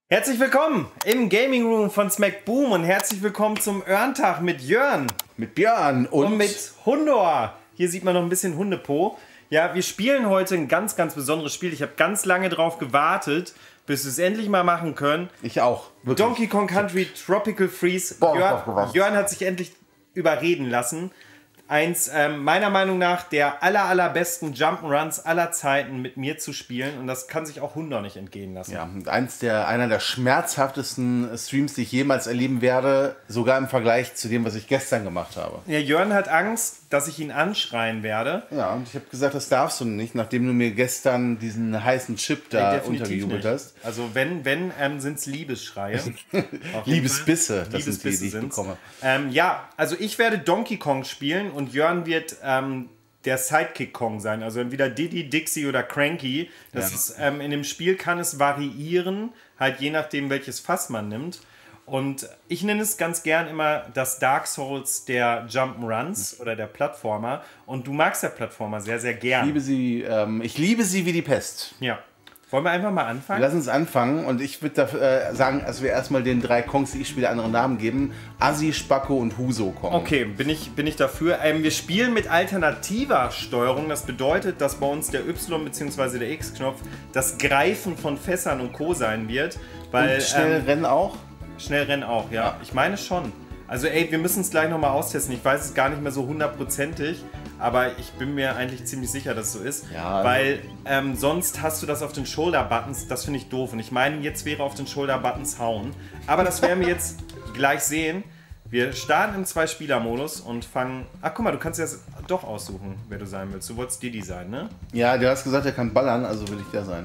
Herzlich willkommen im Gaming Room von Smack Boom und herzlich willkommen zum Earntag mit Jörn. Mit Björn und mit Hundor. Hier sieht man noch ein bisschen Hundepo. Ja, wir spielen heute ein ganz, ganz besonderes Spiel. Ich habe ganz lange drauf gewartet, bis wir es endlich mal machen können. Ich auch. Wirklich. Donkey Kong Country Tropical Freeze. Jörn hat sich endlich überreden lassen. Eins meiner Meinung nach der allerbesten Jump'n'Runs aller Zeiten mit mir zu spielen. Und das kann sich auch Hundor nicht entgehen lassen. Ja, und einer der schmerzhaftesten Streams, die ich jemals erleben werde. Sogar im Vergleich zu dem, was ich gestern gemacht habe. Ja, Jörn hat Angst, dass ich ihn anschreien werde. Ja, und ich habe gesagt, das darfst du nicht, nachdem du mir gestern diesen heißen Chip da untergejubelt hast. Also wenn sind es Liebesschreie. Liebesbisse, das sind die ich bekomme. Ja, also ich werde Donkey Kong spielen und Jörn wird der Sidekick Kong sein. Also entweder Diddy, Dixie oder Cranky. Das ist, in dem Spiel kann es variieren, halt je nachdem, welches Fass man nimmt. Und ich nenne es ganz gern immer das Dark Souls der Jump'n'Runs oder der Plattformer. Und du magst ja Plattformer sehr, sehr gern. Ich liebe sie wie die Pest. Ja. Wollen wir einfach mal anfangen? Lass uns anfangen und ich würde sagen, dass wir erstmal den 3 Kongs, die ich spiele, andere Namen geben. Assi, Spacko und Huso Kong. Okay, bin ich dafür. Wir spielen mit alternativer Steuerung. Das bedeutet, dass bei uns der Y- bzw. der X-Knopf das Greifen von Fässern und Co. sein wird. Weil, und schnell rennen auch? Schnell rennen auch, ja. Ich meine schon. Also wir müssen es gleich nochmal austesten. Ich weiß es gar nicht mehr so hundertprozentig, aber ich bin mir eigentlich ziemlich sicher, dass es so ist. Ja, weil sonst hast du das auf den Shoulder-Buttons, das finde ich doof. Und ich meine, jetzt wäre auf den Shoulder-Buttons hauen. Aber das werden wir jetzt gleich sehen. Wir starten im 2-Spieler-Modus und fangen... Ach, guck mal, du kannst jetzt doch aussuchen, wer du sein willst. Du wolltest Diddy sein, ne? Ja, du hast gesagt, er kann ballern, also will ich der sein.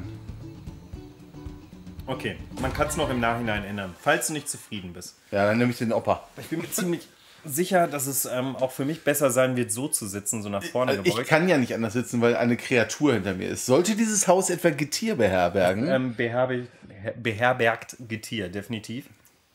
Okay, man kann es noch im Nachhinein ändern, falls du nicht zufrieden bist. Ja, dann nehme ich den Opa. Ich bin mir ziemlich sicher, dass es auch für mich besser sein wird, so zu sitzen, so nach vorne gebeugt. Ich kann ja nicht anders sitzen, weil eine Kreatur hinter mir ist. Sollte dieses Haus etwa Getier beherbergen? Beherbergt Getier, definitiv.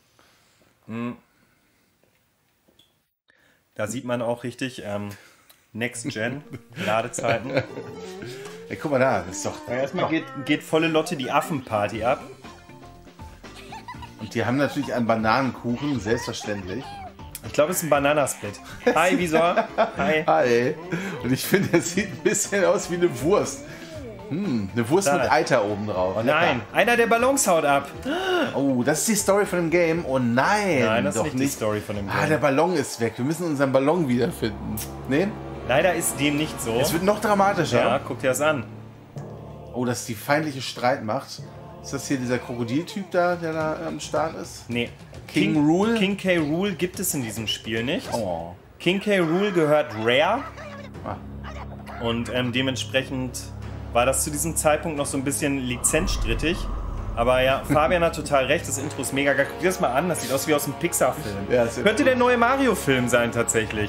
Da sieht man auch richtig Next Gen, Ladezeiten. Ey, guck mal da, das ist doch... Ja, erstmal geht volle Lotte die Affenparty ab. Und die haben natürlich einen Bananenkuchen, selbstverständlich. Ich glaube, es ist ein Bananasplit. Hi, Visor. Hi. Hi. Und ich finde, es sieht ein bisschen aus wie eine Wurst. Eine Wurst mit Eiter oben drauf. Oh nein, einer der Ballons haut ab. Oh, das ist die Story von dem Game. Oh nein, nein, das doch ist nicht die Story von dem Game. Ah, der Ballon ist weg. Wir müssen unseren Ballon wiederfinden. Nee? Leider ist dem nicht so. Es wird noch dramatischer. Ja, guck dir das an. Oh, das ist die feindliche Streitmacht. Ist das hier dieser Krokodiltyp da, der da am Start ist? Nee. King Rool? King K. Rool gibt es in diesem Spiel nicht. Oh. King K. Rool gehört Rare. Und dementsprechend war das zu diesem Zeitpunkt noch so ein bisschen lizenzstrittig. Aber ja, Fabian hat total recht, das Intro ist mega geil. Guck dir das mal an, das sieht aus wie aus einem Pixar-Film. Ja, könnte der neue Mario-Film sein tatsächlich.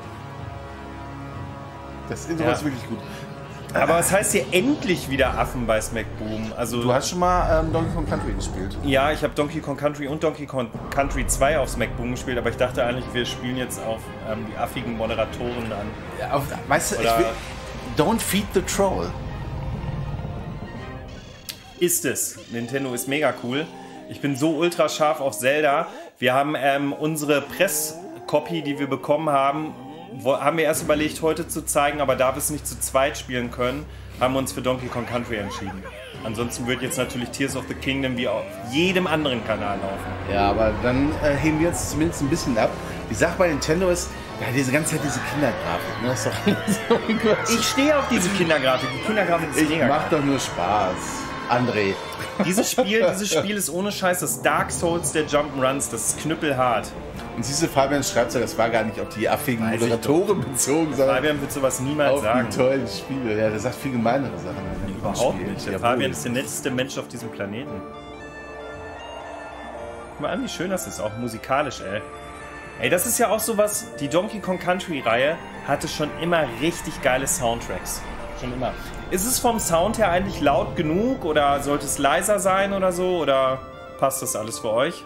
Das Intro ist wirklich gut. Aber was heißt hier endlich wieder Affen bei Smack Boom? Also, du hast schon mal Donkey Kong Country gespielt. Ja, ich habe Donkey Kong Country und Donkey Kong Country 2 auf Smack Boom gespielt, aber ich dachte eigentlich, wir spielen jetzt auf die affigen Moderatoren an. Ja, weißt du, don't feed the troll. Ist es. Nintendo ist mega cool. Ich bin so ultra scharf auf Zelda. Wir haben unsere Presskopie, die wir bekommen haben wir erst überlegt, heute zu zeigen, aber da wir es nicht zu zweit spielen können, haben wir uns für Donkey Kong Country entschieden. Ansonsten wird jetzt natürlich Tears of the Kingdom wie auf jedem anderen Kanal laufen. Ja, aber dann heben wir uns zumindest ein bisschen ab. Die Sache bei Nintendo ist, ja, diese ganze Zeit diese Kindergrafik. Ne? Das ist doch ich stehe auf diese Kindergrafik. Die Kindergrafik ist mega. Macht doch nur Spaß, André. Dieses Spiel ist ohne Scheiß das Dark Souls der Jump'n'Runs. Das ist knüppelhart. Und siehst du, Fabian schreibt ja, das war gar nicht auf die affigen Moderatoren bezogen, sondern Fabian wird sowas niemals sagen. Auf die tollen Spiele. Ja, der sagt viel gemeinere Sachen. Überhaupt nicht. Der Fabian ist der netteste Mensch auf diesem Planeten. Guck mal an, wie schön das ist, auch musikalisch, ey. Ey, das ist ja auch sowas, die Donkey Kong Country-Reihe hatte schon immer richtig geile Soundtracks. Schon immer. Ist es vom Sound her eigentlich laut genug oder sollte es leiser sein oder so? Oder passt das alles für euch?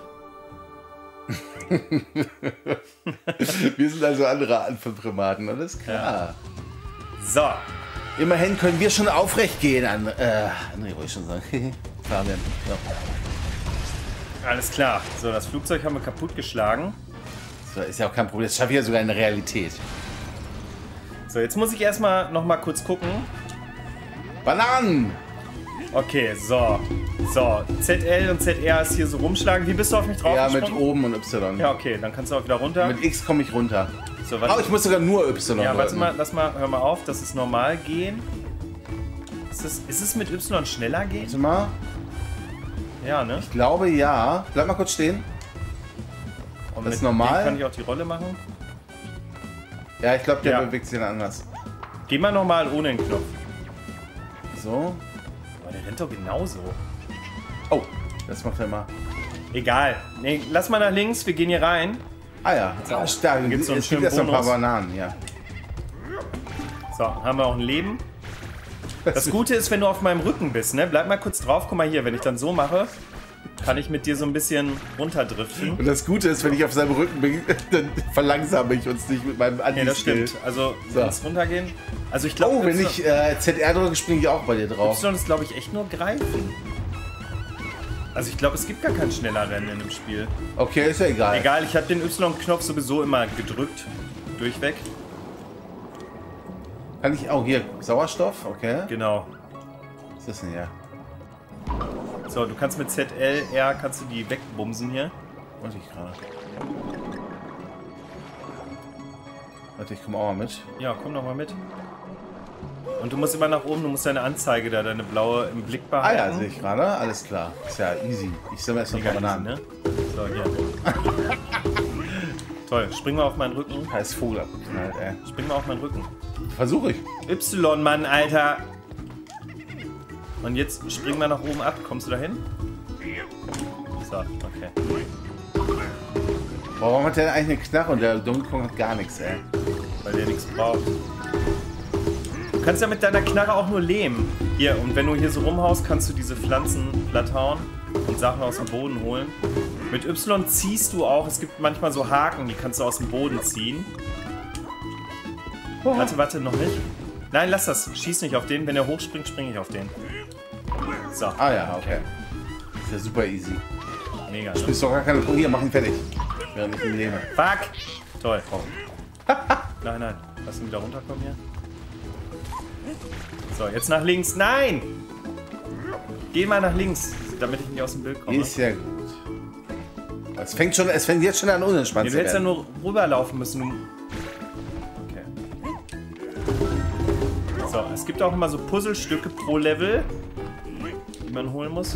Wir sind also andere Arten von Primaten, alles klar. Ja. So. Immerhin können wir schon aufrecht gehen, André wollte ich schon sagen. Fabian. Ja. Alles klar. So, das Flugzeug haben wir kaputtgeschlagen. So, ist ja auch kein Problem. Das schaffe ich ja sogar in der Realität. So, jetzt muss ich erstmal noch mal kurz gucken. Bananen! Okay, so. So, ZL und ZR ist hier so rumschlagen. Wie bist du auf mich drauf Ja, gesprungen? mit oben und Y. Ja, okay, dann kannst du auch wieder runter. Mit X komme ich runter. So, Oh, ich muss sogar nur Y ja, warte drücken. mal, hör mal auf, das ist normal gehen. Ist es mit Y schneller gehen? Warte mal. Ja, ne? Ich glaube, ja. Bleib mal kurz stehen. Und das ist mit normal. dem kann ich auch die Rolle machen. Ja, ich glaube, der Ja. bewegt sich dann anders. Geh mal normal ohne den Knopf. So. Aber der rennt doch genauso. Oh, das macht er immer. Egal. Nee, lass mal nach links, wir gehen hier rein. Ah ja, da Gibt's so einen es gibt schönen erst noch ein paar Bonus? Bananen, ja. So, haben wir auch ein Leben. Das Gute ist, wenn du auf meinem Rücken bist, ne? Bleib mal kurz drauf. Guck mal hier, wenn ich dann so mache, kann ich mit dir so ein bisschen runterdriften. Und das Gute ist, wenn ich auf seinem Rücken bin, dann verlangsame ich uns nicht mit meinem Nee, das Anti-Skill. stimmt. Also, So. sonst runtergehen. Also ich glaube, Oh, wenn ich ZR drücke, springe ich auch bei dir drauf. Y ist, glaube ich, echt nur greifen. Also ich glaube, es gibt gar kein schneller Rennen in dem Spiel. Okay, ist ja egal. Egal, ich habe den Y-Knopf sowieso immer gedrückt. Durchweg. Kann ich auch hier Sauerstoff? Okay. Genau. Was ist das denn hier? So, du kannst mit ZLR kannst du die wegbumsen hier. Wollte ich gerade. Warte, ich komme auch mal mit. Ja, komm doch mal mit. Und du musst immer nach oben, du musst deine Anzeige da, deine blaue im Blick Ah behalten. ja, sehe ich gerade. Alles klar. Ist ja easy. Ich sammle erst noch ein Mega paar easy, Bananen. ne? So, hier. Toll, spring mal auf meinen Rücken. Da ist Vogel abgeknallt, ey. Spring mal auf meinen Rücken. Versuche ich. Y, Mann, Alter. Und jetzt spring mal nach oben ab. Kommst du da hin? So, okay. Boah, warum hat der eigentlich eine Knarre und der Donkey Kong hat gar nichts, ey? Weil der nichts braucht. Du kannst ja mit deiner Knarre auch nur lehmen. Hier, und wenn du hier so rumhaust, kannst du diese Pflanzen platt hauen und Sachen aus dem Boden holen. Mit Y ziehst du auch, es gibt manchmal so Haken, die kannst du aus dem Boden ziehen. Warte, noch nicht. Nein, lass das. Schieß nicht auf den. Wenn er hochspringt, springe ich auf den. So. Ah ja, okay. Ist ja super easy. Mega. Du bist doch gar keine... Oh, hier, mach ihn fertig. Während ich ihn nehme. Fuck! Toll. Nein. Lass ihn wieder runterkommen hier. So, jetzt nach links. Nein! Geh mal nach links, damit ich nicht aus dem Bild komme. Ist ja gut. Es fängt jetzt schon an unentspannt Nee, zu du hättest ja werden. nur rüberlaufen müssen. Okay. So, es gibt auch immer so Puzzlestücke pro Level, die man holen muss.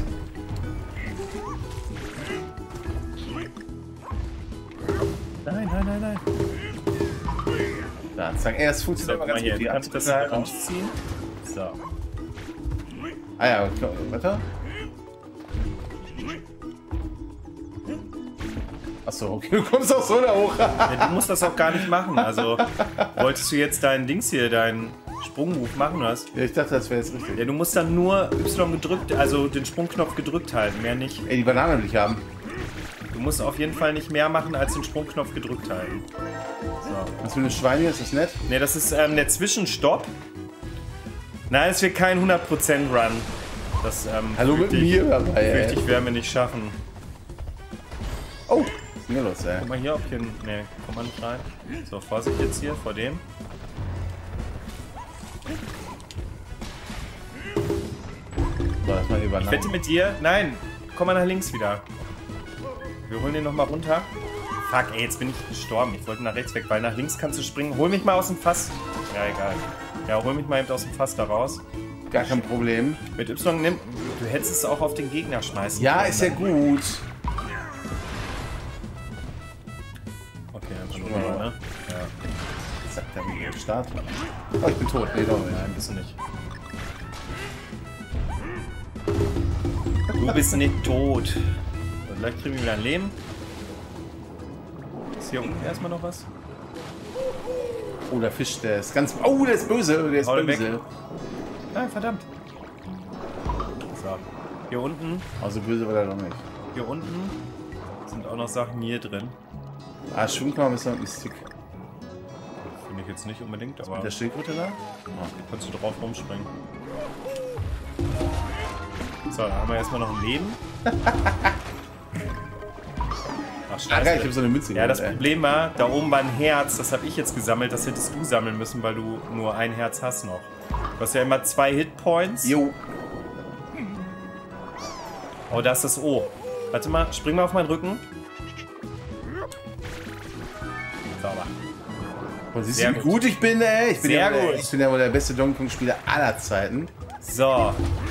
Nein. Da, zack. Ey, das So, funktioniert guck immer mal ganz hier, gut. du Die kannst das Abzüge- rausziehen. So. Ah ja, okay, warte. Achso, okay, du kommst auch so da hoch. Ja, du musst das auch gar nicht machen. Also, wolltest du jetzt deinen Dings hier, deinen Sprungmove machen, oder was? Ja, ich dachte, das wäre jetzt richtig. Ja, du musst dann nur Y gedrückt, also den Sprungknopf gedrückt halten, mehr nicht. Ey, die Banane will ich haben. Du musst auf jeden Fall nicht mehr machen, als den Sprungknopf gedrückt halten. So. Was für eine Schweine, ist das nett? Ne, das ist der Zwischenstopp. Nein, es wird kein 100% Run. Das, Hallo mit mir dabei, fürchte ey. ich, werden wir nicht schaffen. Oh, was ist denn hier los, ey? Guck mal hier, ob hier... Ne, komm mal nicht rein. So, Vorsicht jetzt hier vor dem. So, lass mal die Ich Banane. wette mit dir... Nein, komm mal nach links wieder. Wir holen den nochmal runter. Fuck, ey, jetzt bin ich gestorben. Ich wollte nach rechts weg, weil nach links kannst du springen. Hol mich mal aus dem Fass. Ja, egal. Ja, hol mich mal eben aus dem Fass da raus. Gar kein Problem. Mit Y nimm... Du hättest es auch auf den Gegner schmeißen Ja, können, ist ja ne? gut. Okay, einfach nur mal, ne? Ja. Zack, da bin ich am Start. Oh, ich bin tot. Nee, doch. Nein, bist du nicht. Du bist nicht tot. So, gleich kriegen wir wieder ein Leben. Ist hier unten erstmal noch was? Oh, der Fisch, der ist ganz... Oh, der ist böse. Der ist Hau den böse. weg. Nein, verdammt. So. Hier unten, Also böse war der doch nicht. hier unten sind auch noch Sachen hier drin. Ah, Schwimmkram ist noch ein Stick. Finde ich jetzt nicht unbedingt, aber Der Schildkröte da? kannst du drauf rumspringen. So, dann haben wir erstmal noch ein Leben. Ach, Ah, geil, ich scheiße. habe so eine Münze Ja, das ey. Problem war, da oben war ein Herz, das habe ich jetzt gesammelt, das hättest du sammeln müssen, weil du nur ein Herz hast noch. Du hast ja immer 2 Hitpoints. Jo. Oh, da ist das O. Warte mal, spring mal auf meinen Rücken. Sauber. Und siehst Sehr du, wie gut. gut ich bin, ey? Ich bin, Sehr ja wohl, gut. ich bin ja wohl der beste Donkey Kong-Spieler aller Zeiten. So.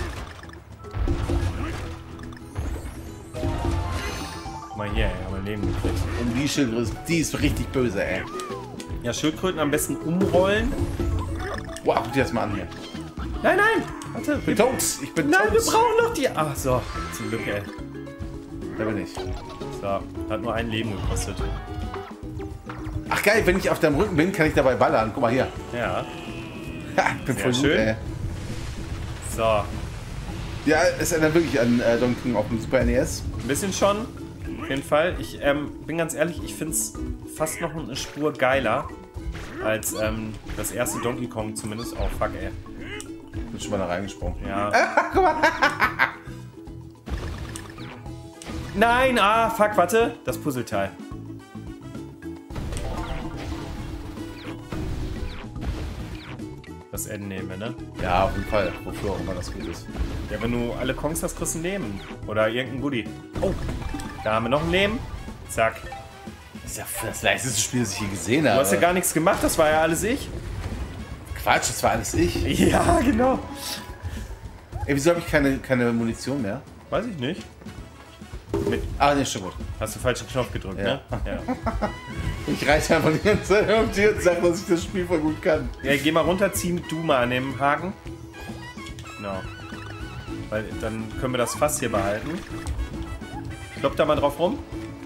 Guck mal hier, ey, haben wir Leben gekriegt. Und die Schildkröte, die ist richtig böse, ey. Ja, Schildkröten am besten umrollen. Wow, guck dir das mal an hier. Nein, nein! Warte, Ich bin tot. Ich bin nein, wir tot. brauchen noch die... Ach so, zum Glück, ey. Da bin ich. So, hat nur ein Leben gekostet. Ach geil, wenn ich auf deinem Rücken bin, kann ich dabei ballern. Guck mal hier. Ja, Ha, ich bin Sehr voll gut, schön. ey. so. Ja, es erinnert wirklich an Donkey Kong auf dem Super NES. Ein bisschen schon, auf jeden Fall. Ich bin ganz ehrlich, ich finde es fast noch eine Spur geiler als das erste Donkey Kong zumindest. Oh, fuck, ey. Bin schon mal da reingesprungen. Ja. Nein, fuck, warte. Das Puzzleteil. Das N nehmen wir, ne? Ja, auf jeden Fall. Wofür auch immer das gut ist. Ja, wenn du alle Kongs hast, kriegst du ein Leben. Oder irgendein Goodie. Oh, da haben wir noch ein Leben. Zack. Das ist ja das leichteste Spiel, das ich je gesehen habe. Du hast ja gar nichts gemacht, das war ja alles ich. Quatsch, das war alles ich. Ja, genau. Ey, wieso habe ich keine Munition mehr? Weiß ich nicht. Ah, ne, schon gut. Hast du falschen Knopf gedrückt, Ja. ne? Ja. Ich reiche einfach die ganze Zeit auf dir und sage, dass ich das Spiel voll gut kann. Ja, geh mal runter, zieh du mal an dem Haken. Genau. Weil dann können wir das Fass hier behalten. Klopf da mal drauf rum.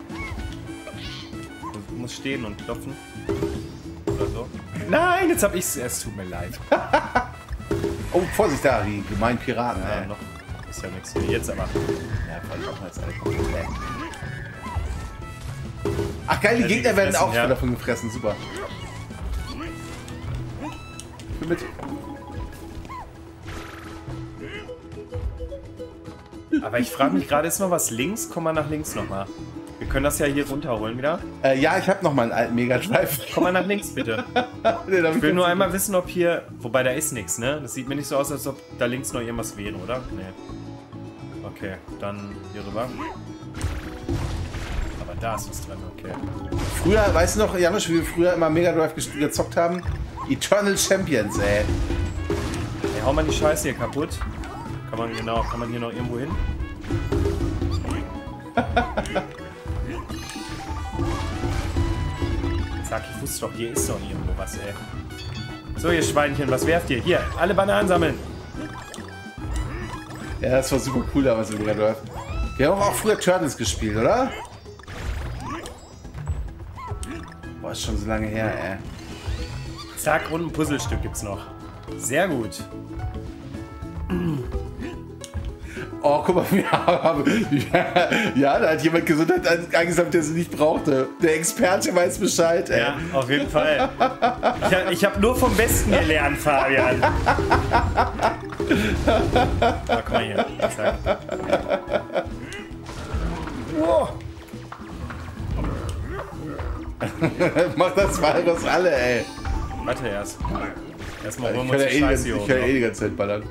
Du musst stehen und klopfen. Oder so. Nein, jetzt hab ich's. Es tut mir leid. Oh, Vorsicht da, die gemeinen Piraten, Ja, ey. noch. Ist ja nichts. Jetzt aber. Ja, voll, auch mal jetzt alle komplett. Ach geil, die Ja, die Gegner werden gefressen, auch ja. davon gefressen, super. Ich bin mit. Aber ich frage mich gerade, ist noch was links? Komm mal nach links nochmal. Wir können das ja hier runterholen wieder. Ja, ich habe noch mal einen alten Mega Drive. Komm mal nach links, bitte. Ich will nur einmal wissen, ob hier... Wobei, da ist nichts, ne? Das sieht mir nicht so aus, als ob da links noch irgendwas wäre, oder? Nee. Okay, dann hier rüber. Aber da ist was drin, okay. Früher, weißt du noch, Janusz, wie wir früher immer Mega Drive gezockt haben? Eternal Champions, ey. Ey, hau mal die Scheiße hier kaputt. Kann man hier noch irgendwo hin? Zack, ich wusste doch, hier ist doch irgendwo was, ey. So, ihr Schweinchen, was werft ihr? Hier, alle Bananen sammeln. Ja, das war super cool damals im Mega Drive. Wir haben auch früher Turtles gespielt, oder? Boah, ist schon so lange her, ey. Zack, und ein Puzzlestück gibt's noch. Sehr gut. Oh, guck mal, wir haben. Ja, da hat jemand Gesundheit eingesammelt, der sie nicht brauchte. Der Experte weiß Bescheid, ey. Ja, auf jeden Fall. Ich hab nur vom Besten gelernt, Fabian. Oh, guck mal hier. Zack. Wow. Mach das Walross alle, ey. Warte erst. Erstmal holen Ich wir kann uns ja die Scheiße hier ich oben. kann ja noch. die ganze Zeit ballern.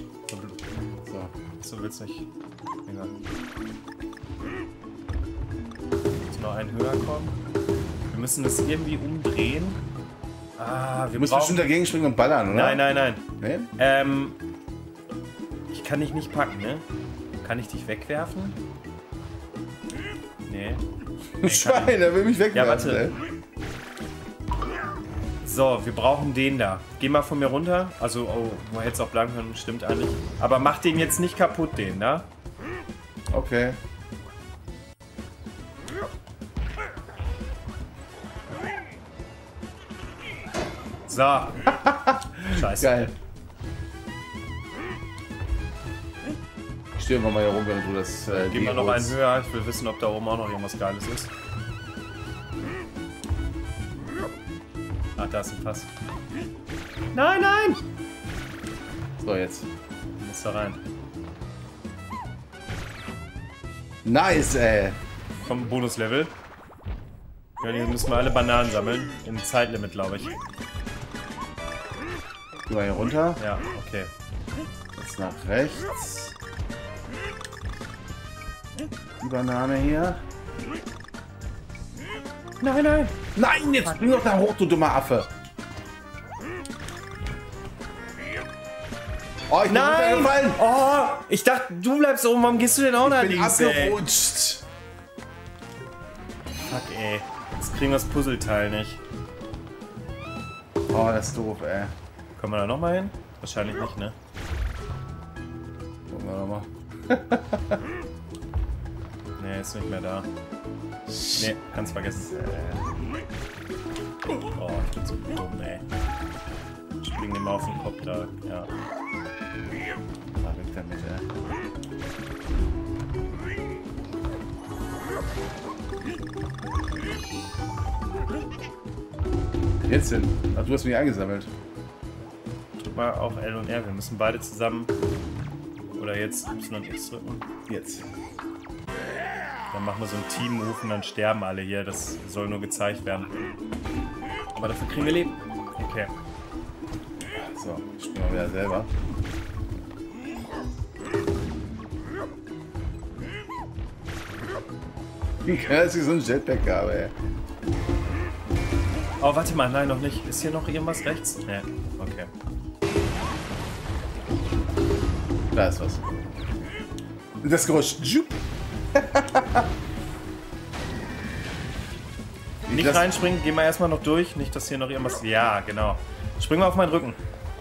So willst du nicht. Egal. Muss noch einen höher kommen. Wir müssen das irgendwie umdrehen. Wir Du musst bestimmt dagegen springen und ballern, oder? Nein. Nee? Ich kann dich nicht packen, ne? Kann ich dich wegwerfen? Nee. Ein Schwein, der will mich wegwerfen, Ja, warte. ey. So, wir brauchen den da. Geh mal von mir runter. Also, oh, man hätte es auch bleiben können, stimmt eigentlich. Aber mach den jetzt nicht kaputt, den, da. Okay. So. Scheiße. Geil. Ich stehe mal hier rum, während du das Geh mal noch einen höher. Ich will wissen, ob da oben auch noch irgendwas Geiles ist. Ach, da ist ein Fass. Nein, nein! So, jetzt. Du musst da rein. Nice, ey. Komm, Bonuslevel. Ja, hier müssen wir alle Bananen sammeln. Im Zeitlimit, glaube ich. Geh mal hier runter. Ja, okay. Jetzt nach rechts. Die Banane hier. Nein, nein! Nein, jetzt spring doch da hoch, du dummer Affe. Oh, ich bin runtergefallen. Oh, ich dachte, du bleibst oben. Warum gehst du denn auch nach Ich bin links, abgerutscht. Fuck, ey. Jetzt kriegen wir das Puzzleteil nicht. Oh, das ist doof, ey. Kommen wir da nochmal hin? Wahrscheinlich nicht, ne? Gucken wir nochmal. Ne, ist nicht mehr da. Ne, kannst vergessen. Oh, ich bin so dumm, ey. Springen immer auf den Kopf da, ja. Mal weg damit, ey. Jetzt hin. Ach, du hast mich eingesammelt. Drück mal auf L und R, wir müssen beide zusammen. Oder jetzt Y und X drücken. Jetzt. Dann machen wir so einen Team-Move und dann sterben alle hier. Das soll nur gezeigt werden. Aber dafür kriegen wir Leben. Okay. So, ich spiele mal wieder selber. Wie geil, dass ich so ein Jetpack habe, ey. Oh, warte mal, nein, noch nicht. Ist hier noch irgendwas rechts? Ne, okay. Da ist was. Das Geräusch. Nicht Das- reinspringen, gehen wir erstmal noch durch. Nicht, dass hier noch irgendwas... Ja, genau. Springen wir auf meinen Rücken.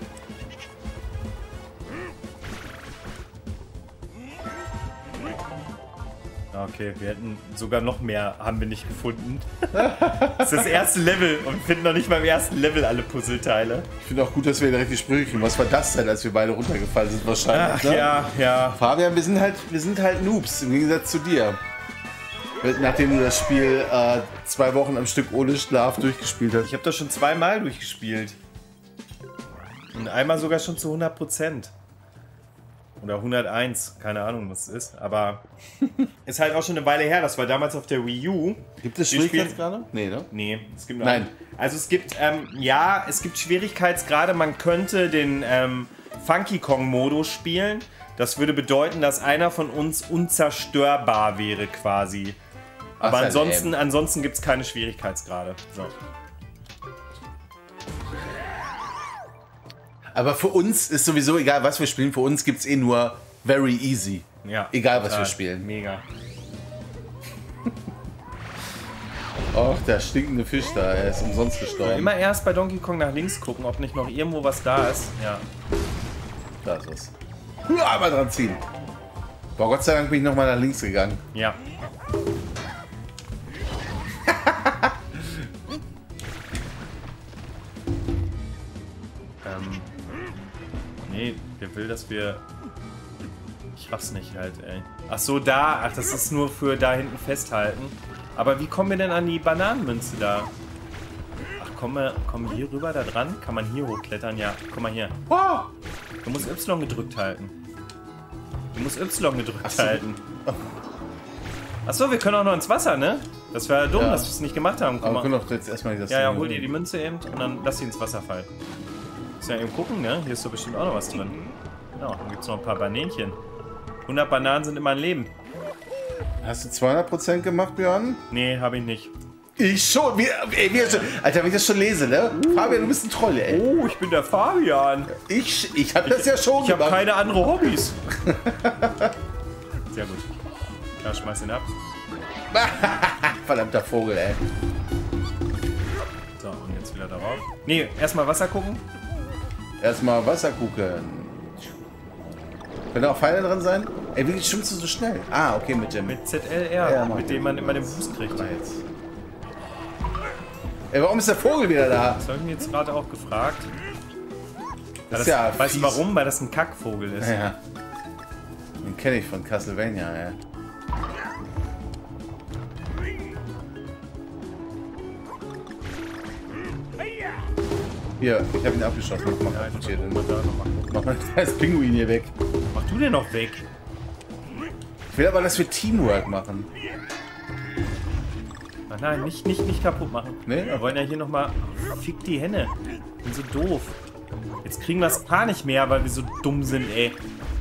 Okay, wir hätten sogar noch mehr, haben wir nicht gefunden. Das ist das erste Level und wir finden noch nicht mal im ersten Level alle Puzzleteile. Ich finde auch gut, dass wir direkt die Sprüche kriegen. Was war das denn, als wir beide runtergefallen sind? Wahrscheinlich. Ach Ne? ja, ja. Fabian, wir sind halt Noobs, im Gegensatz zu dir. Nachdem du das Spiel 2 Wochen am Stück ohne Schlaf durchgespielt hast. Ich habe das schon 2-mal durchgespielt. Und einmal sogar schon zu 100%. Oder 101, keine Ahnung, was es ist. Aber ist halt auch schon eine Weile her. Das war damals auf der Wii U. Gibt es Wir Schwierigkeitsgrade? Nee, ne? Nee, es gibt nur Nein. Also es gibt, ja, es gibt Schwierigkeitsgrade. Man könnte den Funky Kong-Modus spielen. Das würde bedeuten, dass einer von uns unzerstörbar wäre quasi. Aber Ach, ansonsten gibt es keine Schwierigkeitsgrade. So. Aber für uns ist sowieso egal, was wir spielen. Für uns gibt es eh nur very easy. Ja, Egal, was total. wir spielen. Mega. Och, der stinkende Fisch da, er ist umsonst gestorben. Immer erst bei Donkey Kong nach links gucken, ob nicht noch irgendwo was da ist. Ja. Da ist was. Ja, aber dran ziehen. Boah, Gott sei Dank bin ich nochmal nach links gegangen. Ja. Nee, der will, dass wir... Ich raff's nicht halt, ey. Ach so, da. Ach, das ist nur für da hinten festhalten. Aber wie kommen wir denn an die Bananenmünze da? Ach, kommen wir hier rüber da dran? Kann man hier hochklettern? Ja, komm mal hier. Oh! Du musst Y gedrückt halten. Du musst Y gedrückt halten. Achso, wir können auch noch ins Wasser, ne? Das wäre dumm, Ja. dass wir es nicht gemacht haben. Guck Aber wir mal. können doch jetzt erstmal das Ja, Ding hol dir die Münze eben und dann lass sie ins Wasser fallen. Muss ja eben gucken, ne? Hier ist doch bestimmt auch noch was drin. Genau, dann gibt's noch ein paar Banänchen. 100 Bananen sind immer ein Leben. Hast du 200% gemacht, Björn? Nee, habe ich nicht. Ich schon. Alter, wenn ich das schon lese, ne? Fabian, du bist ein Troll, ey. Oh, ich bin der Fabian. Ich hab das ja schon Ich habe gemacht. keine andere Hobbys. Sehr gut. Ja, schmeiß ihn ab. Verdammter Vogel, ey. So, und jetzt wieder darauf. Nee, erstmal Wasser gucken. Erstmal Wasser gucken. Können da auch Pfeile dran sein? Ey, wie schwimmst du so schnell? Ah, okay, mit dem. Mit ZLR, Ja, mach mit dem man immer den Boost kriegt. Jetzt. Ey, warum ist der Vogel wieder da? Das habe ich mir jetzt gerade auch gefragt. Das ist ja weißt du fies. warum? Weil das ein Kackvogel ist. Ja. Den kenne ich von Castlevania, ey. Hier, ich habe ihn abgeschossen. Mach mal hier den. Da noch mal gucken. Mach mal das Pinguin hier weg. Mach du den noch weg? Ich will aber, dass wir Teamwork machen. Ach nein, nicht kaputt machen. Nee? Wir wollen ja hier nochmal... Fick die Henne. Bin so doof. Jetzt kriegen wir das Paar nicht mehr, weil wir so dumm sind, ey.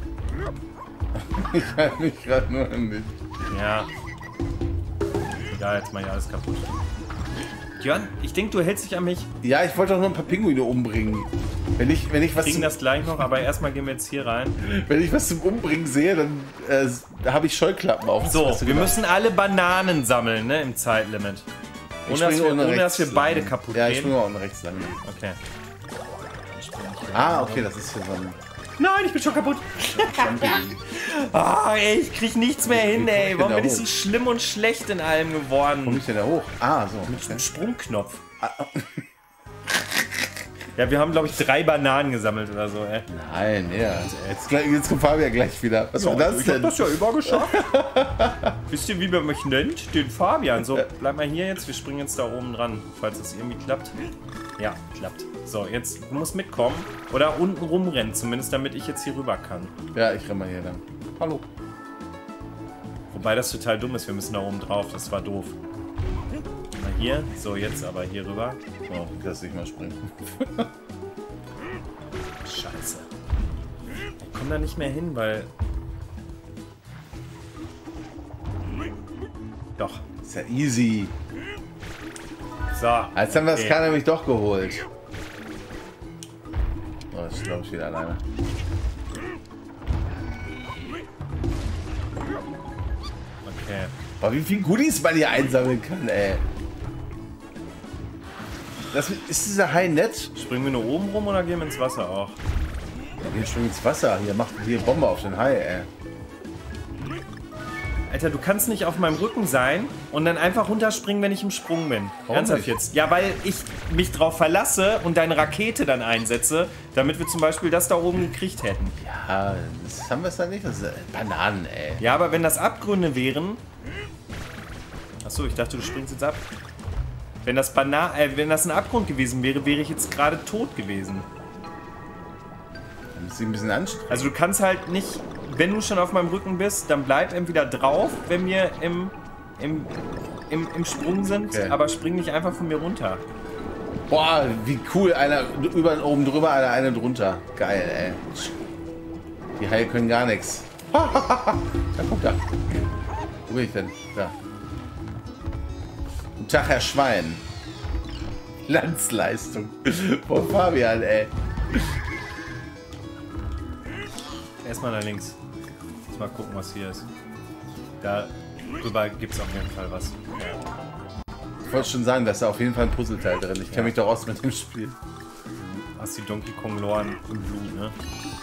Ich halte mich gerade nur an dich. Ja. Egal, jetzt mal ja alles kaputt. Jörn, ich denke, du hältst dich an mich. Ja, ich wollte doch nur ein paar Pinguine umbringen. Wenn ich was Wir kriegen das gleich noch, aber erstmal gehen wir jetzt hier rein. Wenn ich was zum Umbringen sehe, dann habe ich Scheuklappen auf. So, wir müssen alle Bananen sammeln, ne, im Zeitlimit. Ohne dass wir beide kaputt gehen. Ja, ich springe mal unten rechts lang. Okay. Ah, okay, das ist hier so ein... Nein, ich bin schon kaputt. Ah, ey, ich krieg nichts mehr hin, ey. Warum bin ich so schlimm und schlecht in allem geworden? Wo komme ich denn da hoch? Ah, so. Mit einem Sprungknopf. Ja, wir haben, glaube ich, 3 Bananen gesammelt oder so, ey. Nein, ja. Jetzt kommt Fabian gleich wieder. Was war das ich denn? hab das ja übergeschafft. Wisst ihr, wie man mich nennt? Den Fabian. So, bleib mal hier jetzt. Wir springen jetzt da oben dran, falls das irgendwie klappt. Ja, klappt. So, jetzt, du musst mitkommen. Oder unten rumrennen, zumindest, damit ich jetzt hier rüber kann. Ja, ich renn mal hier lang. Hallo. Wobei das total dumm ist. Wir müssen da oben drauf. Das war doof. Mal hier. So, jetzt aber hier rüber. Oh, ich lass dich mal springen. Scheiße. Ich komm da nicht mehr hin, weil... Doch. Ist ja easy. So. Jetzt haben wir das Kahn nämlich doch geholt. Oh, das glaube ich wieder alleine. Okay. Boah, wie viel Goodies man hier einsammeln kann, ey. Ist dieser Hai nett? Springen wir nur oben rum oder gehen wir ins Wasser auch? Ja, wir springen ins Wasser. Hier macht hier Bombe auf den Hai, ey. Alter, du kannst nicht auf meinem Rücken sein und dann einfach runterspringen, wenn ich im Sprung bin. Warum Ernsthaft nicht? jetzt? Ja, weil ich mich drauf verlasse und deine Rakete dann einsetze, damit wir zum Beispiel das da oben gekriegt hätten. Ja, das haben wir es dann nicht. Das ist Bananen, ey. Ja, aber wenn das Abgründe wären... Achso, ich dachte, du springst jetzt ab. Wenn das ein Abgrund gewesen wäre, wäre ich jetzt gerade tot gewesen. Dann ist sie ein bisschen anstrengend. Also du kannst halt nicht, wenn du schon auf meinem Rücken bist, dann bleib entweder drauf, wenn wir im Sprung sind, Okay. aber spring nicht einfach von mir runter. Boah, wie cool. Einer oben drüber, einer drunter. Geil, ey. Die Haie können gar nichts. Da, guck da. Wo bin ich denn? Da. Guten Tag, Herr Schwein. Landsleistung. Boah, Fabian, ey. Erstmal nach links. Jetzt mal gucken, was hier ist. Da drüber gibt es auf jeden Fall was. Ich wollte schon sagen, da ist da auf jeden Fall ein Puzzleteil drin. Ich kenne mich doch aus mit dem Spiel. Du hast die Donkey Kong Loren im Blut, ne?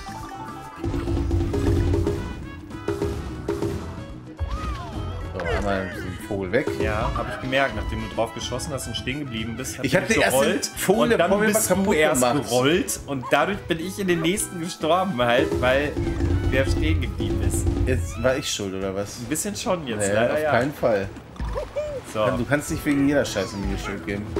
So, einmal den Vogel weg. Ja, habe ich gemerkt, nachdem du drauf geschossen hast und stehen geblieben bist. Ich hatte erst den Vogel, und der dann vor mir bist was du kaputt erst gemacht. gerollt und dadurch bin ich in den nächsten gestorben halt, weil der stehen geblieben ist. Jetzt war ich schuld, oder was? Ein bisschen schon jetzt, Nee, leider auf ja. keinen Fall. So. Du kannst nicht wegen jeder Scheiße mir die Schuld geben.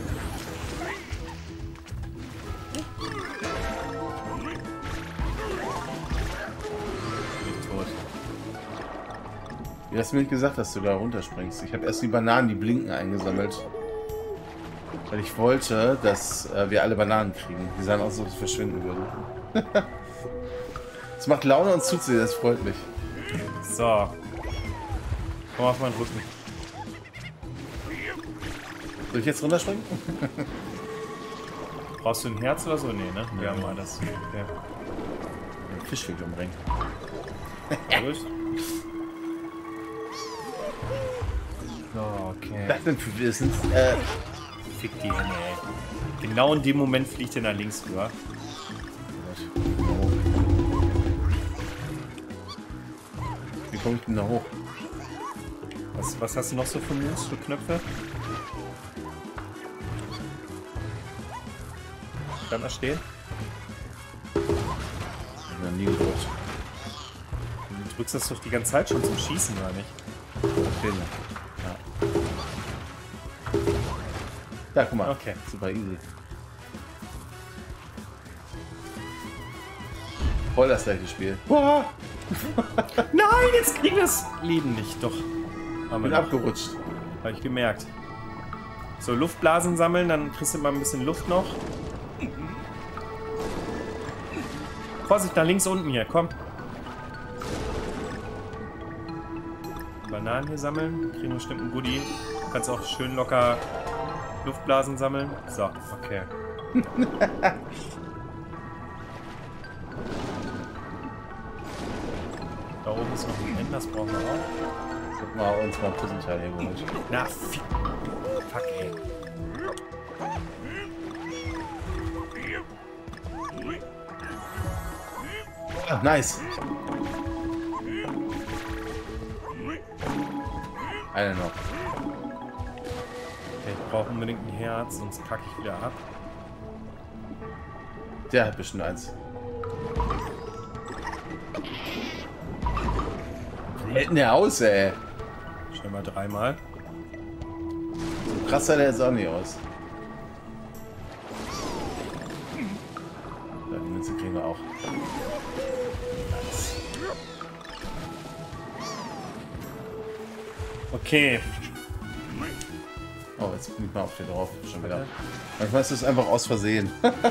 Bin tot. Wie hast du mir nicht gesagt, dass du da runterspringst? Ich habe erst die Bananen, die blinken, eingesammelt. Weil ich wollte, dass wir alle Bananen kriegen. Die sahen aus, als ob sie verschwinden würden. Es macht Laune und zuzusehen, das freut mich. So. Komm auf meinen Rücken. Soll ich jetzt runterspringen? Brauchst du ein Herz oder so? Nee, ne? Wir haben alles. Okay. Den Fischweg umbringen. Gut. So, okay. Das sind Fick die Hände, ey. Genau in dem Moment fliegt er nach links rüber. Wie komme ich denn da hoch? Was hast du noch so für Moves, für Knöpfe? Kann da stehen? Ich hab noch nie gedrückt. Du drückst das doch die ganze Zeit schon zum Schießen, oder nicht? Okay. Ja. Da, guck mal. Okay. Super easy. Voll das gleiche Spiel. Boah, Nein, jetzt kriegen wir das Leben nicht. Doch. Haben wir bin noch. abgerutscht. Hab ich gemerkt. So, Luftblasen sammeln, dann kriegst du mal ein bisschen Luft noch. Vorsicht, nach links unten hier, komm. Bananen hier sammeln, kriegen wir bestimmt ein Goodie. Du kannst auch schön locker Luftblasen sammeln. So, okay. Da oben ist noch ein End, das brauchen wir auch. Guck mal, uns mal ein Puzzleteil hier geholt. Na, fuck, ey. Ah, nice. Einer noch. Okay, ich brauche unbedingt ein Herz, sonst kacke ich wieder ab. Der hat bestimmt eins. Wie hält denn der aus, ey? Schon mal 3-mal. So krass sah der jetzt auch nicht aus. Ja, die Münze kriegen wir auch. Okay. Oh, jetzt bin ich mal auf den drauf. Schon wieder. Manchmal ist es einfach aus Versehen.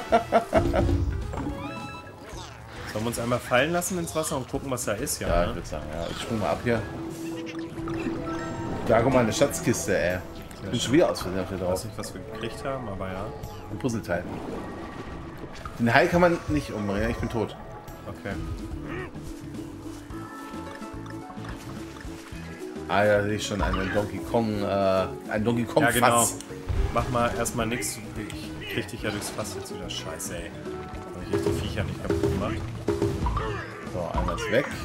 Sollen wir uns einmal fallen lassen ins Wasser und gucken, was da ist? Ja, Ja, ich ne? würde sagen, ja. Ich spring mal ab hier. Da, guck mal, eine Schatzkiste, ey. Ich bin schon wieder aus Versehen auf der Ich drauf. weiß nicht, was wir gekriegt haben, aber ja. Ein Puzzleteil. Den Hai kann man nicht umbringen, ich bin tot. Okay. Ah, da sehe ich schon einen Donkey Kong Ja, genau. Fass. Mach mal erstmal nichts. Ich krieg dich ja durchs Fass jetzt wieder. Scheiße, ey. Hab ich echt die Viecher nicht kaputt gemacht. So, einer ist weg.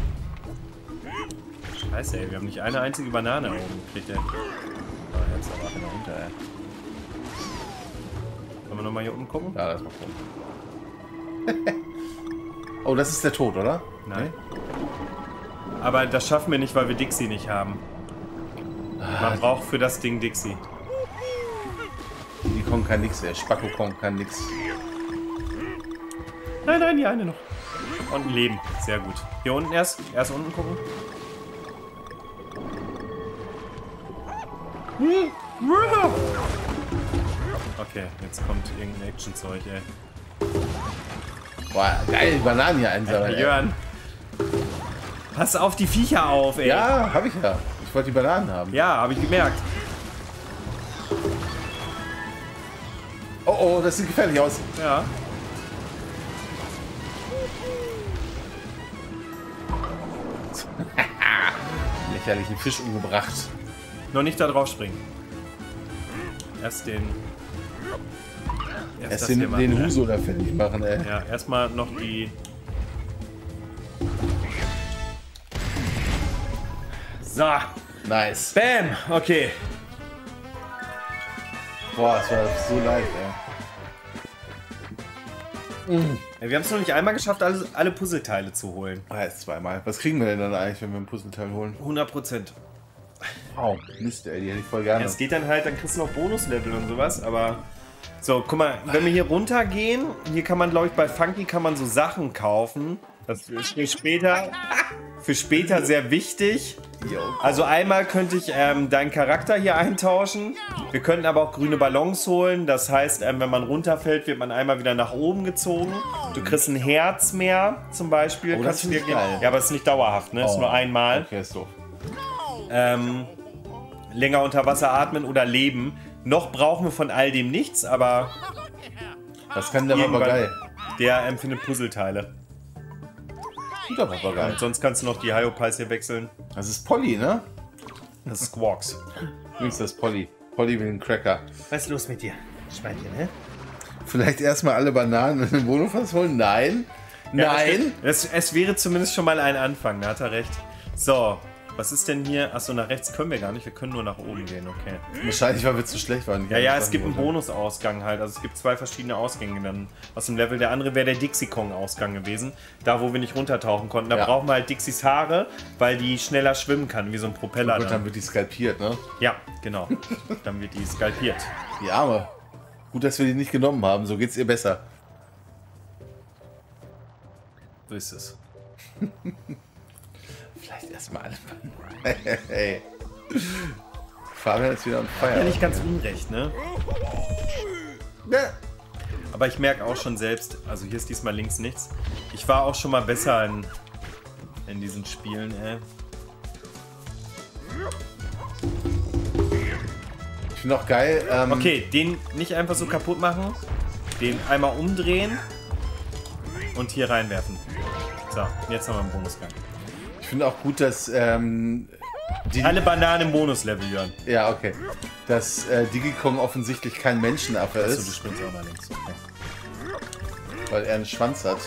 Scheiße, ey. Wir haben nicht eine einzige Banane oben gekriegt, ey. Oh, jetzt aber einer runter, ey. Können wir nochmal hier unten gucken? Ja, lass mal gucken. Oh, das ist der Tod, oder? Nein. Aber das schaffen wir nicht, weil wir Dixie nicht haben. Man braucht für das Ding Dixie. Die Kong kann nix, ey. Spacko Kong kann nix. Nein, nein, die eine noch. Und ein Leben. Sehr gut. Hier unten erst. Erst unten gucken. Okay, jetzt kommt irgendein Action-Zeug, ey. Boah, geil, Bananen hier einsammeln. ey. Jörn. Pass auf die Viecher auf, ey. Ja, hab ich ja. Ich wollte die Bananen haben. Ja, habe ich gemerkt. Oh, oh, das sieht gefährlich aus. Ja. Lächerlichen Fisch umgebracht. Noch nicht da drauf springen. Erst den. Erst das hier den machen, ne? Huso da fertig machen, ey. Ja, erstmal noch die. So. Nice. Bam. Okay. Boah, es war so leicht, ey. Ja, wir haben es noch nicht einmal geschafft, alle Puzzleteile zu holen. Ah, jetzt zweimal. Was kriegen wir denn dann eigentlich, wenn wir ein Puzzleteil holen? 100%. Oh, Mist, ey, die hätte ich voll gerne. Ja, es geht dann halt, dann kriegst du noch Bonuslevel und sowas, aber... So, guck mal, wenn wir hier runtergehen, hier kann man, glaube ich, bei Funky kann man so Sachen kaufen. Das ist für später sehr wichtig. Jo. Also einmal könnte ich deinen Charakter hier eintauschen. Wir könnten aber auch grüne Ballons holen. Das heißt, wenn man runterfällt, wird man einmal wieder nach oben gezogen. Du kriegst ein Herz mehr zum Beispiel. Oh, das Kannst du finde ich dir geil. Ja, aber es ist nicht dauerhaft, ne? Es ist nur einmal. Okay, ist doof. Länger unter Wasser atmen oder leben. Noch brauchen wir von all dem nichts, aber Das kann der Papagei. der empfindet Puzzleteile. Guter Papagei. Und sonst kannst du noch die Hyopies hier wechseln. Das ist Polly, ne? Das ist Squawks. Übrigens, das ist Polly. Polly will einen Cracker. Was ist los mit dir? Schweinchen, ne? Vielleicht erstmal alle Bananen in den Bonus holen? Nein. Nein. Es wäre zumindest schon mal ein Anfang, da hat er recht. So, was ist denn hier? Achso, nach rechts können wir gar nicht, wir können nur nach oben gehen, okay. Wahrscheinlich, weil wir zu schlecht waren. Ja, es gibt einen Bonusausgang halt. Also es gibt 2 verschiedene Ausgänge dann aus dem Level. Der andere wäre der Dixie Kong Ausgang gewesen. Da, wo wir nicht runtertauchen konnten. Da brauchen wir halt Dixies Haare, weil die schneller schwimmen kann, wie so ein Propeller. Und dann wird die skalpiert, ne? Ja, genau. Dann wird die skalpiert. Die Arme. Gut, dass wir die nicht genommen haben, so geht's ihr besser. So ist es. Vielleicht erstmal alle. Hey. Fabian ist wieder am Feier. Ja, nicht ganz unrecht, ne? Aber ich merke auch schon selbst, also hier ist diesmal links nichts. Ich war auch schon mal besser in diesen Spielen, ey. Ich finde auch geil. Okay, den nicht einfach so kaputt machen. Den einmal umdrehen und hier reinwerfen. So, jetzt haben wir einen Bonusgang. Ich finde auch gut, dass Alle Bananen im Bonuslevel, Jörn. ja, okay. Dass Diddy Kong offensichtlich kein Menschenaffe Achso, ist, du springst auch mal links. Okay. weil er einen Schwanz hat.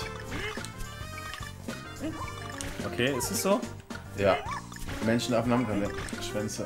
Okay, ist es so? Ja. Menschenaffen haben keine Schwänze.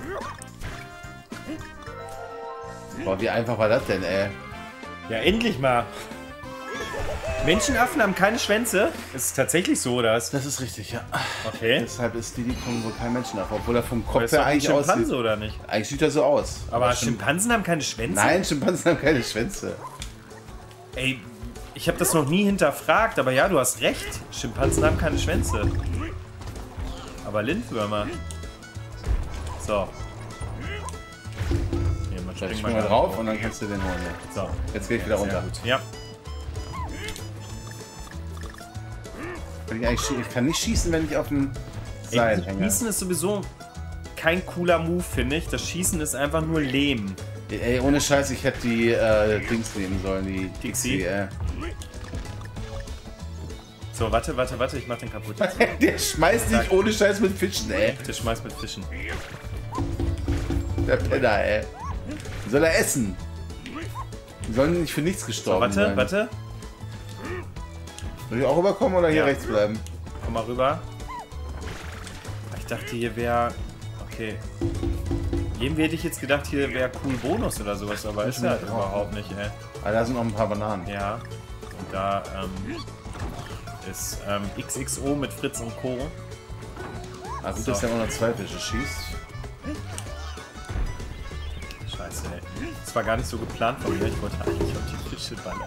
Boah, wie einfach war das denn, ey? Ja, endlich mal. Menschenaffen haben keine Schwänze? Ist es tatsächlich so, oder was? Das ist richtig, ja. Okay. Deshalb ist Diddy Kong wohl kein Menschenaffe, obwohl er vom Aber Kopf ist doch her ein eigentlich Schimpanse, aussieht. oder nicht? Eigentlich sieht er so aus. Aber Schimpansen haben keine Schwänze? Nein, Schimpansen haben keine Schwänze. Ey, ich habe das noch nie hinterfragt, aber ja, du hast recht. Schimpansen haben keine Schwänze. Aber Lindwürmer. So. Hier, mal Ich springen spring mal drauf und dann kannst du den holen. Ja. So. Jetzt gehe ich wieder runter. Gut. Ja. Ich kann nicht schießen, wenn ich auf dem Seil Ey, hänge. Schießen ist sowieso kein cooler Move, finde ich. Das Schießen ist einfach nur Lehm. Ey, ohne Scheiß, ich hätte die Dings nehmen sollen, die Dixie? So, warte, ich mach den kaputt. Der schmeißt nicht ohne Scheiß mit Fischen, ey. Der schmeißt mit Fischen. Der Penner, ey. Soll er essen? Die sollen nicht für nichts So, gestorben sein. warte. Soll ich auch rüberkommen oder hier Ja. rechts bleiben? Komm mal rüber. Ich dachte, hier wäre... Okay. Irgendwie hätte ich jetzt gedacht, hier wäre cool Bonus oder sowas, aber ist ja überhaupt nicht, ey. Ah, da sind noch ein paar Bananen. Ja. Und da ist XXO mit Fritz und Co. Ah, gut, So. dass der immer noch 2 Fische schießt. Scheiße, ey. Das war gar nicht so geplant von mir. Ich wollte eigentlich auf die Fische ballern.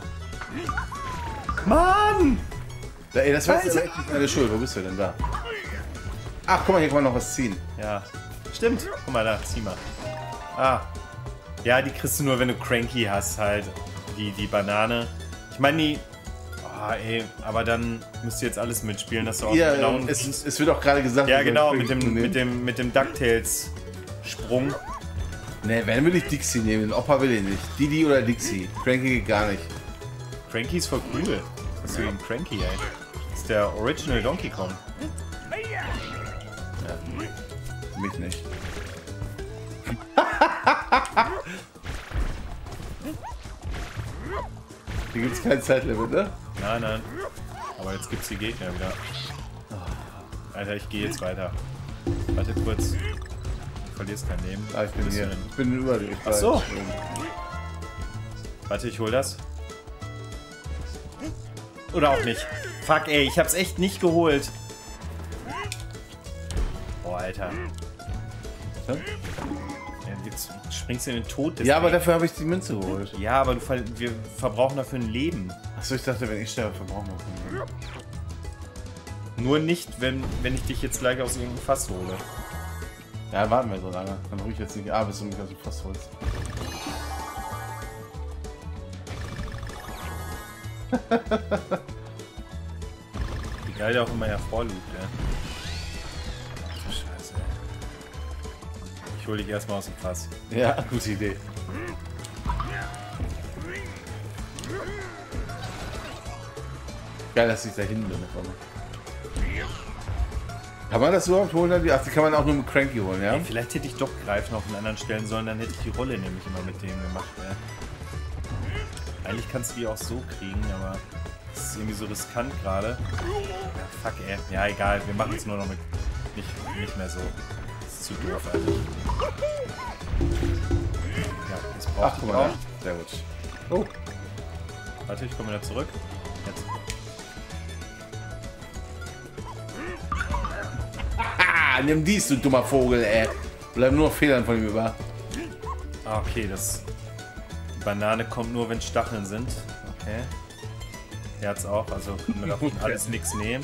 Mann! Ey, das war jetzt aber echt nicht meine Schuld. Wo bist du denn da? Ach, guck mal, hier kann man noch was ziehen. Ja. Stimmt. Guck mal da, zieh mal. Ah. Ja, die kriegst du nur, wenn du Cranky hast, halt. Die Banane. Ich meine, die... Oh, ey, aber dann müsst ihr jetzt alles mitspielen, dass du auch Ja, genau... es wird auch gerade gesagt... Ja, wir genau, sollen mit dem DuckTales-Sprung. Ne, wenn will ich Dixie nehmen. Den Opa will ich nicht. Didi oder Dixie. Cranky geht gar nicht. Cranky ist voll cool. Was ist gegen Cranky, ey? Das ist der Original Donkey Kong. Für mich nicht. Hier gibt es kein Zeitlimit, ne? Nein. Aber jetzt gibt's die Gegner wieder. Alter, ich gehe jetzt weiter. Warte kurz. Du verlierst kein Leben. Ah, ich bin Wo bist hier. du denn? Ich bin über dich. Ach so. Warte, ich hol das. Oder auch nicht. Fuck, ey, ich hab's echt nicht geholt. Boah, Alter. Ja? Ja, jetzt springst du in den Tod. Ja, aber dafür habe ich die Münze geholt. Ja, aber wir verbrauchen dafür ein Leben. Achso, ich dachte, wenn ich sterbe, verbrauchen wir von Nur nicht, wenn ich dich jetzt gleich aus irgendeinem Fass hole. Ja, warten wir so lange. Dann ruhig jetzt nicht bis du mich aus dem Fass holst. Wie geil der auch immer hervorlugt, ja. Ach du Scheiße, ey. Ich hol dich erstmal aus dem Fass. Ja, gute Idee. Geil, dass ich da hinten bin. Kann man das überhaupt holen? Ach, die kann man auch nur mit Cranky holen, ja? Ey, vielleicht hätte ich doch Greifen auf den anderen stellen sollen, dann hätte ich die Rolle nämlich immer mit denen gemacht, ey. Eigentlich kannst du die auch so kriegen, aber das ist irgendwie so riskant gerade. Ja, fuck, ey. Ja, egal, wir machen es nur noch mit... Nicht mehr so. Das ist zu doof, Alter. Ja, jetzt braucht Ach, guck mal, sehr gut. Oh, Warte, ich komme wieder zurück. Jetzt. nimm dies, du dummer Vogel, ey. Bleiben nur Federn von ihm über. Ah, okay, das... Die Banane kommt nur, wenn Stacheln sind. Okay. Herz auch, also können wir davon alles nichts nehmen.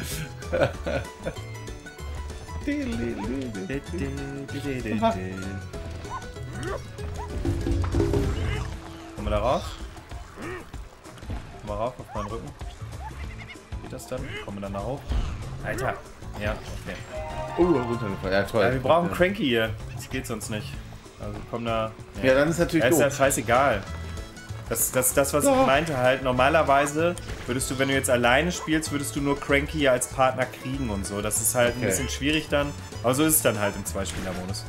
Kommen wir da rauf? Kommen wir rauf auf meinen Rücken? Geht das dann? Kommen wir dann da hoch? Alter! Ja, okay. Runtergefallen. Ja, toll. Ja, wir brauchen Cranky hier. Das geht sonst nicht. Also komm da. Ja, dann ist natürlich ist ja doof. scheißegal. Das, was ich meinte halt. Normalerweise würdest du, wenn du jetzt alleine spielst, würdest du nur Cranky hier als Partner kriegen und so. Das ist halt ein bisschen schwierig dann. Aber so ist es dann halt im Zweispieler-Modus.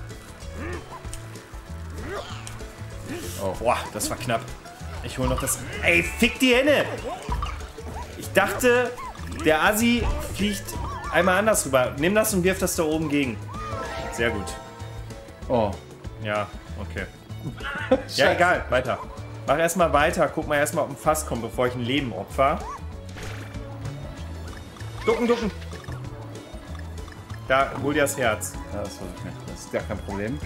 Oh. Boah, das war knapp. Ich hole noch das... Ey, fick die Henne! Ich dachte, der Assi fliegt einmal anders rüber. Nimm das und wirf das da oben gegen. Sehr gut. Oh. Ja, okay. Ja, egal, weiter. Mach erstmal weiter. Guck mal erstmal, ob ein Fass kommt, bevor ich ein Leben opfer. Ducken, ducken. Da, hol dir das Herz. Ja, das ist gar kein Problem.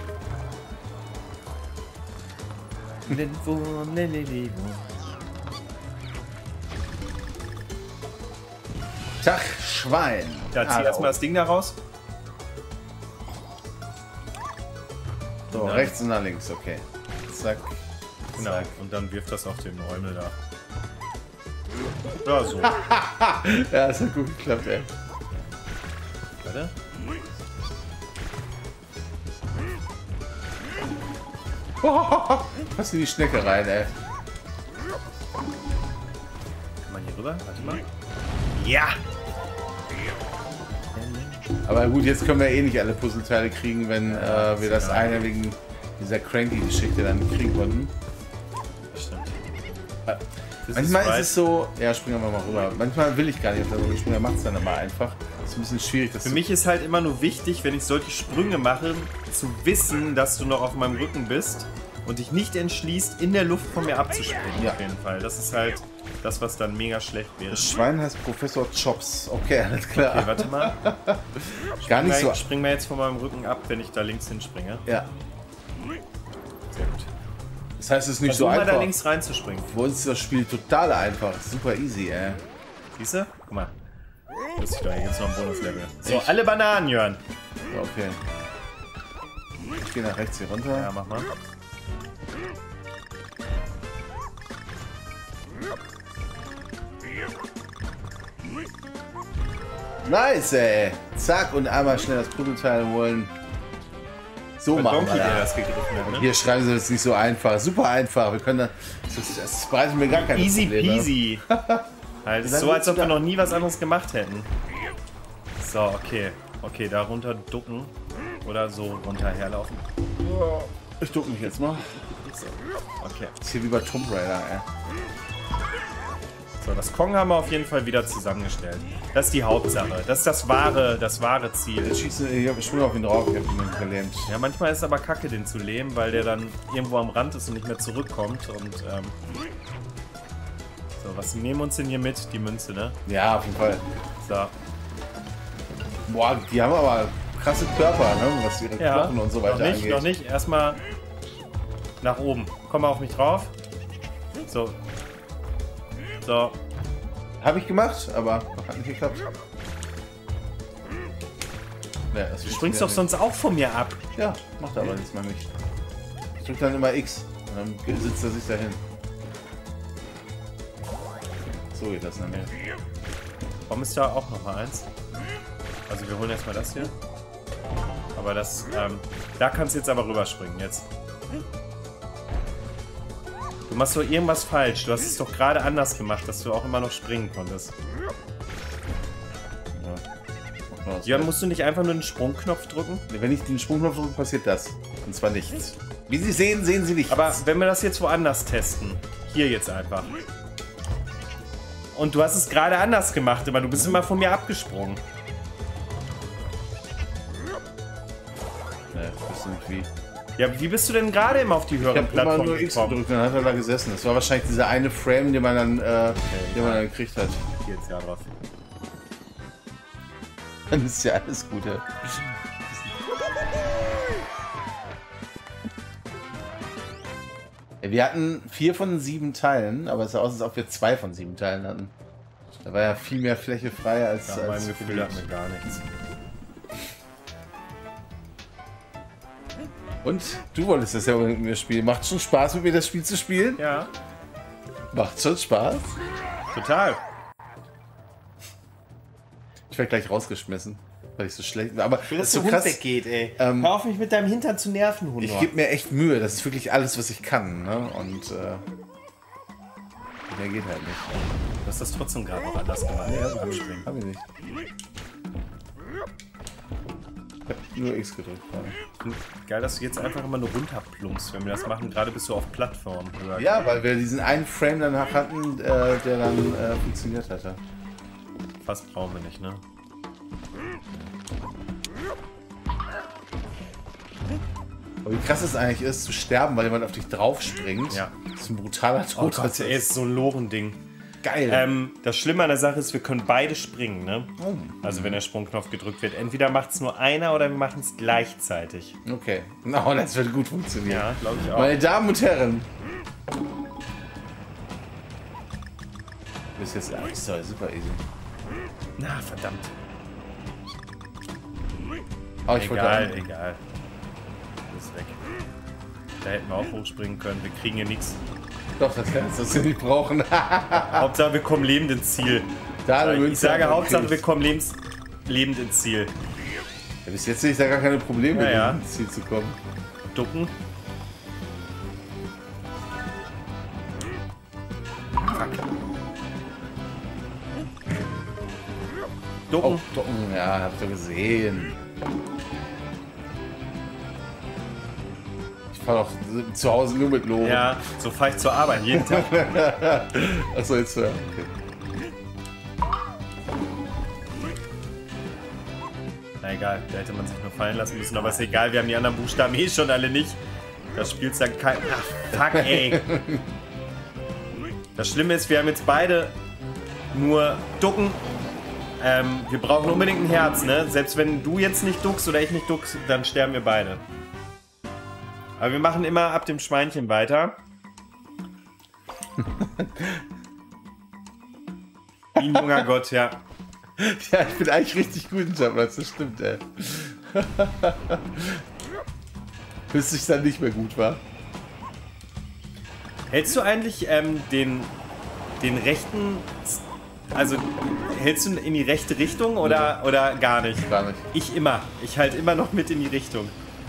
Tag, Schwein. Da zieh erstmal das Ding da raus. So, rechts und nach links, okay. Zack. Genau, Zack. und dann wirft das auf den Räumel da. Ja, so. Ja, das hat gut geklappt, ey. Warte. Pass in die Schnecke rein, ey. Kann man hier rüber? Warte mal. Ja! Aber gut, jetzt können wir eh nicht alle Puzzleteile kriegen, wenn wir das eine wegen dieser Cranky-Geschichte dann nicht kriegen konnten. Stimmt. Manchmal ist es so, ja, springen wir mal rüber. Manchmal will ich gar nicht auf der Sprünge, macht es dann aber einfach. Das ist ein bisschen schwierig. Das Für mich ist halt immer nur wichtig, wenn ich solche Sprünge mache, zu wissen, dass du noch auf meinem Rücken bist und dich nicht entschließt, in der Luft von mir abzuspringen. Ja. Auf jeden Fall. Das ist halt das, was dann mega schlecht wäre. Das Schwein heißt Professor Chops. Okay, alles klar. Okay, warte mal. Gar nicht so. Spring mir jetzt von meinem Rücken ab, wenn ich da links hinspringe. Ja. Sehr gut. Das heißt, es ist nicht Versuch so mal einfach. da links reinzuspringen. Für uns ist das Spiel total einfach. Super easy, ey. Siehst du? Guck mal. Das ist doch, hier gibt's noch ein Bonuslevel. So, alle Bananen, Jörn. Okay. Ich gehe nach rechts hier runter. Ja, mach mal. Nice, ey. Zack, und einmal schnell das Puzzleteil holen. So Bei machen Donkey, wir der das. das gegriffen hat, ne? Hier schreiben sie das nicht so einfach. Super einfach. Wir können das bereitet mir gar keine Easy Probleme. peasy. Halt, ist so, als ob wir noch nie was anderes gemacht hätten. So, okay. Okay, da runter ducken. Oder so runter herlaufen. Ich duck mich jetzt mal. So, okay. Das ist hier wie bei Tomb Raider, ey. So, das Kong haben wir auf jeden Fall wieder zusammengestellt. Das ist die Hauptsache. Das ist das wahre Ziel. Jetzt schießt ich springe auf ihn drauf, ich hab ihn gelähmt. Ja, manchmal ist es aber kacke, den zu lähmen, weil der dann irgendwo am Rand ist und nicht mehr zurückkommt. Und, so, was nehmen wir uns denn hier mit? Die Münze, ne? Ja, auf jeden Fall. So. Boah, die haben aber krasse Körper, ne? Was ihre Ja, Knochen und so weiter angeht. noch nicht. Erstmal nach oben. Komm mal auf mich drauf. So. So. Habe ich gemacht, aber hat nicht geklappt. Ja, Du springst doch sonst auch von mir ab. Ja, macht er aber diesmal nicht. Ich drück dann immer X und dann sitzt er sich dahin. So geht das nämlich. Warum ist da auch noch mal eins? Also wir holen erstmal das hier. Aber das, da kannst du jetzt aber rüberspringen jetzt. Du machst doch irgendwas falsch. Du hast es doch gerade anders gemacht, dass du auch immer noch springen konntest. Ja. Ja, musst du nicht einfach nur den Sprungknopf drücken? Wenn ich den Sprungknopf drücke, passiert das. Und zwar nichts. Wie Sie sehen, sehen Sie nichts. Aber wenn wir das jetzt woanders testen, hier jetzt einfach. Und du hast es gerade anders gemacht, aber du bist immer von mir abgesprungen. Ne, ich wüsste nicht wie. Ja, wie bist du denn gerade immer auf die Ich höheren habe immer Plattformen nur X gekommen? gedrückt und dann hat er da gesessen. Das war wahrscheinlich dieser eine Frame, den man dann, den man dann gekriegt hat. Hier jetzt ja drauf. Dann ist ja alles Gute. Ja, wir hatten 4 von 7 Teilen, aber es sah aus, als ob wir 2 von 7 Teilen hatten. Da war ja viel mehr Fläche frei als. Ja, als meinem Gefühl hatten wir gar nichts. Und du wolltest das ja mit mir spielen. Macht schon Spaß, mit mir das Spiel zu spielen? Ja. Macht schon Spaß? Total. Ich werde gleich rausgeschmissen, weil ich so schlecht bin. Aber Dass das ist so der krass. Hund weggeht, ey. Hör auf, mich mit deinem Hintern zu nerven, Hund. Ich gebe mir echt Mühe. Das ist wirklich alles, was ich kann. Ne? Und mehr geht halt nicht. Du hast das trotzdem gerade noch anders gemacht. Ja, Hab ich nicht. Ich hab nur X gedrückt gerade. Geil, dass du jetzt einfach immer nur runterplumpst, wenn wir das machen. Gerade bist du auf Plattform. Ja, weil wir diesen einen Frame danach hatten, der dann funktioniert hatte. Fast brauchen wir nicht, ne? Aber wie krass es eigentlich ist, zu sterben, weil jemand auf dich drauf springt. Ja. Das ist ein brutaler Oh Tod. Gott, ey, ist so ein Loren-Ding. Geil. Das Schlimme an der Sache ist, wir können beide springen, ne? Oh. Also wenn der Sprungknopf gedrückt wird. Entweder macht es nur einer oder wir machen es gleichzeitig. Okay. No, das wird gut funktionieren. Ja, glaube ich auch. Meine Damen und Herren. Das ist jetzt super easy. Na, verdammt. Oh, ich Egal. Ist weg. Da hätten wir auch hochspringen können. Wir kriegen hier nichts. Doch, das kannst du nicht brauchen. Hauptsache, wir kommen lebend ins Ziel. Ich sage Hauptsache, wir kommen lebend ins Ziel. Ja, bis jetzt sehe ich da gar keine Probleme, Ja. ins Ziel zu kommen. Ducken. Fuck. Ducken. Oh, Docken, ja, hab ich doch gesehen. Ich fahre doch zu Hause nur mit Loren. Ja, so fahre ich zur Arbeit jeden Tag. Achso, jetzt okay. Na egal, da hätte man sich nur fallen lassen müssen, aber ist egal, wir haben die anderen Buchstaben eh schon alle nicht. Das spielt dann kein... Ach, fuck, ey. Das Schlimme ist, wir haben jetzt beide nur Ducken. Wir brauchen unbedingt ein Herz, ne? Selbst wenn du jetzt nicht duckst oder ich nicht duckst, dann sterben wir beide. Aber wir machen immer ab dem Schweinchen weiter. Wie ein junger Gott, ja. Ja, ich bin eigentlich richtig gut in Jumpers, das stimmt, ey. Bis ich dann nicht mehr gut war. Hältst du eigentlich den rechten... Also, hältst du in die rechte Richtung oder gar nicht? Gar nicht. Ich immer. Ich halte immer noch mit in die Richtung.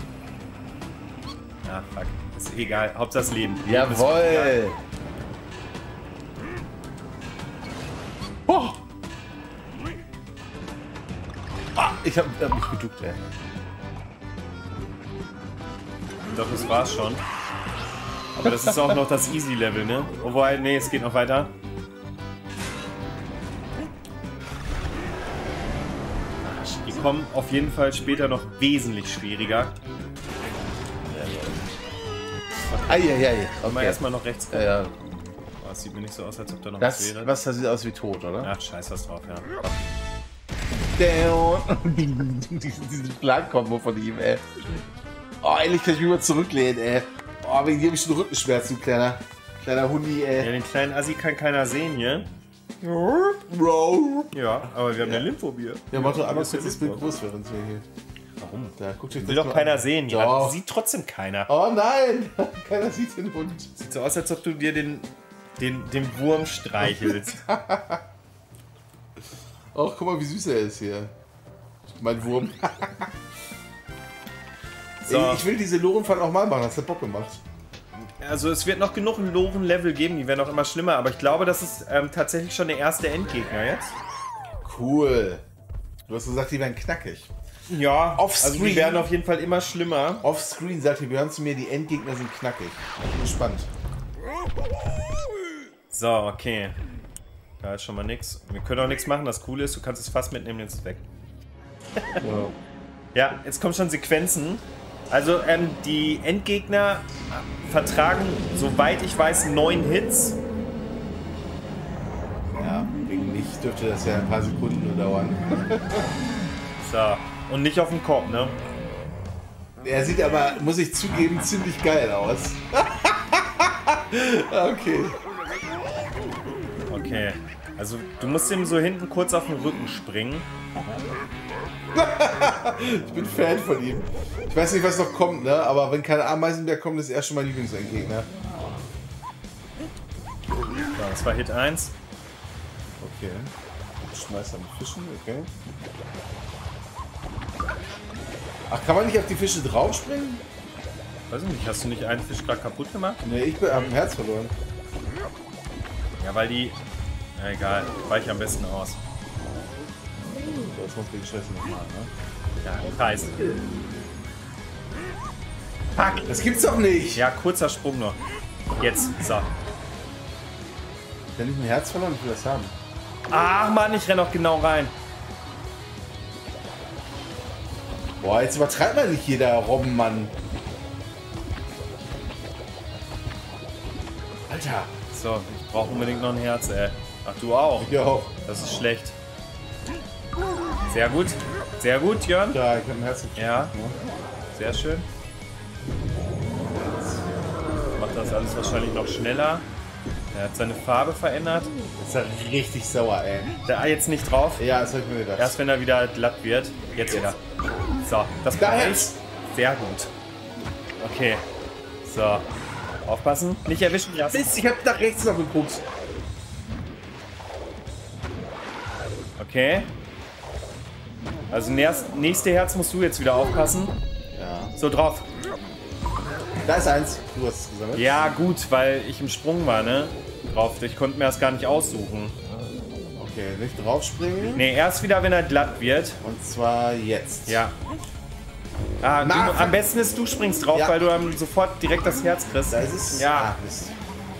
Ah, fuck. Ist egal. Hauptsache das Leben. Jawohl! Oh. Ah, ich hab mich geduckt, ey. Doch, das war's schon. Aber das ist auch noch das Easy-Level, ne? Obwohl, nee, es geht noch weiter. Die kommen auf jeden Fall später noch wesentlich schwieriger. Eieiei. Können wir erstmal noch rechts gucken. Ja. Oh, das sieht mir nicht so aus, als ob da noch Das, was wäre. was sieht aus wie tot, oder? Ach, scheiß was drauf, ja. Diese Schlagkombo von ihm, ey. Oh, endlich kann ich mich mal zurücklehnen, ey. Oh, wegen dir hab ich schon Rückenschmerzen, kleiner Hundi, Ja, ey. den kleinen Assi kann keiner sehen hier. Bro. Ja, aber wir haben eine Lymphobier. Ja, mach doch einmal ist kurz der das Bild Lympho. groß, während wir hier. Warum? Da, guckt euch Will das doch mal keiner an. sehen. Ja, Doch. sieht trotzdem keiner. Oh nein! Keiner sieht den Hund. Sieht so aus, als ob du dir den Wurm streichelst. Oh, guck mal, wie süß er ist hier. Mein Wurm. So. Ey, ich will diese Lorenfall auch mal machen, das hat Bock gemacht. Also es wird noch genug Loren-Level geben, die werden auch immer schlimmer, aber ich glaube, das ist tatsächlich schon der erste Endgegner jetzt. Cool. Du hast gesagt, die werden knackig. Ja, Offscreen. also die werden auf jeden Fall immer schlimmer. Offscreen sagte Björn zu mir, die Endgegner sind knackig. Ich bin gespannt. So, okay. Da ist schon mal nix. Wir können auch nichts machen, das Coole ist, du kannst es fast mitnehmen, jetzt ist es weg. Wow. Ja, jetzt kommen schon Sequenzen. Also die Endgegner vertragen, soweit ich weiß, 9 Hits. Ja, wegen mich dürfte das ja ein paar Sekunden nur dauern. So, und nicht auf dem Kopf, ne? Er sieht aber, muss ich zugeben, ziemlich geil aus. Okay. Okay, also du musst ihm so hinten kurz auf den Rücken springen. Ich bin Fan von ihm. Ich weiß nicht, was noch kommt, ne? Aber wenn keine Ameisenbär kommt, ist er schon mein Lieblingsendgegner. So, das war Hit 1. Okay. Schmeißer mit Fischen, okay. Ach, kann man nicht auf die Fische draufspringen? Weiß ich nicht, hast du nicht einen Fisch gerade kaputt gemacht? Ne, ich hab ein Herz verloren. Ja, weil die... Ja, egal, weiche am besten aus. So, jetzt muss die Scheiße nochmal, ne? Ja, Kreis. Fuck, das gibt's doch nicht! Ja, kurzer Sprung noch. Jetzt, so. Wenn ich ein Herz verloren, ich will das haben. Ach Mann, ich renne auch genau rein. Boah, jetzt übertreibt man nicht jeder Robbenmann. Alter. So, ich brauche unbedingt noch ein Herz, ey. Ach, du auch? Ich auch. Das ist schlecht. Sehr gut. Sehr gut, Jörn. Ja, ich hab ein Herz. Ja. Sehr schön. Macht das alles wahrscheinlich noch schneller. Er hat seine Farbe verändert. Ist ja richtig sauer, ey. Da jetzt nicht drauf. Ja, das hab ich mir gedacht. Erst wenn er wieder glatt wird. Jetzt wieder. So, das Da war Herz. sehr gut. Okay. So. Aufpassen. Nicht erwischen lassen. Mist, ich hab nach rechts noch geguckt. Okay. Also nächste Herz musst du jetzt wieder aufpassen. Ja. So, drauf. Da ist eins. Du hast es gesammelt. Ja, gut, weil ich im Sprung war, ne? Drauf. Ich konnte mir das gar nicht aussuchen. Okay, nicht draufspringen. Ne, erst wieder, wenn er glatt wird. Und zwar jetzt. Ja. Ah, du, am besten ist, du springst drauf, Ja. weil du dann sofort direkt das Herz kriegst. Da ist es. Ja. Ah, Mist.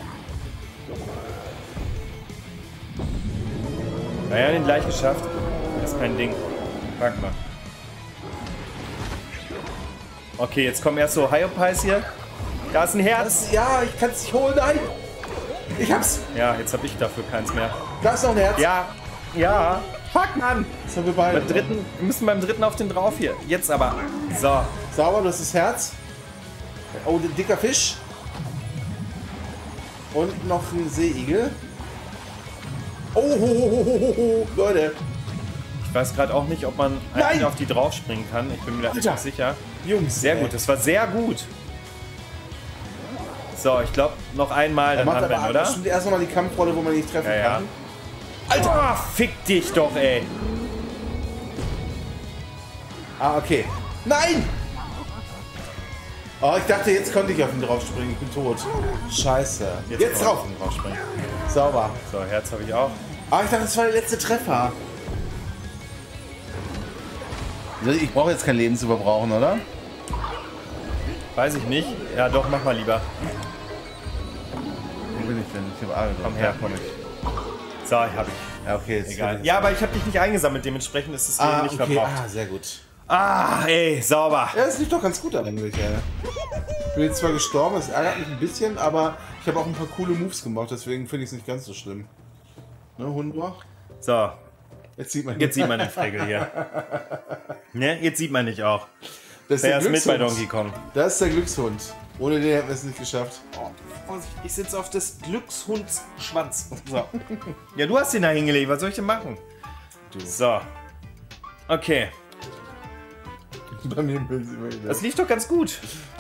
Naja, den gleich geschafft. Das ist kein Ding. Pack mal. Okay, jetzt kommen erst so Hyopies hier. Da ist ein Herz. Ja, ich kann es nicht holen. Nein. Ich hab's. Ja, jetzt habe ich dafür keins mehr. Da ist noch ein Herz. Ja, ja. Fuck, Mann. Das haben wir beide. Wir müssen beim dritten auf den drauf hier. Jetzt aber. So. Sauber, das ist das Herz. Oh, ein dicker Fisch. Und noch ein Seeigel. Oh, ho, ho, ho, ho, ho. Leute. Ich weiß gerade auch nicht, ob man Nein! eigentlich auf die drauf springen kann. Ich bin mir da nicht Alter. sicher. Jungs. Sehr gut, das war sehr gut. So, ich glaube, noch einmal, dann Macht haben wir ihn, aber oder? bestimmt erst nochmal die Kampfrolle, wo man nicht treffen Ja, ja. kann. Alter! Oh, fick dich doch, ey! Ah, okay. Nein! Oh, ich dachte, jetzt konnte ich auf ihn drauf springen. Ich bin tot. Scheiße. Jetzt kann man drauf. auf ihn draufspringen. Sauber. So, Herz habe ich auch. Ah, ich dachte, das war der letzte Treffer. Ich brauche jetzt kein Leben zu verbrauchen, oder? Weiß ich nicht. Ja, doch, mach mal lieber. Wo bin ich denn? Ich habe A gedrückt. Komm her. Ja, komm ich. So, hab ich. Ja, okay. Jetzt Egal. Ja, aber ich habe dich nicht eingesammelt, dementsprechend ist das Leben nicht okay. verbraucht. Ah, sehr gut. Ah, ey, sauber. Ja, das lief doch ganz gut eigentlich, ey. Ich bin jetzt zwar gestorben, das ärgert mich ein bisschen, aber ich habe auch ein paar coole Moves gemacht, deswegen finde ich es nicht ganz so schlimm. Ne, Hundor? So, Jetzt sieht man den Fregel hier. Ne, jetzt sieht man dich auch. Das ist Der der ist mit bei Glückshund. Donkey Kong. Das ist der Glückshund. Ohne den hätten wir es nicht geschafft. Oh, Vorsicht, ich sitze auf des Glückshunds Schwanz. So. Ja, du hast den da hingelegt, was soll ich denn machen? So. Okay, Bei mir im Bild immer wieder. das lief doch ganz gut.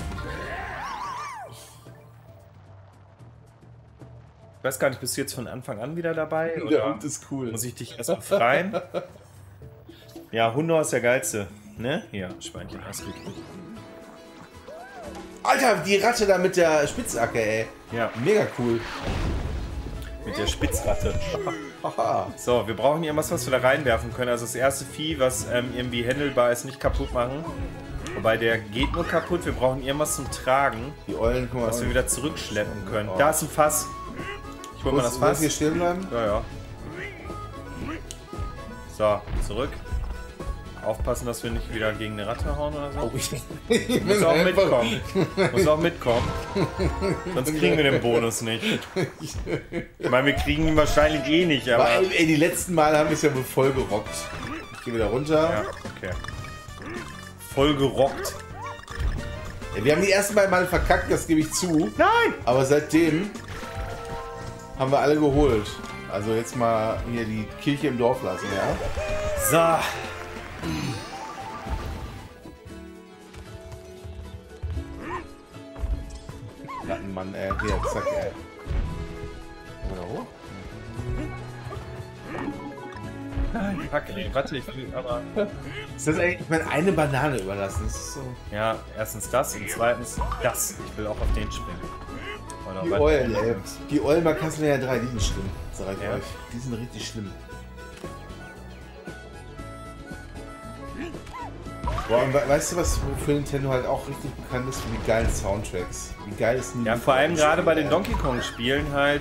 Ich weiß gar nicht, bist du jetzt von Anfang an wieder dabei? Der Oder Hund ist cool. muss ich dich erst befreien? Ja, Hundor ist der geilste. Ne? Ja, Schweinchen, alles gut. Alter, die Ratte da mit der Spitzhacke, ey. Ja, Mega cool. mit der Spitzratte. Haha. So, wir brauchen irgendwas, was wir da reinwerfen können. Also das erste Vieh, was irgendwie handelbar ist, nicht kaputt machen. Wobei der geht nur kaputt. Wir brauchen irgendwas zum Tragen, Die Eulen, guck mal. was wir wieder zurückschleppen können. Da ist ein Fass. Ich hol mal das Muss Fass. hier stehen bleiben? Ja, ja. So, zurück. Aufpassen, dass wir nicht wieder gegen eine Ratte hauen oder so. Ich Muss auch mitkommen. Muss auch mitkommen. Sonst kriegen wir den Bonus nicht. Ich meine, wir kriegen ihn wahrscheinlich eh nicht, aber... Weil, ey, die letzten Mal haben wir es ja wohl voll gerockt. Ich gehe wieder runter. Ja, okay. Voll gerockt. Ja, wir haben die ersten beiden Mal verkackt, das gebe ich zu. Nein! Aber seitdem haben wir alle geholt. Also jetzt mal hier die Kirche im Dorf lassen, ja? So. Rattenmann, ey. Hier, zack, ey. Oder hoch? Nein, fuck, ey. Warte, ich will aber... Ist das eigentlich, ich meine, eine Banane überlassen? Das ist so... Ja, erstens das und zweitens das. Ich will auch auf den springen. Oder Die was- Eulen, ey. Die Eulen bei Castlevania 3, die sind schlimm. Sag ich Ja. euch. Die sind richtig schlimm. Boah, und weißt du, was für Nintendo halt auch richtig bekannt ist? Für die geilen Soundtracks. Wie geil ist denn die? Ja, vor allem gerade bei den Donkey Kong Spielen halt...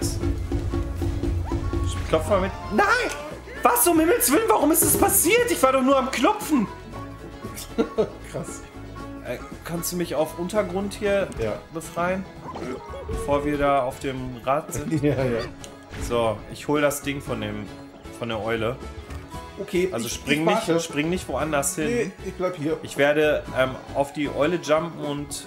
Klopf mal mit... Nein! Was um Himmels Willen, warum ist das passiert? Ich war doch nur am Klopfen. Krass. Kannst du mich auf Untergrund hier Ja. befreien? Bevor wir da auf dem Rad sind? Ja, ja. So, ich hol das Ding von der Eule. Okay, Also ich spring warte. nicht woanders hin. Nee, ich bleib hier. Ich werde auf die Eule jumpen und...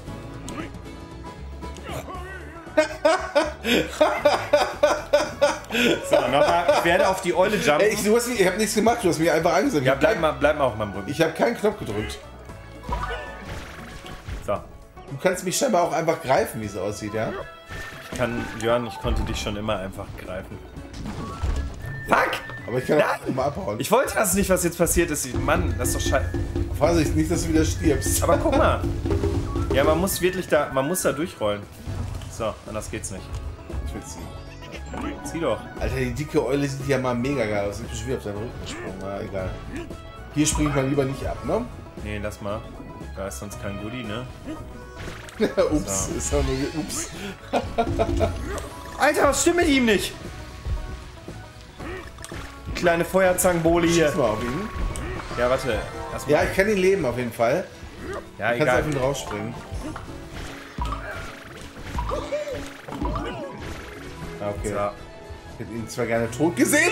So, nochmal. Ich werde auf die Eule jumpen. Ey, ich hab nichts gemacht, du hast mich einfach angesagt. Ja, bleib mal auf meinem Rücken. Ich habe keinen Knopf gedrückt. So. Du kannst mich scheinbar auch einfach greifen, wie es aussieht, ja? Jörn, ich konnte dich schon immer einfach greifen. Fuck! Aber ich kann auch immer abhauen. Ich wollte das nicht, was jetzt passiert ist. Mann, das ist doch scheiße. Vorsicht, nicht, dass du wieder stirbst. Aber guck mal. Ja, man muss da durchrollen. So, anders geht's nicht. Ich will ziehen. Zieh doch. Alter, die dicke Eule sieht ja mal mega geil aus. Ich bin schon wieder auf seinen Rücken gesprungen. Na, egal. Hier springe ich mal lieber nicht ab, ne? Nee, lass mal. Da ist sonst kein Goodie, ne? Ups, So. ist doch nur ups. Alter, was stimmt mit ihm nicht? Kleine Feuerzangenbowle hier. Schieß mal auf ihn. Ja, warte. Lass mal. Ja, ich kann ihn leben auf jeden Fall. Ja, Du kannst auf egal. ihn draufspringen. Ah, okay. So. Ich hätte ihn zwar gerne tot gesehen.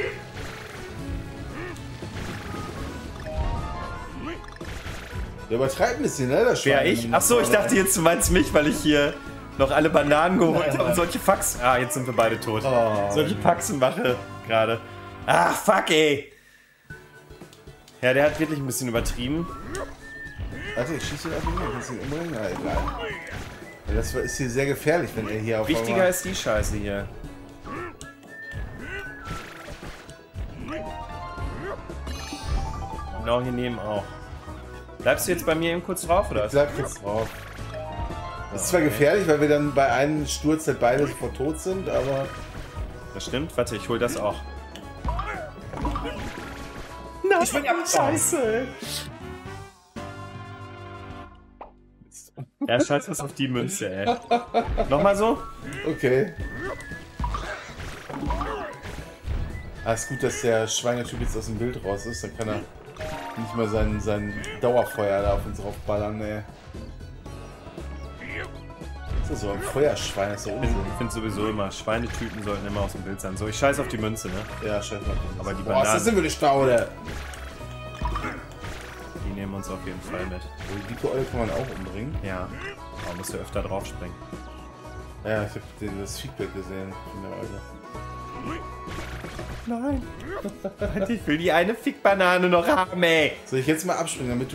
Der übertreibt ein bisschen, ne? Das Wer Schwein. ich? Achso, ich dachte jetzt, du meinst mich, weil ich hier noch alle Bananen geholt habe und solche Faxen. Ah, jetzt sind wir beide tot. Oh, solche Faxen mache gerade. Ah, fuck, ey. Ja, der hat wirklich ein bisschen übertrieben. Warte, ich schieße auf ihn, dann kannst du ihn umbringen. Na, egal. Ja, das ist hier sehr gefährlich, wenn er hier auf Wichtiger einmal... ist die Scheiße hier. Genau hier neben auch. Bleibst du jetzt bei mir eben kurz drauf, oder? Ich bleib jetzt drauf. Das ist zwar gefährlich, weil wir dann bei einem Sturz halt beide sofort tot sind, aber... Das stimmt. Warte, ich hol das auch. Nein, ich bin ab. Scheiße. Ja, scheiß was auf die Münze, ey. Nochmal so? Okay. Ah, ist gut, dass der Schweinetyp jetzt aus dem Bild raus ist. Dann kann er nicht mal sein Dauerfeuer da auf uns draufballern, ey. Das ist so ein Feuerschwein, das ist so Ich Unsinn. finde sowieso immer, Schweinetüten sollten immer aus dem Bild sein. So, ich scheiß auf die Münze, ne? Ja, scheiß mal. Aber die Boah, ist das Bananen, denn für eine Staude? die nehmen uns auf jeden Fall mit. Die dicke Eule kann man auch umbringen. Ja. Aber musst du öfter drauf springen. Ja, ich hab das Feedback gesehen von der Eule. Nein. Ich will die eine Fickbanane noch haben, ey. Soll ich jetzt mal abspringen, damit du,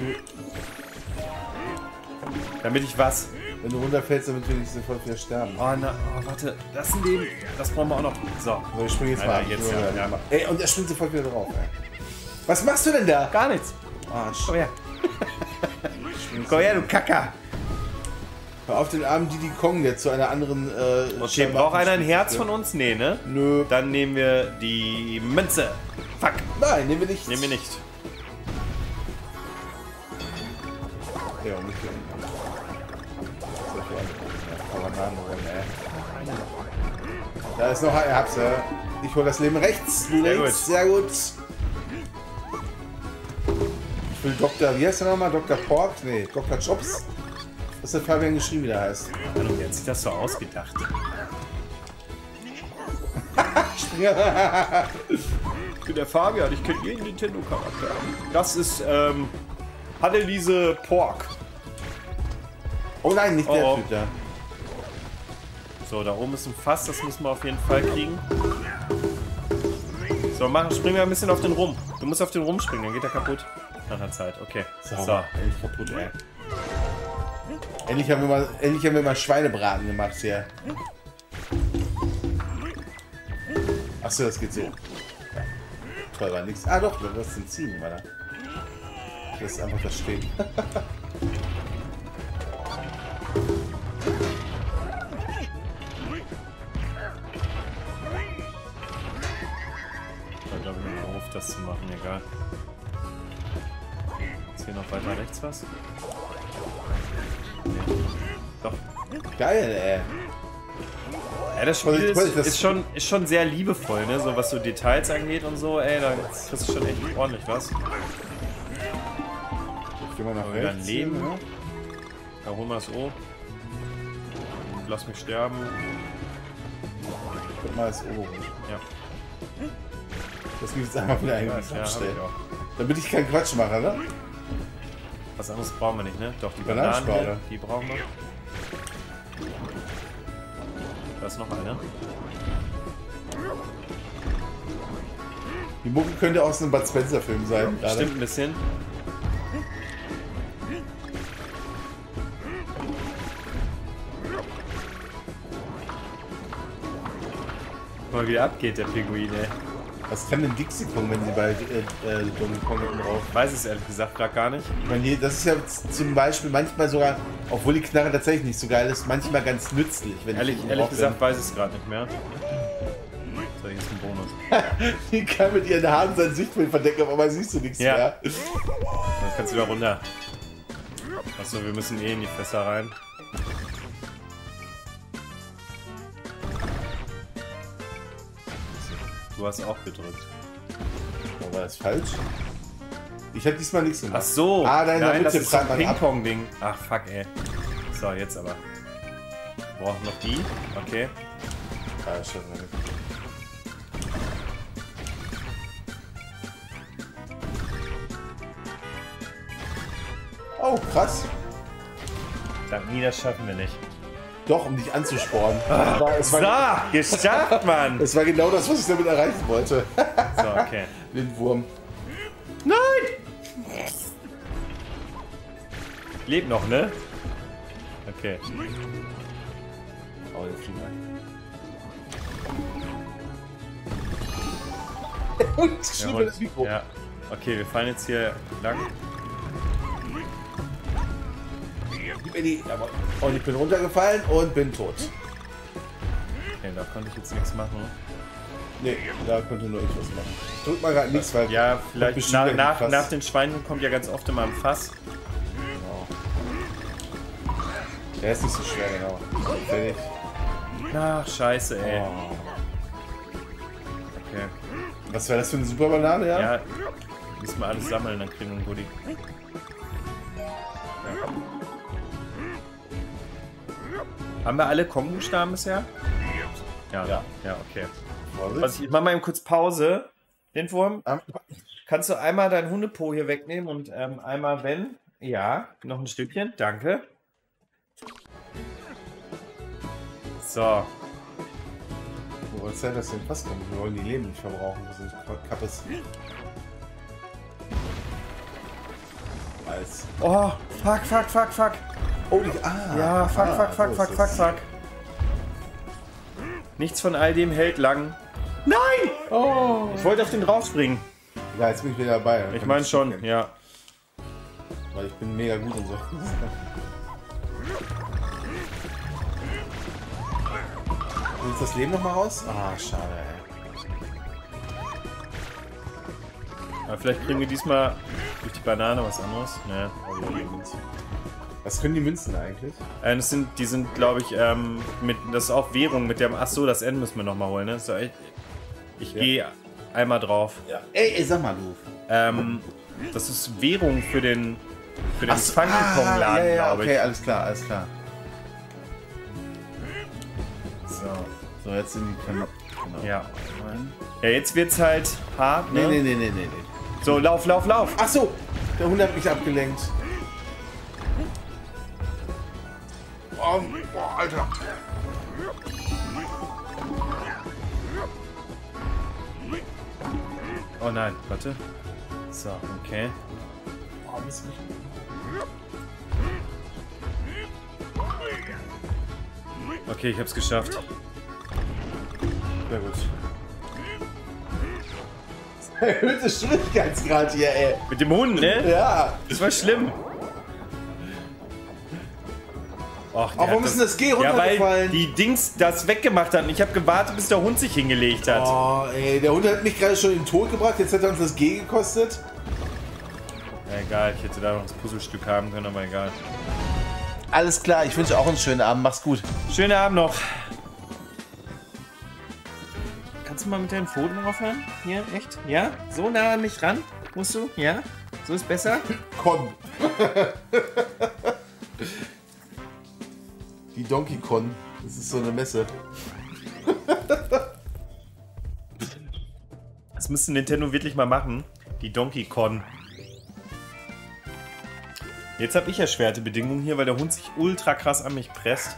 Damit ich was? wenn du runterfällst, damit wir nicht sofort wieder sterben? Oh, na, oh, warte. Das sind die. Das brauchen wir auch noch. So. So, ich springe jetzt Alter, mal ab. jetzt, So, ja. Ey, und er springt sofort wieder drauf, ey. Was machst du denn da? Gar nichts. Arsch. Komm her. Komm her, du Kacker. Hör auf den armen Diddy Kong, der zu einer anderen... Okay, braucht einer ein Herz von uns? Nee, ne? Nö. Dann nehmen wir die Münze. Fuck. Nein, nehmen wir nicht. Nehmen wir nicht. Ja, und nicht hier unten. So, hier unten. Ja, Bananen holen, ey. Da ist noch ein, ihr habt's, ja. Ich hol das Leben rechts, du Sehr links. gut. Sehr gut. Ich will Dr. Wie heißt der nochmal? Dr. Pork? Nee, Dr. Chops. Was der Fabian geschrieben wieder heißt. Keine Ahnung, wer hat sich das so ausgedacht? Ich bin der Fabian, ich kenne jeden Nintendo-Charakter. Das ist, Hanneliese Pork. Oh nein, nicht der Oh, oh. Typ da. So, da oben ist ein Fass, das müssen wir auf jeden Fall kriegen. So, springen wir ein bisschen auf den Rum. Du musst auf den Rum springen, dann geht er kaputt. Nach der Zeit, okay. So, So. ey, kaputt, ey. Endlich haben wir mal Schweinebraten gemacht hier. Achso, das geht so. Ja. Toll, war nix. Ah doch, du hast den Ziehen, oder? Das ist einfach das Stehen. Ich glaube, ich bin doof, das zu machen, egal. Ist hier noch weiter rechts was? Nee. Doch. Geil, ey. Ja, das Spiel ist schon sehr liebevoll, ne? So was so Details angeht und so, ey, da kriegst du schon echt ordentlich was. Ich geh mal nach Wieder rechts. ein Leben. Ne? Da holen wir das O. Lass mich sterben. Guck mal das O. Ja. Das mich jetzt einfach wieder Ja, abstellen. Damit ich keinen Quatsch mache, ne? Was anderes brauchen wir nicht, ne? Doch, die Bananenspaude. Bananen, die brauchen wir. Da ist noch eine. Die Mucke könnte aus einem Bud Spencer Film sein. Stimmt ein bisschen. Mal wie abgeht der Pinguin, ey. Was kann denn Dixie Kong, wenn sie bei Donkey Kong hinten drauf? Weiß es ehrlich gesagt gerade gar nicht. Ich meine, das ist ja zum Beispiel manchmal sogar, obwohl die Knarre tatsächlich nicht so geil ist, manchmal ganz nützlich. Wenn Ehrlich gesagt weiß ich es gerade nicht mehr. So, hier ist ein Bonus. Die kann mit ihren Haaren sein Sichtfeld verdecken, aber man siehst du nichts Ja. mehr. Dann kannst du wieder runter. Achso, wir müssen eh in die Fässer rein. Du hast auch gedrückt. War das falsch? Ich habe diesmal nichts gemacht. Ach so. Ah, nein, das ist so ein man ab. Ping-Pong-Ding. Ach, fuck, ey. So, jetzt aber. Wir brauchen noch die. Okay. Ah, das schaffen wir nicht. Oh, krass. Dank nie, das schaffen wir nicht. Doch, um dich anzusporen. So, geschafft, Mann! Es war genau das, was ich damit erreichen wollte. So, okay. Lindwurm. Nein! Lebt noch, ne? Okay. Oh, jetzt fliegen wir. Und Ja, schnippel das Mikro. ja. Okay, wir fallen jetzt hier lang. Und ich bin runtergefallen und bin tot. Okay, da konnte ich jetzt nichts machen. Nee, da konnte nur ich was machen. Ich drück mal gerade nichts, weil... Ja, vielleicht bestimmt nach den Schweinen kommt ja ganz oft immer ein Fass. Genau. Der ist nicht so schwer, genau. Fertig. Ach, scheiße, ey. Oh. Okay. Was wäre das für eine super Banane, ja? Ja, müssen wir alles sammeln, dann kriegen wir ein Goodie. Ja. Haben wir alle Kong-Buchstaben bisher? Ja. Ja. Ja, okay. Vorsicht. Ich mach mal eben kurz Pause. Lindwurm, Ah, kannst du einmal dein Hundepo hier wegnehmen und einmal Ben? Ja, noch ein Stückchen, danke. So. Wo erzählt das denn fast kommen? Wir wollen die Leben nicht verbrauchen. Das sind Kappes. Als. Oh, fuck. Oh, Ja, fuck. Nichts von all dem hält lang. Nein! Oh. Ich wollte auf den draufspringen. Ja, jetzt bin ich wieder dabei. Ich meine schon, ja. Weil ich bin mega gut und so. Willst du das Leben nochmal raus? Ah, schade, ey. Aber vielleicht kriegen wir diesmal durch die Banane was anderes. Ne, aber wieder die Münzen. Was können die Münzen eigentlich? Die sind, glaube ich, das ist auch Währung mit dem. Achso, das N müssen wir nochmal holen, ne? So, ich gehe einmal drauf. Ja. Ey, sag mal, du. Das ist Währung für den Funky-Kong-Laden, ja, glaube ich. okay, alles klar. So. So, jetzt sind die Genau. Ja. Ja, jetzt wird's halt hart, ne? Nee. So, lauf. Ach so, der Hund hat mich abgelenkt. Oh, Alter. Oh nein, warte. So, okay. Oh, Mist. Okay, ich hab's geschafft. Sehr gut. Erhöhte Schwierigkeitsgrad hier, ey. Mit dem Hund, ne? Ja. Das war schlimm. Och, Aber warum ist denn das G runtergefallen? Ja, weil die Dings das weggemacht hat. Und ich habe gewartet, bis der Hund sich hingelegt hat. Oh, ey, der Hund hat mich gerade schon in den Tod gebracht. Jetzt hat er uns das G gekostet. Ja, egal, ich hätte da noch das Puzzlestück haben können, aber egal. Alles klar, ich wünsche auch einen schönen Abend. Mach's gut. Schönen Abend noch. Kannst du mal mit deinen Pfoten aufhören? Hier, echt? Ja? So nah an mich ran? Musst du? Ja? So ist besser? Con. Die Donkey Con. Das ist so eine Messe. Das müsste Nintendo wirklich mal machen. Die Donkey Con. Jetzt habe ich erschwerte Bedingungen hier, weil der Hund sich ultra krass an mich presst.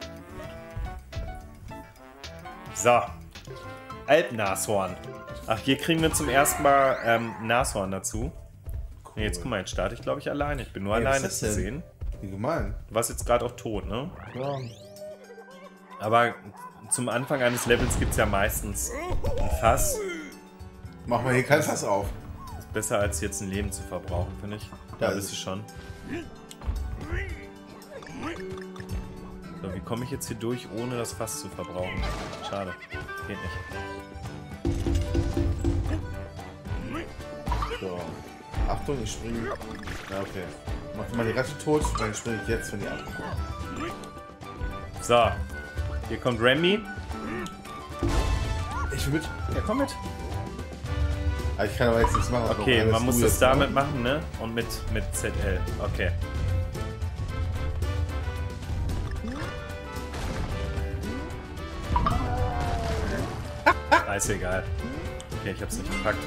So. Alpnashorn. Ach, hier kriegen wir zum ersten Mal Nashorn dazu. Cool. Jetzt guck mal, jetzt starte ich glaube ich alleine. Ich bin nur alleine zu sehen. Wie gemein. Du warst jetzt gerade auch tot, ne? Ja. Aber zum Anfang eines Levels gibt es ja meistens ein Fass. Machen wir hier kein Fass auf. Ist besser als jetzt ein Leben zu verbrauchen, finde ich. Da bist du schon. So, wie komme ich jetzt hier durch, ohne das Fass zu verbrauchen? Schade. Geht nicht. So. Achtung, ich springe. Ja, okay. Mach mal die Ratte tot, dann springe ich jetzt, wenn die abkommt. So. Hier kommt Remy. Ich will mit. Ja, komm mit. Ich kann aber jetzt nichts machen. Okay, man muss das damit machen, ne? Und mit ZL. Okay. Ist egal. Okay, ich hab's nicht gepackt.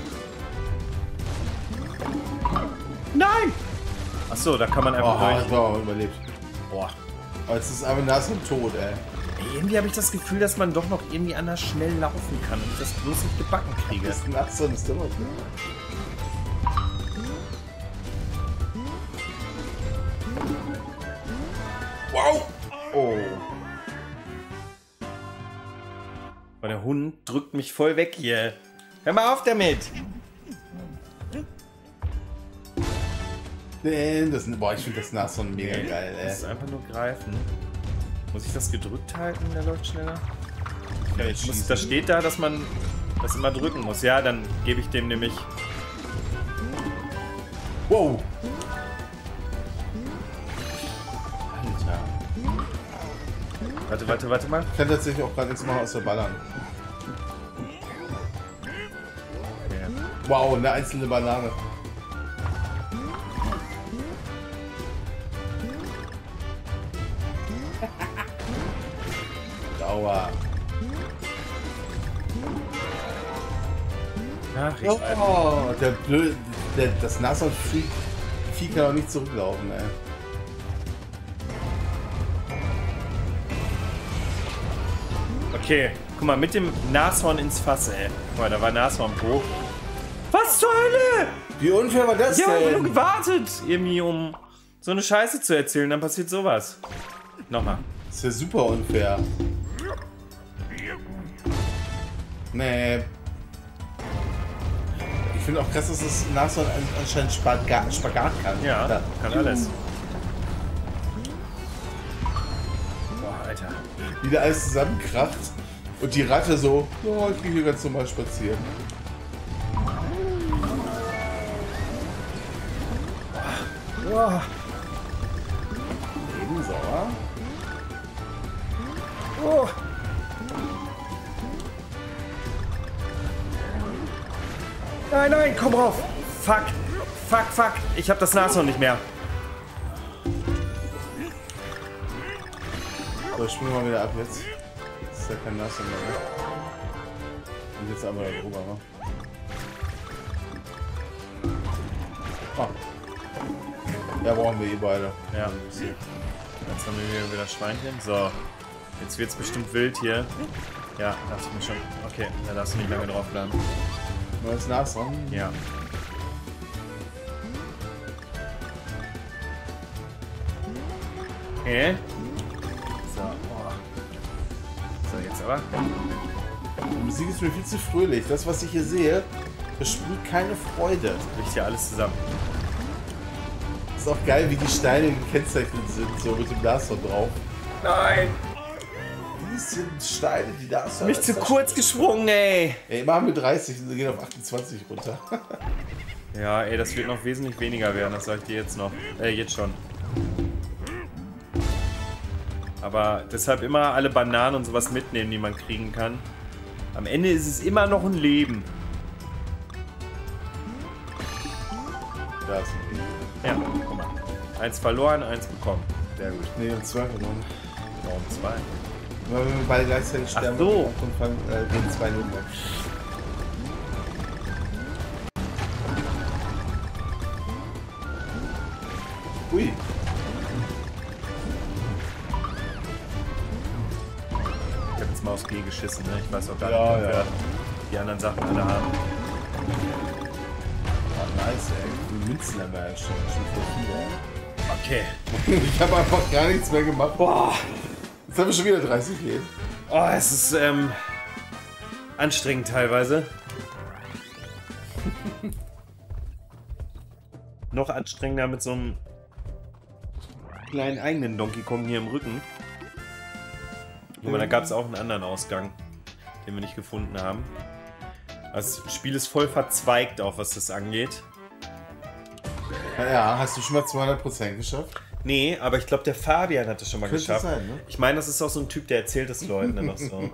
Nein! Achso, da kann man einfach durch. Oh, überlebt. Boah. Aber jetzt ist einfach nass und tot, ey. Irgendwie habe ich das Gefühl, dass man doch noch irgendwie anders schnell laufen kann und ich das bloß nicht gebacken kriege. Das ist nass und ist immer gut. Wow! Oh. Aber der Hund drückt mich voll weg hier. Hör mal auf damit! Boah, ich finde das Nashorn mega geil, ey. Das ist einfach nur greifen. Muss ich das gedrückt halten? Der läuft schneller. Ja, das steht da, dass man das immer drücken muss. Ja, dann gebe ich dem nämlich... Wow! Warte mal. Ich kann tatsächlich auch gerade nichts machen außer ballern. Okay. Wow, eine einzelne Banane. Dauer. Ach, Oh, das Nashorn-Vieh kann auch nicht zurücklaufen, ey. Okay, guck mal, mit dem Nashorn ins Fass, ey. Guck mal, da war Nashorn-Po. Was zur Hölle? Wie unfair war das denn? Ja, ich hab nur denn? gewartet, irgendwie, um so eine Scheiße zu erzählen, dann passiert sowas. Nochmal. Das ist ja super unfair. Nee. Ich finde auch krass, dass das Nashorn anscheinend Spagat kann. Ja, Da. kann alles. Boah, Alter. Wieder alles zusammenkracht und die Ratte so, oh, ich gehe hier ganz normal spazieren. Boah. Eben sauer. Oh. Nein, komm rauf. Fuck. Ich hab das Nashorn nicht mehr. So, ich springe mal wieder ab jetzt. Das ist ja kein Nashorn mehr, ne? Und jetzt aber da drüber, ne? Oh. Ja, brauchen wir eh beide. Ja. Jetzt haben wir hier wieder Schweinchen. So. Jetzt wird's bestimmt wild hier. Ja, dachte ich mir schon. Okay, da darfst du nicht lange drauf bleiben. Neues Nashorn? Ja. Okay. So. Oh. wa? Die Musik ist mir viel zu fröhlich. Das, was ich hier sehe, versprüht keine Freude. Bricht ja alles zusammen. Ist auch geil, wie die Steine gekennzeichnet sind, so mit dem Nashorn drauf. Nein! Dies sind Steine, die Nashorn. Mich zu kurz gesprungen, ey! Ey, immer haben wir 30 und wir gehen auf 28 runter. Ja, ey, das wird noch wesentlich weniger werden, das sag ich dir jetzt noch. Jetzt schon. Aber deshalb immer alle Bananen und sowas mitnehmen, die man kriegen kann. Am Ende ist es immer noch ein Leben. Da ist ein Leben. Ja, guck mal. 1 verloren, 1 bekommen. Sehr gut. Nee, und 2 verloren. Warum 2? Weil wir beide gleichzeitig sterben. Ach so. Und fangen gegen 2 Leben weg. Ui. Ich hab jetzt mal aufs G geschissen, ne? Ich weiß auch gar Ja, nicht, ob ja. wir die anderen Sachen alle haben. Oh, nice, ey. Die Münzen haben wir ja schon voll viele, ey. Okay. Ich habe einfach gar nichts mehr gemacht. Boah. Jetzt haben wir schon wieder 30 Leben. Oh, es ist anstrengend teilweise. Noch anstrengender mit so einem kleinen eigenen Donkey Kong hier im Rücken. Aber da gab es auch einen anderen Ausgang, den wir nicht gefunden haben. Das Spiel ist voll verzweigt, auch was das angeht. Ja, hast du schon mal 200% geschafft? Nee, aber ich glaube, der Fabian hat das schon mal Könnte geschafft. sein, ne? Ich meine, das ist auch so ein Typ, der erzählt es Leuten dann noch so.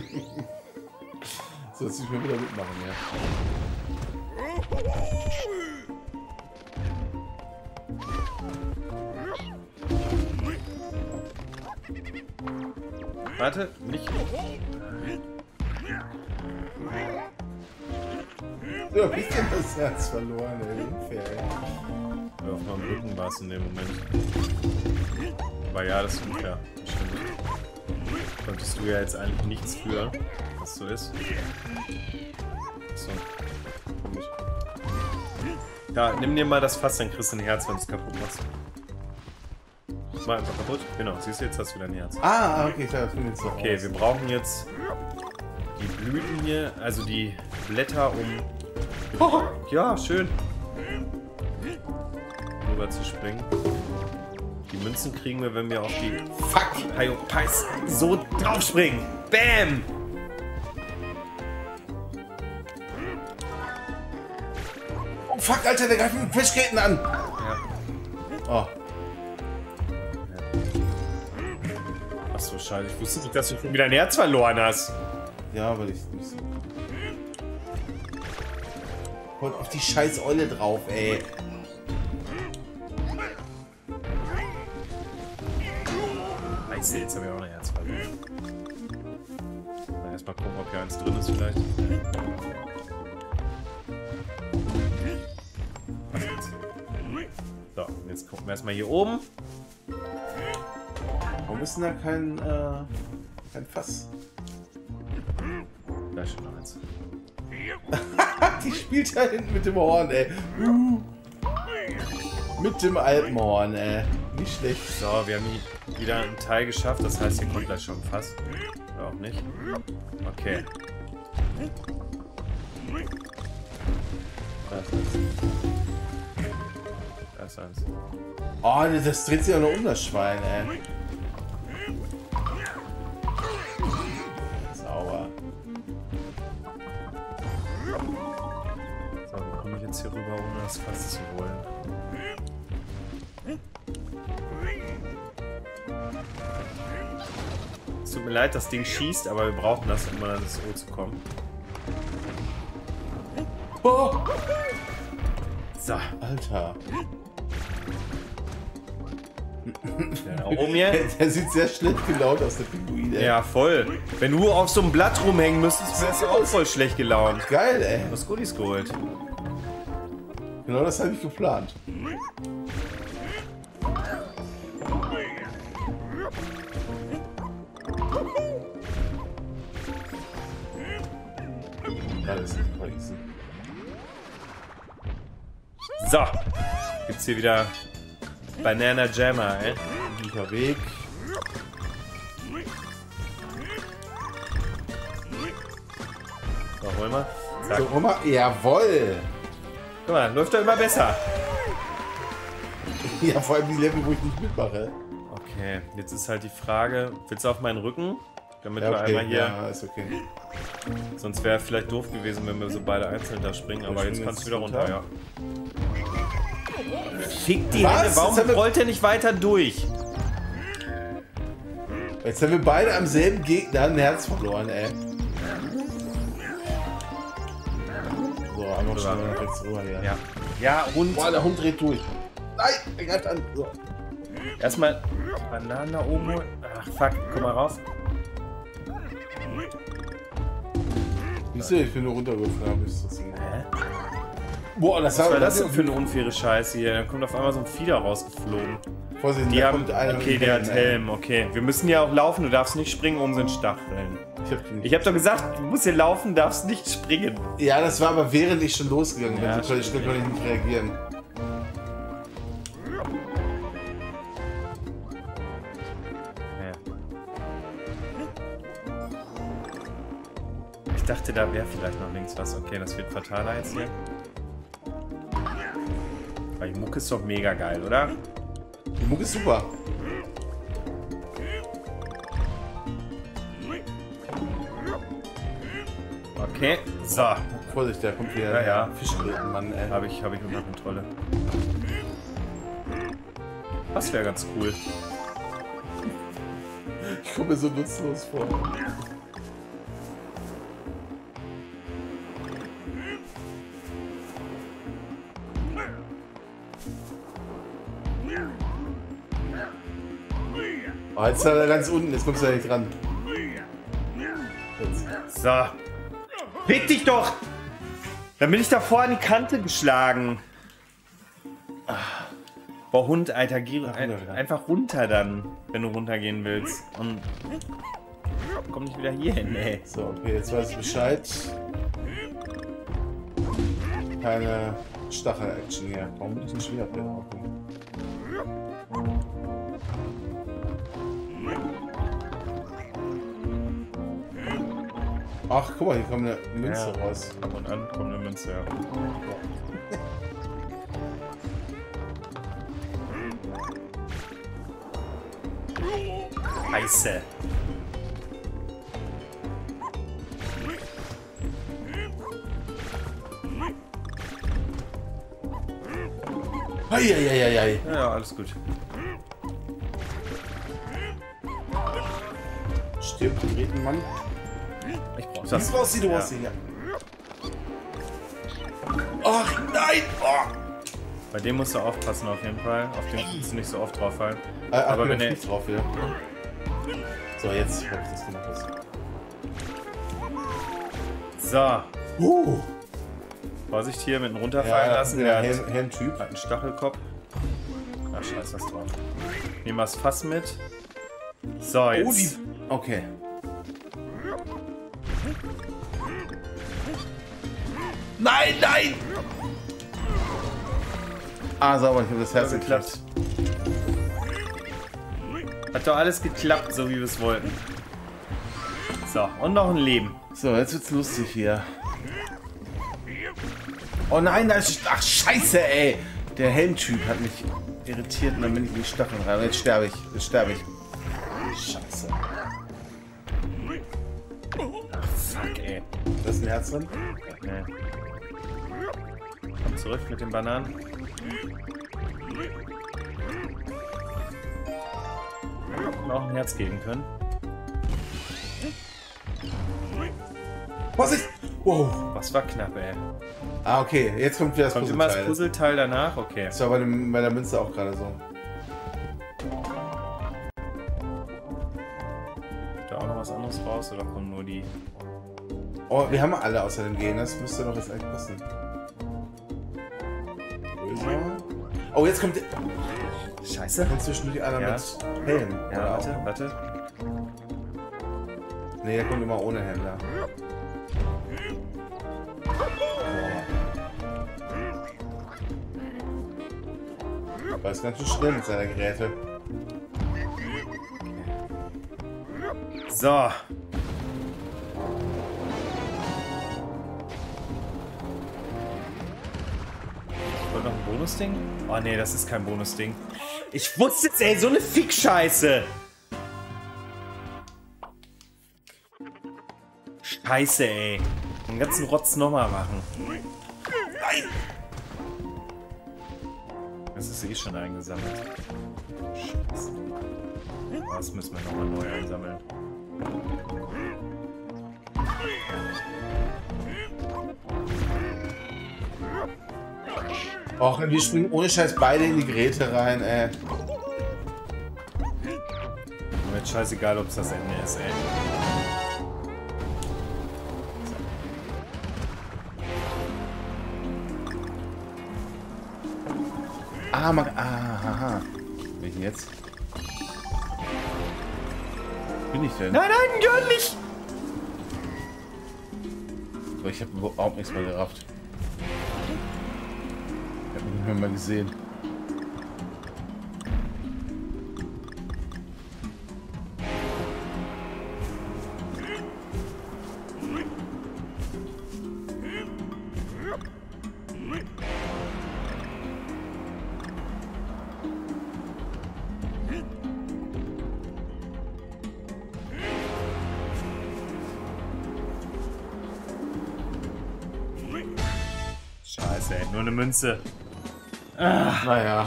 Sollst du nicht mehr wieder mitmachen, ja. Warte, nicht. Du hast bisschen das Herz verloren, ey. Unfair, ey. Ja, auf meinem Rücken war es in dem Moment. Aber ja, das ist unfair. Das stimmt. Konntest du ja jetzt eigentlich nichts für, was so ist. So. Komisch. Ja, nimm dir mal das Fass, dann kriegst du ein Herz, wenn du es kaputt machst. Mal einfach kaputt. Genau, siehst du, jetzt hast du wieder ein Herz. Ah, okay, klar, das bin jetzt so. Okay, wir brauchen jetzt die Blüten hier, also die Blätter, um... Oh. Ja, schön. Rüber zu springen. Die Münzen kriegen wir, wenn wir auf die Pais so draufspringen. Bam! Oh fuck, Alter, der greift mit Fischketten an! Ja. Oh. Achso, scheiße. Ich wusste nicht, dass du schon wieder ein Herz verloren hast. Ja, weil ich nicht so. Holt auf die scheiß Eule drauf, ey. Scheiße, jetzt habe ich auch ein Herz verloren. Na, erstmal gucken, ob hier eins drin ist vielleicht. Was jetzt? So, jetzt gucken wir erstmal hier oben. Warum ist denn da kein Fass? Da ist schon noch eins. Die spielt da hinten mit dem Horn, ey. Mit dem Alpenhorn, ey. Nicht schlecht. So, wir haben hier wieder einen Teil geschafft. Das heißt, hier kommt gleich schon ein Fass. Oder auch nicht. Okay. Da ist eins. Da ist eins. Oh, das dreht sich auch noch um, das Schwein, ey. Sauber. So, wie komme ich jetzt hier rüber, ohne das Fass zu holen? Es tut mir leid, das Ding schießt, aber wir brauchen das, um an das O zu kommen. Oh. So, Alter. der da oben hier. Der sieht sehr schlecht gelaunt aus, der Pinguin, ey. Ja, voll. Wenn du auf so einem Blatt rumhängen müsstest, wärst du auch voll schlecht gelaunt. Geil, ey. Du hast Goodies geholt. Genau das habe ich geplant. Ja, das ist crazy. So, gibt's hier wieder Banana Jammer, ey. Guter Weg. So, hol mal. Zack. So, Oma, jawohl. Guck mal, läuft doch immer besser. Ja, vor allem die Level, wo ich nicht mitmache. Okay, jetzt ist halt die Frage, willst du auf meinen Rücken? Damit Ja, wir okay. einmal hier... Ja, ist okay. Sonst wäre vielleicht doof gewesen, wenn wir so beide einzeln da springen, aber jetzt kannst du wieder runter, ja. Fick die Was? Hände, warum rollt er nicht weiter durch? Jetzt haben wir beide am selben Gegner ein Herz verloren, ey. So, einmal schnell nach rechts rüber hier. Ja. Ja, und... Boah, der Hund dreht durch. Nein, er greift an. So. Erstmal Bananen da oben holen. Ach, fuck, komm mal raus. Siehst du, ich bin nur runtergefallen. Hä? Boah, Was war das denn für eine unfaire Scheiße hier? Da kommt auf einmal so ein Fieder rausgeflogen. Vorsicht, Die da haben, kommt einer okay, mit der Helm, hat Helm, okay. Wir müssen ja auch laufen, du darfst nicht springen, oben sind Stacheln. Ich hab doch gesagt, du musst hier laufen, darfst nicht springen. Ja, das war aber während ich schon losgegangen bin. Ja, So schnell konnte ich nicht reagieren. Ich dachte, da wäre vielleicht noch links was. Okay, das wird fataler jetzt hier. Weil die Mucke ist doch mega geil, oder? Die Mucke ist super. Okay, so. Vorsicht, da kommt wieder Ja, ja. Fischgrätenmann, ey. Habe ich unter Kontrolle. Das wäre ganz cool. Ich komme mir so nutzlos vor. Oh, jetzt ist er ganz unten, jetzt kommst du da nicht dran. Jetzt. So. Fick dich doch! Dann bin ich davor an die Kante geschlagen. Boah, Hund, Alter, geh einfach runter dann, wenn du runtergehen willst. Und komm nicht wieder hier hin, ey. So, okay, jetzt weiß ich Bescheid. Keine Stachel-Action hier. Warum bin ich nicht wieder abgelaufen? Ach, guck mal, hier kommt eine Münze raus. Ab und an kommt eine Münze, ja. Scheiße. Eieieiei. Ja, alles gut. Stirbt, treten, Mann. Ich brauch Das das. brauchst du, du hast sie hier. Ach, nein! Oh. Bei dem musst du aufpassen auf jeden Fall. Auf den kannst du nicht so oft drauf fallen. Aber wenn er er drauf wieder. So, jetzt hab ich das gemacht. So. Vorsicht hier mit dem runterfallen lassen. Der hat Helmtyp. einen Stachelkopf. Ach, scheiß was drauf. Nehmen wir das Fass mit. So, jetzt. Oh, die. Okay. Nein, nein! Ah, sauber, ich habe das Herz geklappt. Hat doch alles geklappt, so wie wir es wollten. So, und noch ein Leben. So, jetzt wird's lustig hier. Oh nein, da ist. Ach, scheiße, ey! Der Helmtyp hat mich irritiert und dann bin ich in die Stacheln rein. Und jetzt sterbe ich. Jetzt sterbe ich. Scheiße. Ach, fuck, ey. Da ist ein Herz drin? Nee. Komm zurück mit den Bananen. Noch ein Herz geben können. Vorsicht! Wow. Was war knapp, ey. Ah, okay. Jetzt kommt wieder das Kommt immer das Puzzleteil. Puzzleteil danach? Okay. Das war bei der Münze auch gerade so. Da auch noch was anderes raus oder kommen nur die? Oh, wir haben alle außer dem Gehen. Das müsste doch jetzt eigentlich passen. Oh, jetzt kommt der. Scheiße. Dann zwischendurch einer Ja. mit Helm. Ja, oder warte, auch. warte. Nee, der kommt immer ohne Helm da. War ist ganz schön schnell mit seiner Geräte. So. noch ein Bonusding? Oh nee, das ist kein Bonusding. Ich wusste es, ey, so eine Fick-Scheiße. Scheiße, ey. Den ganzen Rotz nochmal machen. Nein! Das ist eh schon eingesammelt. Scheiße. Das müssen wir nochmal neu einsammeln. Och, wir springen ohne Scheiß beide in die Geräte rein, ey. Mir ist scheißegal, ob es das Ende ist, ey. Haha. Welchen jetzt? Bin ich denn? Nein, nein, gönn nicht! Aber ich habe überhaupt nichts mehr gerafft. Ich habe ihn nicht mehr mal gesehen. Scheiße, ey, nur eine Münze. Naja.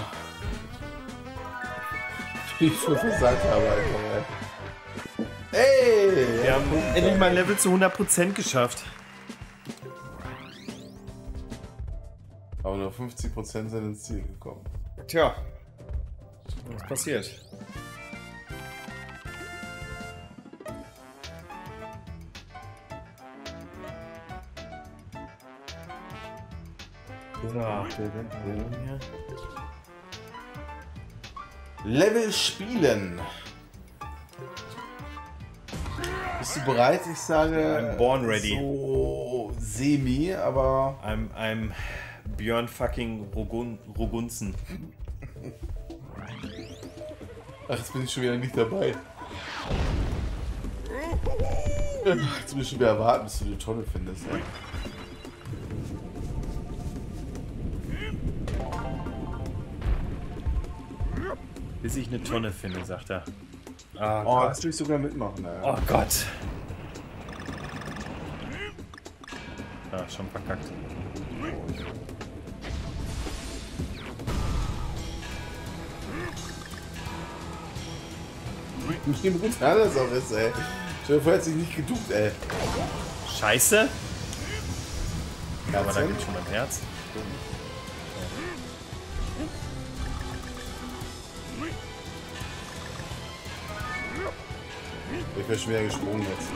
Wie ich schon versagt habe, einfach, ey. Ey! Wir haben endlich mal ein Level zu 100% geschafft. Aber nur 50% sind ins Ziel gekommen. Tja, was passiert? Level spielen. Bist du bereit? Ich sage. I'm born ready. So semi, aber. I'm Björn fucking Rogunzen. Ach, jetzt bin ich schon wieder nicht dabei. Jetzt muss ich schon wieder warten, bis du die Tonne findest. Ey. Bis ich eine Tonne finde, sagt er. Oh, das will ich sogar mitmachen, ey. Oh Gott. Ja, schon verkackt. Wie brutal das auch ist, ey. Ich habe vorher sich nicht geduckt, ey. Scheiße? Ja, aber da geht schon mein Herz. Ich wäre schwer gesprungen jetzt.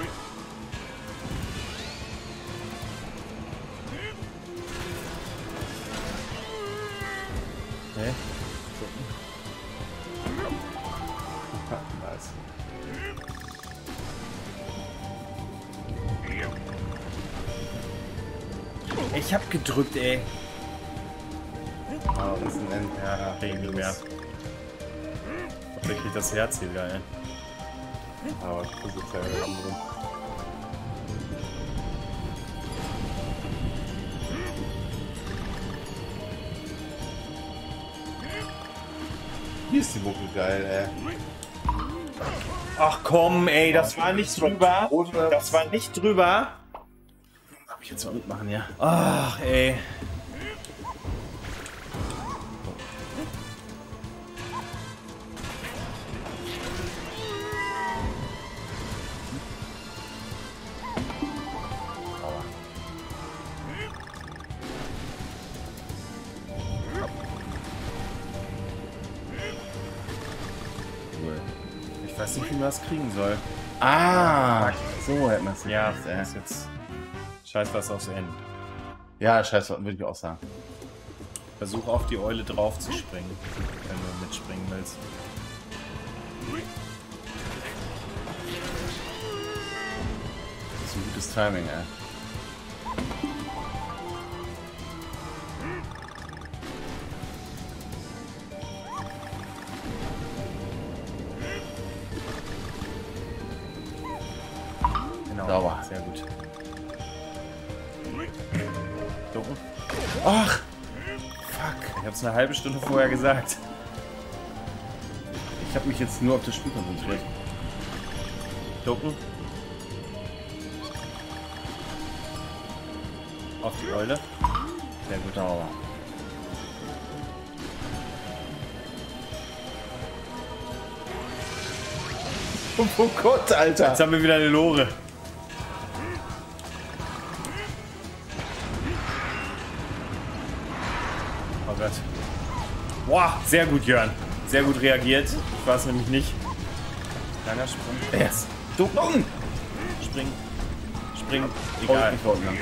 Hä? Nice. Ich hab gedrückt, ey. Ah, das ist ein End. Ja, krieg ich nicht mehr. Der kriegt das Herz hier, geil. Aber das ist ja wieder drin. Hier ist die Mucke geil, ey. Ach komm, ey, das war nicht drüber. Das war nicht drüber. Darf ich jetzt mal mitmachen, ja? Ach, ey. Ich weiß nicht, wie man das kriegen soll. Ah, so hätte man es Ja, das ist jetzt scheiß was aufs Ende. Ja, scheiße, würde ich auch sagen. Versuch auf die Eule drauf zu springen, wenn du mitspringen willst. Das ist ein gutes Timing, ey. Genau. Sauber. Sehr gut. Ach! Fuck. Ich habe es eine halbe Stunde vorher gesagt. Ich habe mich jetzt nur auf das Spiel konzentriert. Ducken. Auf die Eule. Sehr gut. Oh. Oh Gott, Alter. Jetzt haben wir wieder eine Lore. Oh Gott. Boah, sehr gut, Jörn. Sehr gut reagiert. Ich war es nämlich nicht. Langer Sprung. Yes. Ducken. Springen. Springen. Egal. Ich wollte lang.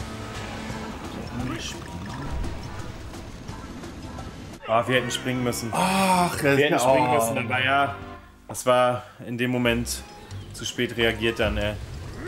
Ah, wir hätten springen müssen. Ach, Wir hätten springen müssen, aber ja, das war in dem Moment zu spät reagiert dann, ey.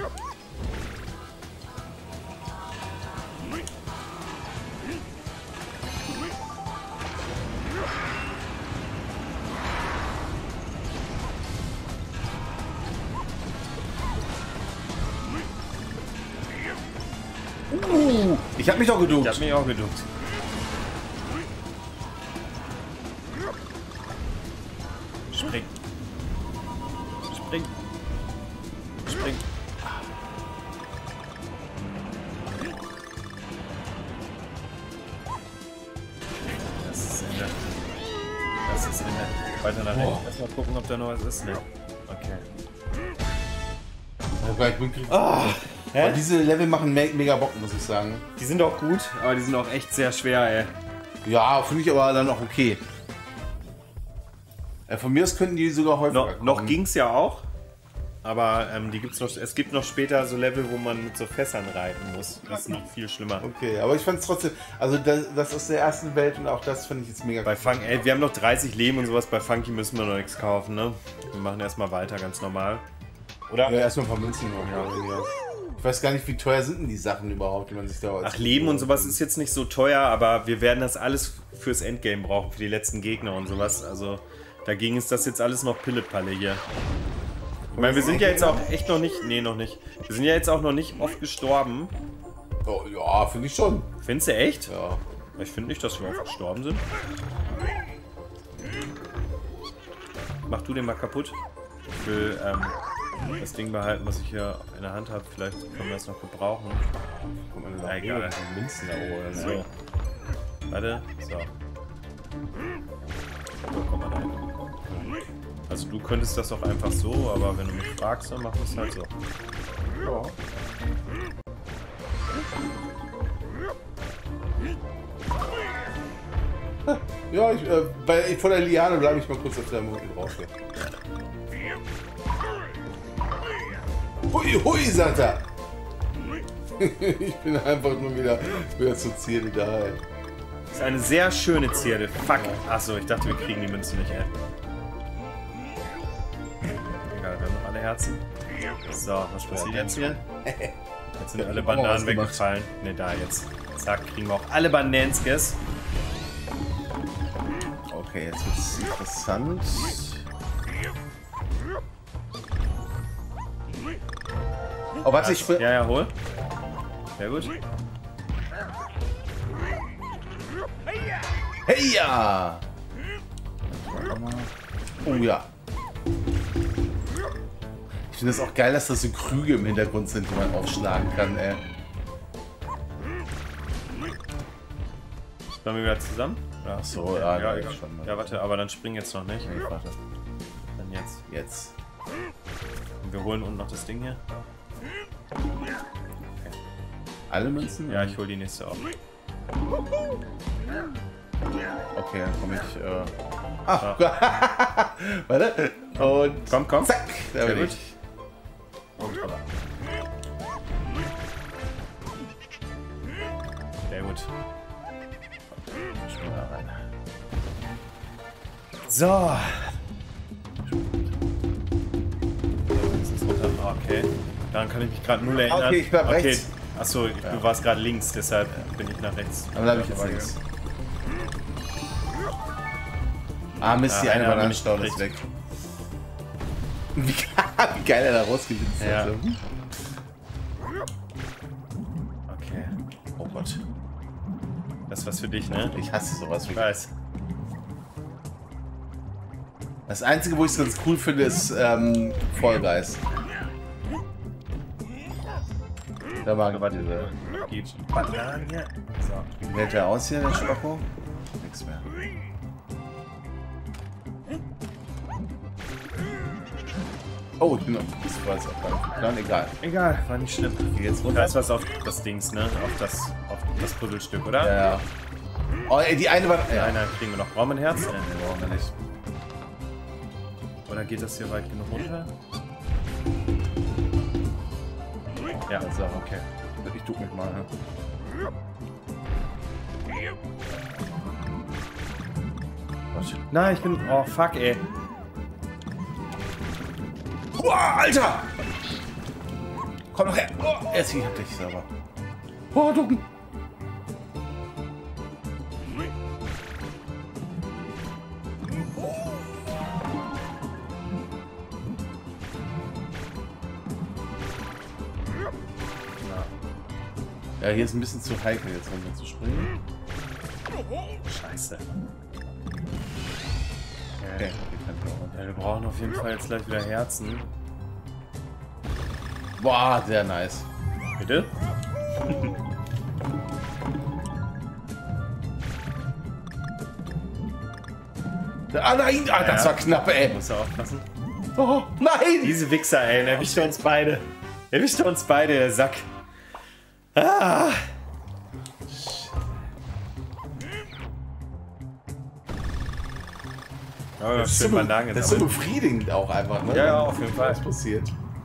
Ich hab mich doch geduckt. Ich hab mich auch geduckt. Spring. Spring. Spring. Das ist Ende. Das ist Ende. Weiter nach rechts. Erstmal gucken, ob da noch was ist. Ne. Okay. Ich bin aber diese Level machen mega Bock, muss ich sagen. Die sind auch gut, aber die sind auch echt sehr schwer, ey. Ja, finde ich aber dann auch okay. Von mir aus könnten die sogar häufiger kommen. Noch ging es ja auch, aber die gibt's noch, es gibt noch später so Level, wo man mit so Fässern reiten muss. Das ist noch viel schlimmer. Okay, aber ich fand es trotzdem, also das aus der ersten Welt und auch das finde ich jetzt mega bei Funky, ey, wir haben noch 30 Leben und sowas, bei Funky müssen wir noch nichts kaufen, ne? Wir machen erstmal weiter, ganz normal. Oder? Ja, erstmal ein paar Münzen noch. Ja. Ich weiß gar nicht, wie teuer sind denn die Sachen überhaupt, die man sich da... Ach, Leben und sowas ist jetzt nicht so teuer, aber wir werden das alles fürs Endgame brauchen, für die letzten Gegner und sowas. Also dagegen ist das jetzt alles noch Pillepalle hier. Ich meine, wir sind ja jetzt auch echt noch nicht... Nee, noch nicht. Wir sind ja jetzt auch noch nicht oft gestorben. Oh, ja, finde ich schon. Findest du echt? Ja. Ich finde nicht, dass wir oft gestorben sind. Mach du den mal kaputt. Ich will das Ding behalten, was ich hier in der Hand habe. Vielleicht können wir das noch gebrauchen. Guck mal, Na, egal. Münzen da oben. So. Warte. So. So, komm mal da hin. Also du könntest das auch einfach so, aber wenn du mich fragst, dann machen wir es halt so. Ja. Ja, vor der Liane bleibe ich mal kurz auf der Mutti drauf. Hui, hui, sagt er. Ich bin einfach nur wieder zur Zierde da, ey. Das ist eine sehr schöne Zierde. Fuck. Achso, ich dachte, wir kriegen die Münzen nicht, ey. Egal, wir haben noch alle Herzen. So, was passiert jetzt hier? Jetzt sind alle Bananen weggefallen. Ne, da jetzt. Zack, kriegen wir auch alle Bananskes. Okay, jetzt wird's interessant. Oh, warte, ich will... Ja, hol. Sehr gut. Hey, ja! Oh ja. Ich finde es auch geil, dass das so Krüge im Hintergrund sind, die man aufschlagen kann, ey. Sollen wir wieder zusammen? Ach so, ja, ja, ja, schon mal. Ja, warte, aber dann spring jetzt noch nicht. Nee, warte. Dann jetzt. Jetzt. Und wir holen unten noch das Ding hier. Okay. Alle Münzen? Ja, ich hole die nächste auch. Okay, dann komme ich. Warte. Und. Komm. Zack! Da bin Sehr ich. Und holla. Sehr gut. Schon da rein. So. Das ist runter. Okay. Daran kann ich mich gerade null erinnern. Okay, ich bleib rechts. Achso, du warst gerade links, deshalb bin ich nach rechts. Aber da habe ich jetzt links. Ah, Mist, die eine Bananenstaune ist weg. Wie geil er da rausgewinnst. Ja. Also. Okay. Oh Gott. Das ist was für dich, ne? Ich hasse sowas. Ich weiß. Das Einzige, wo ich es ganz cool finde, ist Fall Guys. Da mag ich diese. Geht. Bananen hier. So. Wie hält der aus hier, der Spacko? Nix mehr. Oh, ich bin noch. Das war jetzt auch gar nicht. Dann egal. Egal, war nicht schlimm. Geh jetzt Da runter. ist was auf das Dings, ne? Auf das Puzzlestück, oder? Ja, ja. Oh, ey, die eine war. Ja. Ja, Einer kriegen wir noch. Brauchen wir ein Herz? nee, brauchen wir nicht. Oder geht das hier weit genug runter? Ja, Also, okay. Ich duck mich mal. Ne? Nein, ich bin... Oh, fuck, ey. Boah, Alter! Komm doch her! Oh, jetzt ich hab dich sauber. Oh, ducken! Ja, hier ist ein bisschen zu heikel, jetzt runter zu springen. Scheiße. Okay, hier kann ich auch runter. Ja, wir brauchen auf jeden Fall jetzt gleich wieder Herzen. Boah, sehr nice. Bitte? Ah nein! Ah, das war knapp, ey! Muss er aufpassen. Oh, nein! Diese Wichser, ey, der erwischt uns beide. Erwischt uns beide, der Sack. Ah! Oh, Das ist, so, Bananen das ist so befriedigend auch einfach, ne? Ja, ja, auf jeden Fall. Was passiert?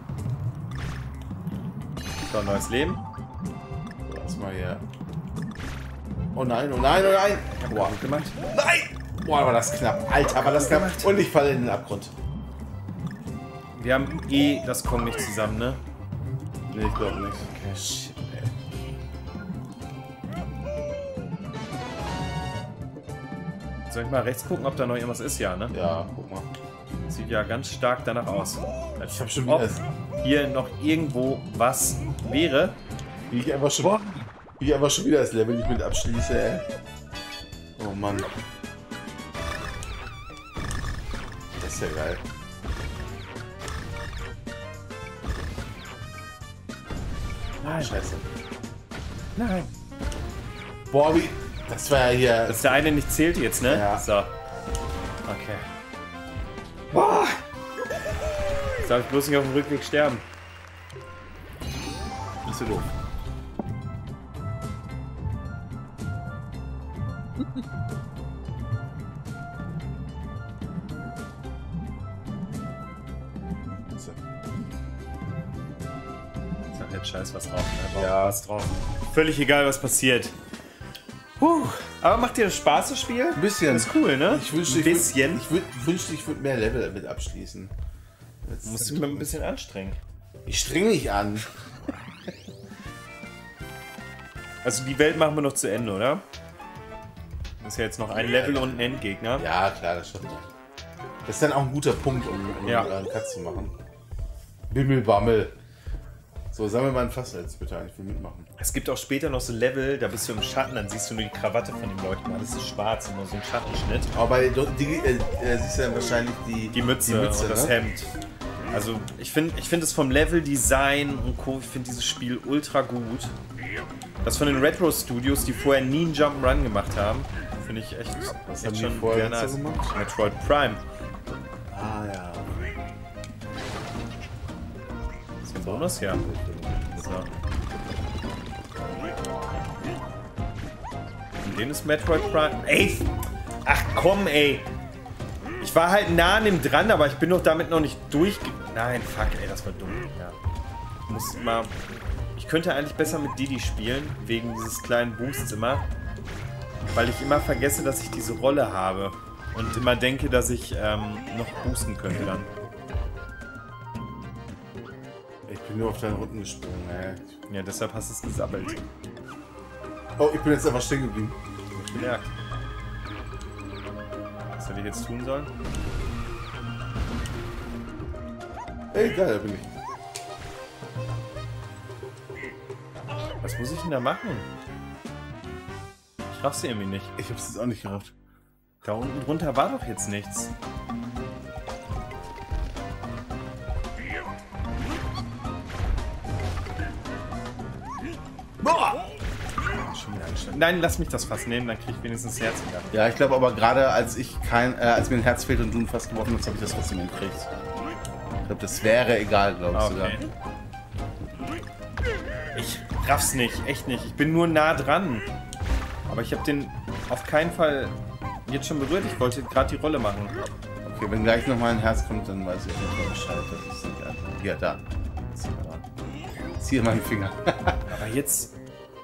So, neues Leben. Lass mal hier. Oh nein, oh nein, oh nein! Boah, Gut gemacht. nein! Boah, war das knapp. Alter, war das knapp. Und ich falle in den Abgrund. Wir haben eh das Kong nicht zusammen, ne? Nee, ich glaube nicht. Okay, shit, ey. Soll ich mal rechts gucken, ob da noch irgendwas ist? Ja, ne? Ja, guck mal. Sieht ja ganz stark danach aus. Ich hab schon Ob wieder. hier noch irgendwo was wäre. Wie ich einfach schon wieder das Level nicht mit abschließe, ey. Oh Mann. Das ist ja geil. Nein. Scheiße. Nein. Boah, wie. Das war ja hier. Dass der eine nicht zählt jetzt, ne? Ja. So. Okay. Boah. Jetzt darf ich bloß nicht auf dem Rückweg sterben. Nicht so doof. So. Sag jetzt scheiß was drauf. Ne? Ja. Was drauf. Völlig egal, was passiert. Aber macht dir das Spaß, das Spiel? Ein bisschen. Das ist cool, ne? Ich wünschte, ein bisschen. Ich wünschte, ich würde mehr Level damit abschließen. Du musst dich mal ein bisschen anstrengen. Ich streng mich an. Also die Welt machen wir noch zu Ende, oder? Das ist ja jetzt noch ein Level und ein Endgegner. Ja, klar, das stimmt. Das ist dann auch ein guter Punkt, um Ja. einen Cut zu machen. Bimmelbammel. So, sammel mal ein Fass jetzt bitte ein, ich will mitmachen. Es gibt auch später noch so Level, da bist du im Schatten, dann siehst du nur die Krawatte von dem Leuchten. Alles ist schwarz, nur so ein Schattenschnitt. Aber bei siehst du dann wahrscheinlich die Mütze und das ne? Hemd. Also ich finde es vom Leveldesign und Co. Ich finde dieses Spiel ultra gut. Das von den Retro Studios, die vorher nie einen Jump'n'Run gemacht haben, finde ich echt, Was echt haben die schon vorher sehr so nice. gemacht? Metroid Prime. Ah ja. Ist ein Bonus? Ja. So. Und den ist Metroid Prime. Ey! Ach komm, ey! Ich war halt nah an dem dran, aber ich bin doch damit noch nicht durch. Nein, fuck, ey, das war dumm. Ja. Ich muss mal. Ich könnte eigentlich besser mit Didi spielen, wegen dieses kleinen Boosts immer. Weil ich immer vergesse, dass ich diese Rolle habe. Und immer denke, dass ich noch boosten könnte dann. Ich bin nur auf deinen Rücken gesprungen, ey. Ja, deshalb hast du es gesammelt. Oh, ich bin jetzt einfach stehen geblieben. Hab ich gemerkt. Was hätte ich jetzt tun sollen? Ey, geil, da bin ich. Was muss ich denn da machen? Raffst du irgendwie nicht. Ich hab's jetzt auch nicht gerafft. Da unten drunter war doch jetzt nichts. Boah! Schon wieder anstrengend. Nein, lass mich das fast nehmen, dann krieg ich wenigstens das Herz wieder. Ja, ich glaube aber gerade als mir ein Herz fehlt und du ihn fast geworfen hast, habe ich das trotzdem gekriegt. Ich glaube, das wäre egal, glaube ich sogar. Ich raff's nicht, echt nicht. Ich bin nur nah dran. Aber ich habe den auf keinen Fall jetzt schon berührt. Ich wollte gerade die Rolle machen. Okay, wenn gleich nochmal ein Herz kommt, dann weiß ich auf jeden Fall Bescheid. Das ist nicht einfach. Hier, da. Zieh meinen Finger. Aber jetzt...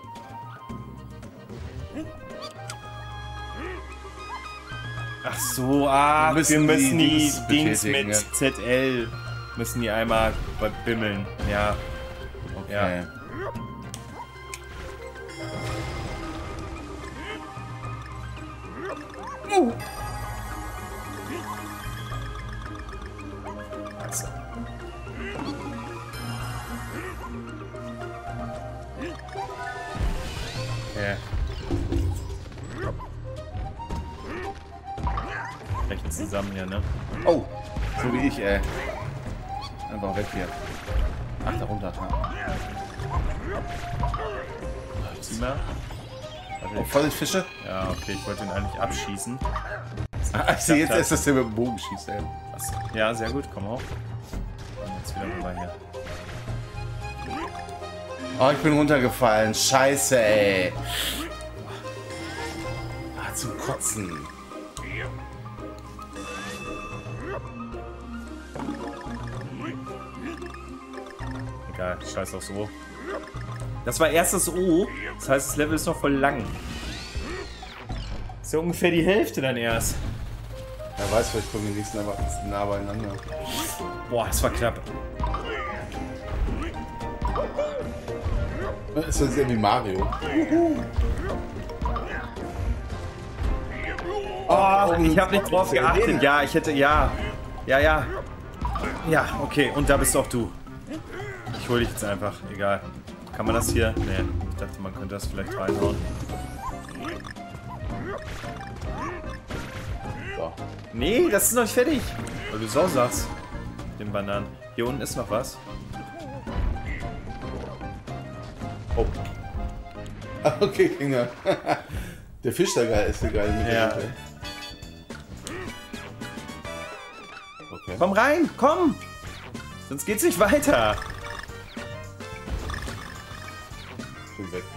Ach so, wir müssen die Dings mit ja. ZL müssen die einmal bimmeln. Ja. Okay. Ja. Also. Okay. Recht zusammen hier, ne? Oh, so wie ich, ey. Einfach weg hier. Ach, da runter. Mehr? Oh, voll die Fische? Ja, okay, ich wollte ihn eigentlich abschießen. Ich sehe jetzt erst, dass der mit dem Bogen schießt, ey. Achso. Ja, sehr gut, komm auf. Und jetzt wieder rüber hier. Oh, ich bin runtergefallen. Scheiße, ey. Ah, zum Kotzen. Egal, scheiß aufs O. Das war erstes O, das heißt, das Level ist noch voll lang. Ist ja ungefähr die Hälfte dann erst. Wer weiß, vielleicht kommen die nächsten aber nah beieinander. Boah, das war knapp. Ist das wie Mario? Oh, ich habe nicht drauf geachtet. Ja, ich hätte, ja. Ja, okay, und da bist auch du. Ich hole dich jetzt einfach, egal. Kann man das hier? Nee, ich dachte, man könnte das vielleicht reinhauen. So. Nee, das ist noch nicht fertig. Weil du so sagst. Den Bananen. Hier unten ist noch was. Oh. Okay, Kinder. Der Fisch da geil ist geil mit ja. der Mitte. Okay. Komm rein, komm! Sonst geht's nicht weiter. Bin weg.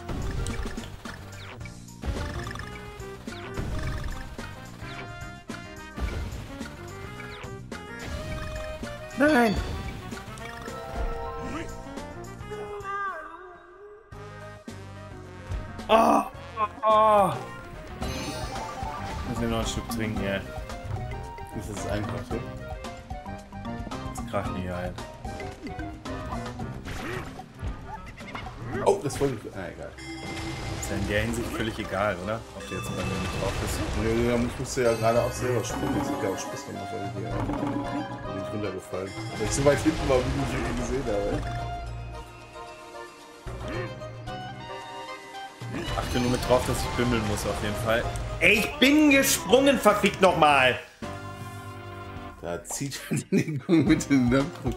Nein! Oh! Oh! Muss ich noch ein Stück trinken, ja. Das ist einfach so. Das kracht nicht ein. Oh, das wollte ich. Ah, egal. Ist ja in der Hinsicht völlig egal, oder? Ob du jetzt bei mir mit drauf bist. Nee, da musst du ja gerade auch selber springen. Das hat ja auch Spaß gemacht, weil ich hier bin ich runtergefallen. Weil ich so weit hinten war, wie ich ihn gesehen habe. Achte nur mit drauf, dass ich bimmeln muss auf jeden Fall. Ey, ich bin gesprungen, verfickt nochmal! Da zieht er den Kuchen mit dem Nacken.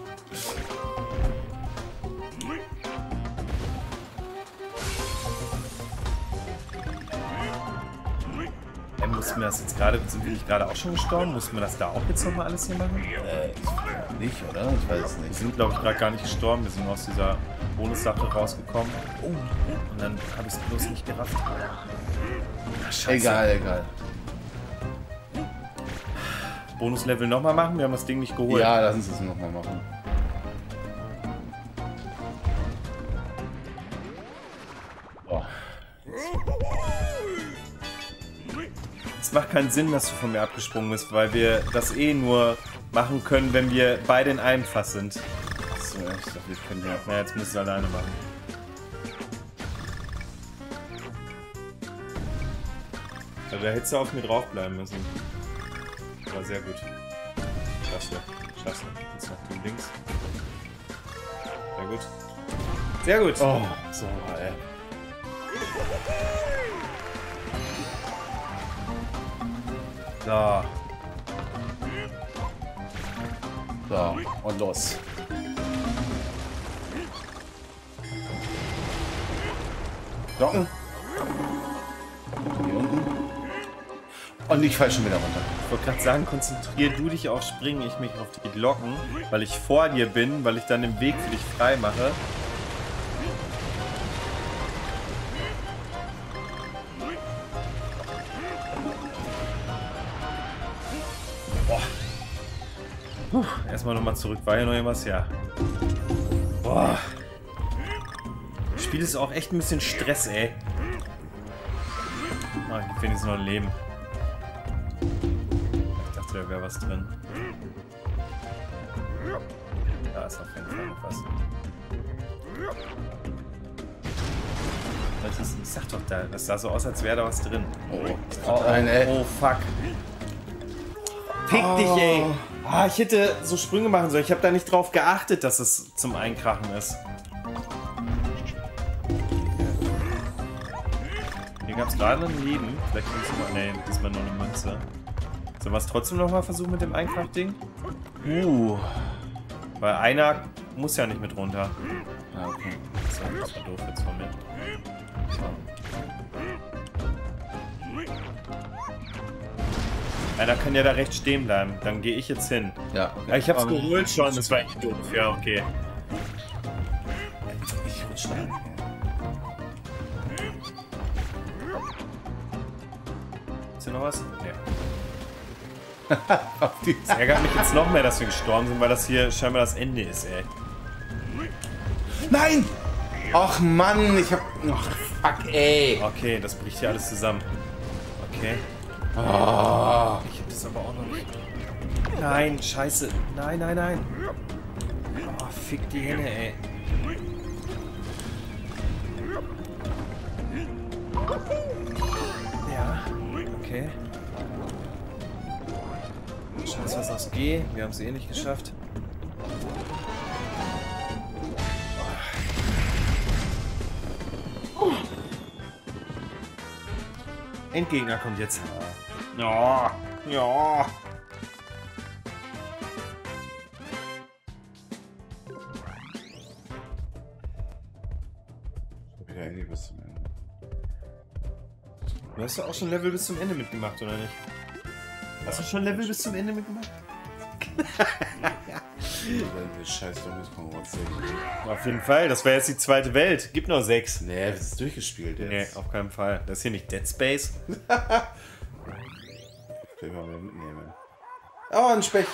Mussten wir das jetzt gerade, sind wir nicht gerade auch schon gestorben? Mussten wir das da auch jetzt nochmal alles hier machen? Nicht, oder? Ich weiß es nicht. Wir sind, glaube ich, gerade gar nicht gestorben. Wir sind nur aus dieser Bonussache rausgekommen. Oh. Und dann habe ich es bloß nicht gerafft. Ach, scheiße. Egal. Bonuslevel nochmal machen? Wir haben das Ding nicht geholt. Ja, lass uns das nochmal machen. Oh. Es macht keinen Sinn, dass du von mir abgesprungen bist, weil wir das eh nur machen können, wenn wir beide in einem Fass sind. So, ich dachte, wir können ja. Na, jetzt musst du es alleine machen. Also, da hättest du auf mir draufbleiben müssen. Aber sehr gut. Schaffst du. Jetzt noch du links. Sehr gut. Sehr gut. Oh, so, ey. So. So, und los. Glocken. Hier unten. Und ich falle schon wieder runter. Ich wollte gerade sagen, konzentrier du dich auf Springen, ich mich auf die Glocken, weil ich vor dir bin, weil ich dann den Weg für dich frei mache. Boah. Erstmal nochmal zurück. War ja noch irgendwas? Ja. Boah. Das Spiel ist auch echt ein bisschen Stress, ey. Ah, ich finde jetzt noch ein Leben. Ich dachte, da wäre was drin. Da ist auf jeden Fall noch was. Ich sag doch da, das sah so aus, als wäre da was drin. Oh, Fuck. Fick dich, ey. Ah, ich hätte so Sprünge machen sollen. Ich habe da nicht drauf geachtet, dass es zum Einkrachen ist. Hier gab es gerade ein Leben. Vielleicht kannst du mal. Nee, diesmal nur eine Münze. Sollen wir es trotzdem nochmal versuchen mit dem Einkrach-Ding? Weil einer muss ja nicht mit runter. Ah, okay. So, das war doof jetzt von mir. So. Einer kann ja da rechts stehen bleiben. Dann gehe ich jetzt hin. Ja, okay. Ja, ich hab's geholt schon. Das war echt doof. Ja, okay. Ich rutsche rein. Ist hier noch was? Nee. Das ärgert mich jetzt noch mehr, dass wir gestorben sind, weil das hier scheinbar das Ende ist, ey. Nein! Ach Mann, ich hab... Ach, fuck, ey. Okay, das bricht hier alles zusammen. Okay. Oh. Ich hab das aber auch noch nicht. Nein, scheiße. Nein, nein, nein. Oh, fick die Hände, ey. Ja, okay. Scheiße, was aus G. Wir haben es eh nicht geschafft. Endgegner kommt jetzt. Ja, ja. Wieder Handy bis zum Ende. Du hast ja auch schon Level bis zum Ende mitgemacht, oder nicht? Hast du schon Level bis zum Ende mitgemacht? Scheiß Konkurrenz. Auf jeden Fall, das wäre jetzt die zweite Welt. Gibt noch 6. Nee, das ist durchgespielt jetzt. Nee, auf keinen Fall. Das ist hier nicht Dead Space. Kann ich mal wieder mitnehmen. Oh, ein Specht.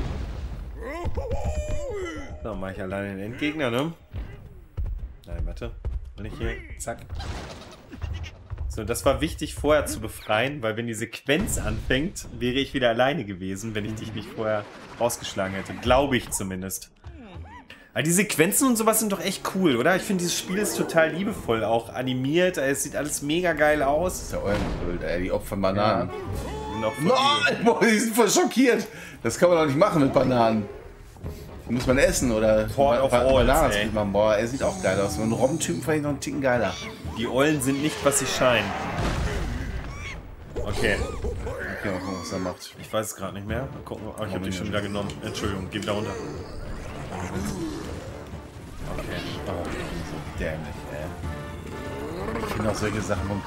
So, mach ich alleine den Endgegner, ne? Nein, warte. Will ich hier? Zack. So, das war wichtig vorher zu befreien, weil wenn die Sequenz anfängt, wäre ich wieder alleine gewesen, wenn ich dich nicht vorher rausgeschlagen hätte. Glaube ich zumindest. Aber die Sequenzen und sowas sind doch echt cool, oder? Ich finde, dieses Spiel ist total liebevoll, auch animiert. Es sieht alles mega geil aus. Das ist ja Eulenbild, ey. Die Opfer Bananen. Ja. Die sind auch voll Nein, boah, die sind voll schockiert. Das kann man doch nicht machen mit Bananen. Die muss man essen oder Port of Owls, ey. man. Boah, er sieht auch geil aus. So einen Robbentypen fand ich noch einen Ticken geiler. Die Eulen sind nicht, was sie scheinen. Okay. Okay, mal gucken, was er macht. Ich weiß es gerade nicht mehr. Mal gucken. Oh, ich habe dich schon wieder genommen. Entschuldigung, geh wieder runter. Okay. Oh, so dämlich, ey. Ich finde auch solche Sachen von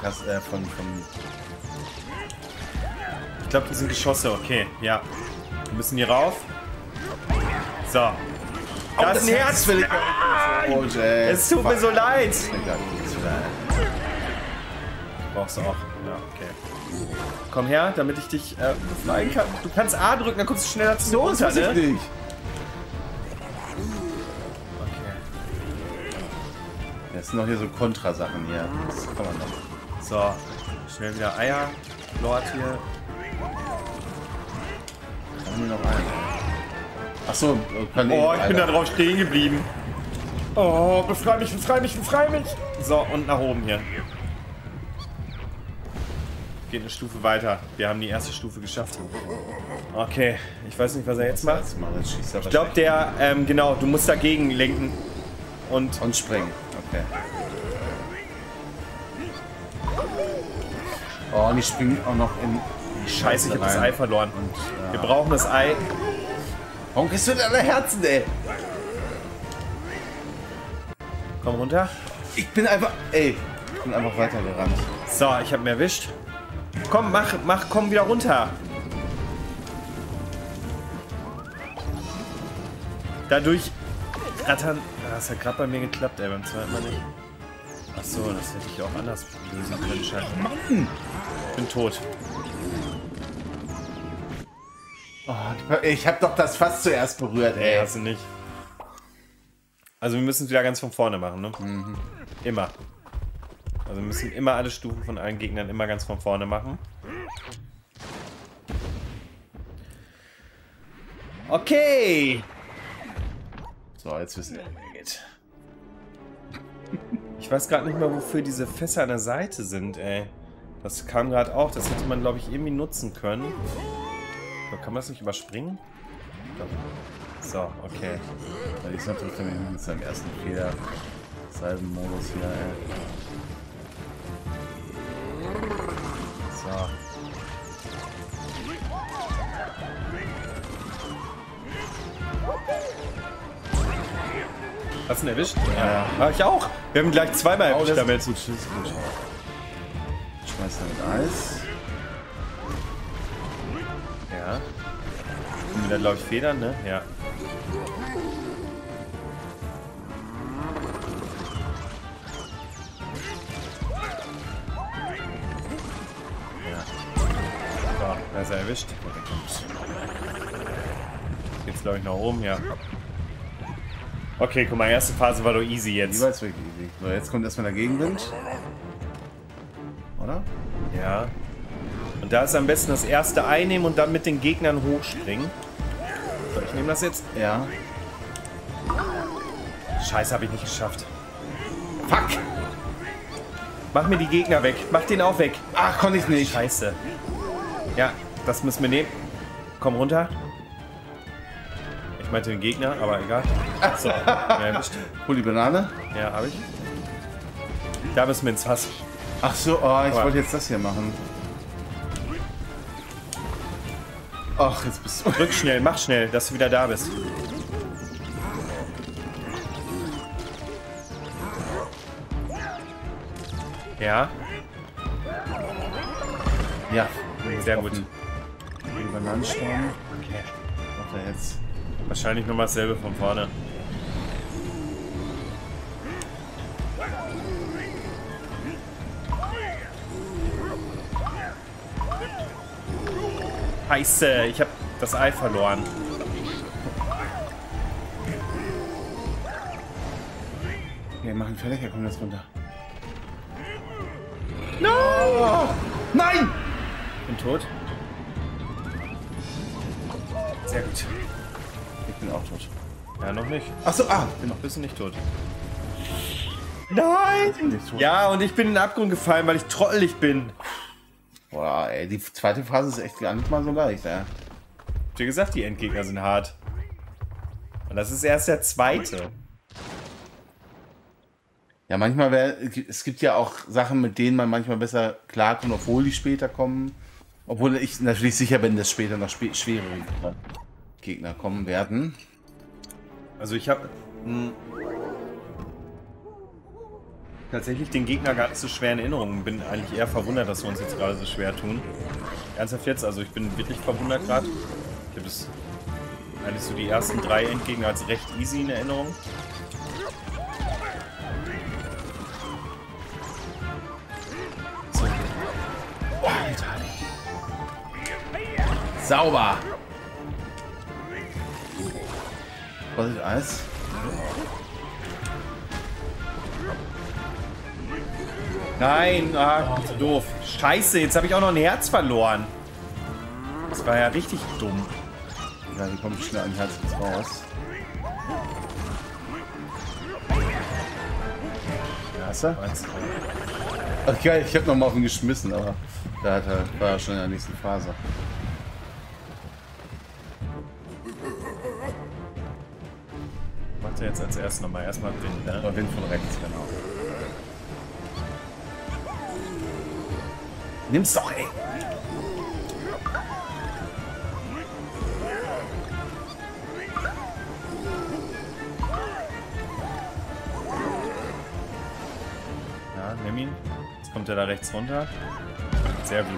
Ich glaube, das sind Geschosse. Okay, ja. Wir müssen hier rauf. So. Da ist ein Herz. Es tut mir so leid. Brauchst du auch. Ja, okay. Komm her, damit ich dich befreien kann. Du kannst A drücken, dann kommst du schneller zu uns, Das weiß ich nicht. Okay. Das sind noch hier so Kontrasachen hier. Das kann man noch. So. Schnell wieder Eier. Lord hier. Haben wir noch einen? Achso, kann Oh, ich bin da drauf stehen geblieben. Oh, befrei mich, befrei mich, befrei mich. So, und nach oben hier. Geht eine Stufe weiter. Wir haben die erste Stufe geschafft. Okay, ich weiß nicht, was er jetzt macht. Ich glaube, der, genau, du musst dagegen lenken. Und springen, okay. Oh, und ich springe auch noch in Scheiße, ich habe das Ei verloren. Und, Wir brauchen das Ei. Warum kriegst du denn alle Herzen, ey? Komm runter. Ich bin einfach weitergerannt. So, ich habe ihn erwischt. Komm, komm wieder runter. Dadurch rattern. Das hat gerade bei mir geklappt, ey, beim zweiten Mal nicht. Achso, das hätte ich auch anders lösen können. Scheiße. Mann! Ich bin tot. Oh, ich hab doch das Fass zuerst berührt, ey. Nee, hast du nicht. Also wir müssen es wieder ganz von vorne machen, ne? Mhm. Immer. Also wir müssen immer alle Stufen von allen Gegnern immer ganz von vorne machen. Okay! So, jetzt wissen wir, wie es geht. Ich weiß gerade nicht mehr, wofür diese Fässer an der Seite sind, ey. Das kam gerade auch. Das hätte man, glaube ich, irgendwie nutzen können. Aber kann man das nicht überspringen? So, okay. Weil ich natürlich mit seinem ersten Fehler. Salbenmodus hier, ey. So. Hast du ihn erwischt? Ja. Ah, ich auch. Wir haben gleich zweimal erwischt damit. Gut, das ist gut. Ich schmeiß damit Eis. Ja. Und wieder, glaube ich, Federn, ne? Ja. So, da ist er erwischt. Jetzt glaube ich nach oben, ja. Okay, guck mal, erste Phase war doch easy jetzt. Die war jetzt wirklich easy. So, jetzt kommt erstmal der Gegenwind. Oder? Ja. Und da ist am besten das erste einnehmen und dann mit den Gegnern hochspringen. So, ich nehme das jetzt. Ja. Scheiße, habe ich nicht geschafft. Fuck! Mach mir die Gegner weg. Mach den auch weg. Ach, konnte ich nicht. Scheiße. Ja, das müssen wir nehmen. Komm runter. Ich meinte den Gegner, aber egal. So, Hol die Banane. Ja, habe ich. Da müssen wir ins Fass. Ach so, ich wollte jetzt das hier machen. Ach, jetzt bist du... Drück schnell, mach schnell, dass du wieder da bist. Ja. Ja. Sehr gut. Die Bananensturm. Okay. Macht er jetzt. Wahrscheinlich nochmal dasselbe von vorne. Scheiße, ich habe das Ei verloren. Wir machen fertig, er kommt jetzt runter. No! Nein! Bin tot. Sehr gut. Ich bin auch tot. Ja, noch nicht. Achso, Noch bist du nicht tot. Nein! Ja, und ich bin in den Abgrund gefallen, weil ich trottelig bin. Boah, ey, die zweite Phase ist echt gar nicht mal so leicht, ey. Ich hab dir gesagt, die Endgegner sind hart. Und das ist erst der zweite. Ja, manchmal es gibt ja auch Sachen, mit denen man manchmal besser klarkommt, obwohl die später kommen. Obwohl ich natürlich sicher bin, dass später noch schwere Gegner kommen werden. Also ich habe tatsächlich den Gegner gar nicht so schwer in Erinnerung. Bin eigentlich eher verwundert, dass wir uns jetzt gerade so schwer tun. Ernsthaft jetzt, also ich bin wirklich verwundert gerade. Ich habe das eigentlich so die ersten 3 Endgegner als recht easy in Erinnerung. So. Oh, Alter. Sauber! Was ist Eis? Nein, so doof. Scheiße, jetzt habe ich auch noch ein Herz verloren. Das war ja richtig dumm. Ja, wir kommen schnell an Herz jetzt raus. Ja, hast du? Okay, ich habe nochmal auf ihn geschmissen, aber da war er schon in der nächsten Phase. Macht er jetzt als erstes nochmal. Erstmal Wind, ne? Wind von rechts, genau. Nimm's doch, ey! kommt er da rechts runter. Sehr gut.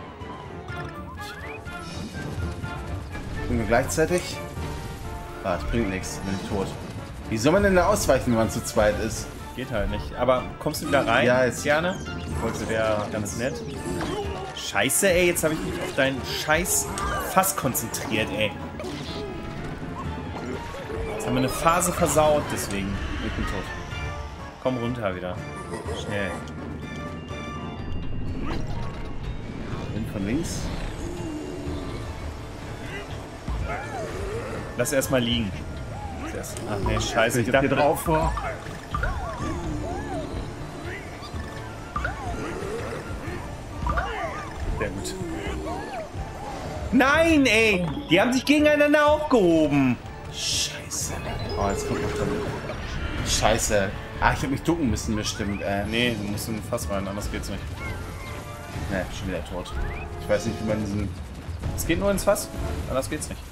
Sind wir gleichzeitig? Ah, das bringt nichts. Bin ich tot. Wie soll man denn da ausweichen, wenn man zu zweit ist? Geht halt nicht. Aber kommst du wieder rein? Ja, jetzt gerne. Wollte wäre ganz nett. Scheiße, ey. Jetzt habe ich mich auf deinen scheiß Fass konzentriert, ey. Jetzt haben wir eine Phase versaut, deswegen. Ich bin tot. Komm runter wieder. Schnell. Von links. Lass erstmal liegen. Ach nee, scheiße. Ich dachte hier drauf vor. Sehr gut. Nein, ey! Die haben sich gegeneinander aufgehoben. Scheiße. Oh, jetzt kommt noch damit. Scheiße. Ah, ich hab mich ducken müssen, bestimmt. Nee, du musst in den Fass rein, anders geht's nicht. Ne, schon wieder tot. Ich weiß nicht, wie man diesen... Es geht nur ins Fass, anders geht's nicht.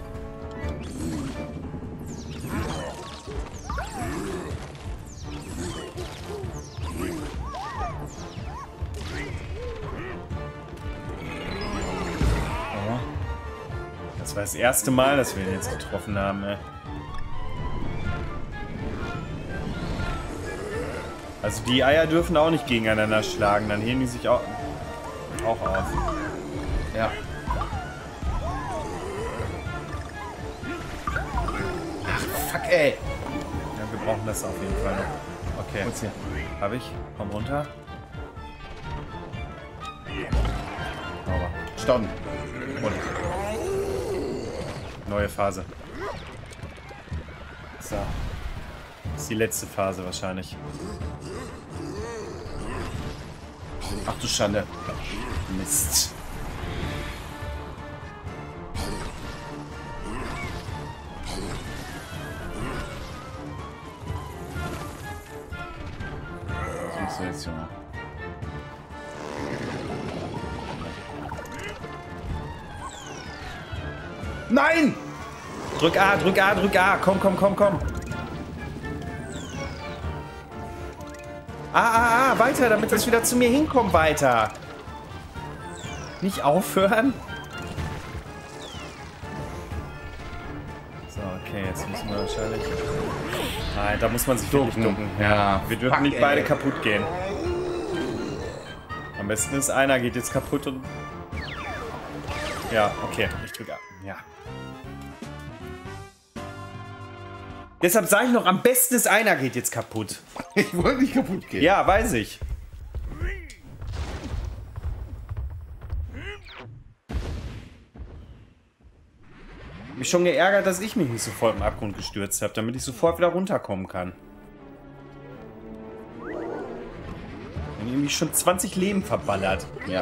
Das war das erste Mal, dass wir ihn jetzt getroffen haben, ey. Also die Eier dürfen auch nicht gegeneinander schlagen, dann heben die sich auch auf. Ja. Ach, fuck, ey. Ja, wir brauchen das auf jeden Fall noch. Okay. Hab ich. Komm runter. Sauber. Stoppen. Neue Phase. So. Das ist die letzte Phase wahrscheinlich. Ach du Schande. Mist. Was machst du jetzt, Junge? Nein! Drück A, drück A, drück A. Komm, komm, komm, komm. Weiter, damit es wieder zu mir hinkommt, weiter. Nicht aufhören. So, okay, jetzt müssen wir wahrscheinlich... Nein, da muss man sich wirklich ducken. Ja, wir dürfen nicht beide kaputt gehen. Am besten ist, einer geht jetzt kaputt und... Ja, okay, ich drücke ab. Ja. Deshalb sage ich noch, am besten ist, einer geht jetzt kaputt. Ich wollte nicht kaputt gehen. Ja, weiß ich. Mich schon geärgert, dass ich mich nicht sofort im Abgrund gestürzt habe, damit ich sofort wieder runterkommen kann. Und irgendwie schon 20 Leben verballert. Ja.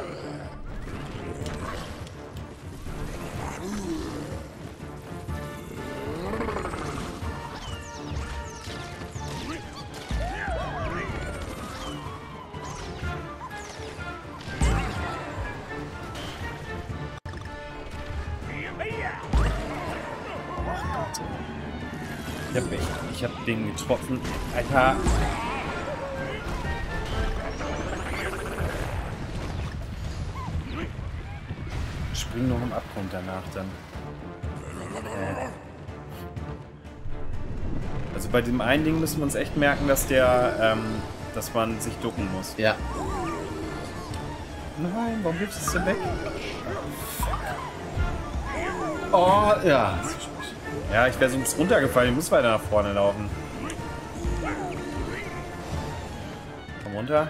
Ich hab den getroffen. Alter. Spring noch im Abgrund danach dann. Also bei dem einen Ding müssen wir uns echt merken, dass dass man sich ducken muss. Ja. Nein, warum gibst du es denn weg? Oh, ja. Ja, ich wäre sonst runtergefallen. Ich muss weiter nach vorne laufen. Komm runter.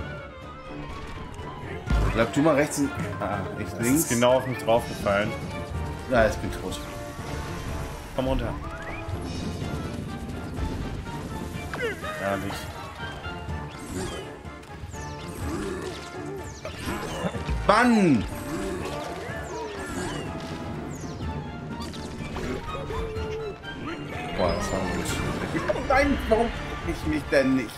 Bleib du mal rechts. Ich Das links. ist genau auf mich draufgefallen. Ja, ich bin tot. Komm runter. Ja, nicht. Bann! Boah, das war gut. Nein, warum krieg ich mich denn nicht?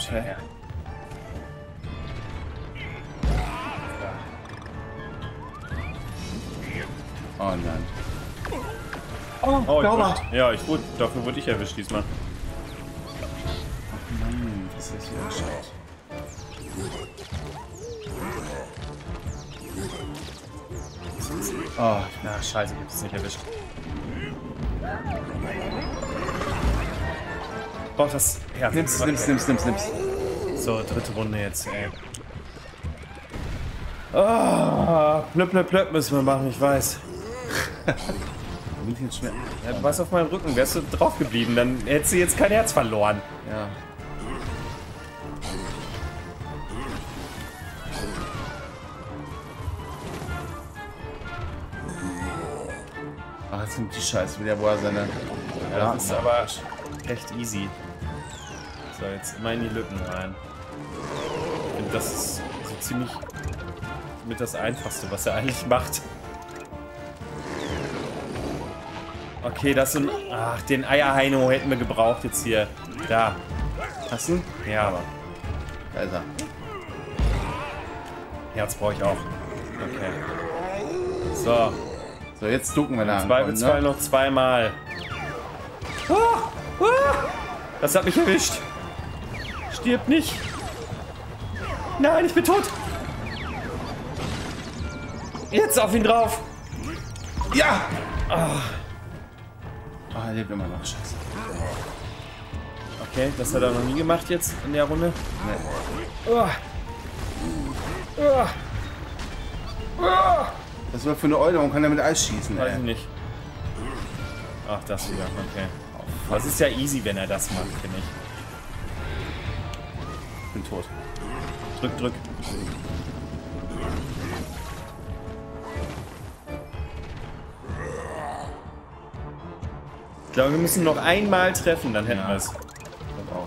gut, hä? Oh nein. Oh, ja, ich wurde, dafür wurde ich erwischt diesmal. Mann, was ist das hier anscheinend? Oh, na scheiße, ich hab's es nicht erwischt. Boah, das Herz. Nimm's. So, dritte Runde jetzt, ey. Oh, plöpp müssen wir machen, ich weiß. Ja, du warst auf meinem Rücken, wärst du drauf geblieben, dann hättest du jetzt kein Herz verloren. Ja. Ach, jetzt nimmt die Scheiße wieder, wo er seine... Ja, das ist aber echt easy. So, jetzt immer in die Lücken rein. Ich finde, das ist so ziemlich mit das Einfachste, was er eigentlich macht. Okay, das sind... Ach, den Eierheino hätten wir gebraucht jetzt hier. Da. Hast du ihn? Ja, aber... Da ist er. Herz brauche ich auch. Okay. So. So, jetzt ducken wir da. Zweifelsfall noch zweimal. Das hat mich erwischt. Stirb nicht. Nein, ich bin tot. Jetzt auf ihn drauf. Ja! Ah, er lebt immer noch. Scheiße. Okay, das hat er noch nie gemacht jetzt in der Runde. Nee. Oh. Das war für eine Eule, warum kann er mit Eis schießen, Weiß ich ey? nicht. Ach, das wieder. Okay. Das ist ja easy, wenn er das macht, finde ich. Ich bin tot. Drück. Ich glaube, wir müssen noch einmal treffen, dann hätten wir es. auch.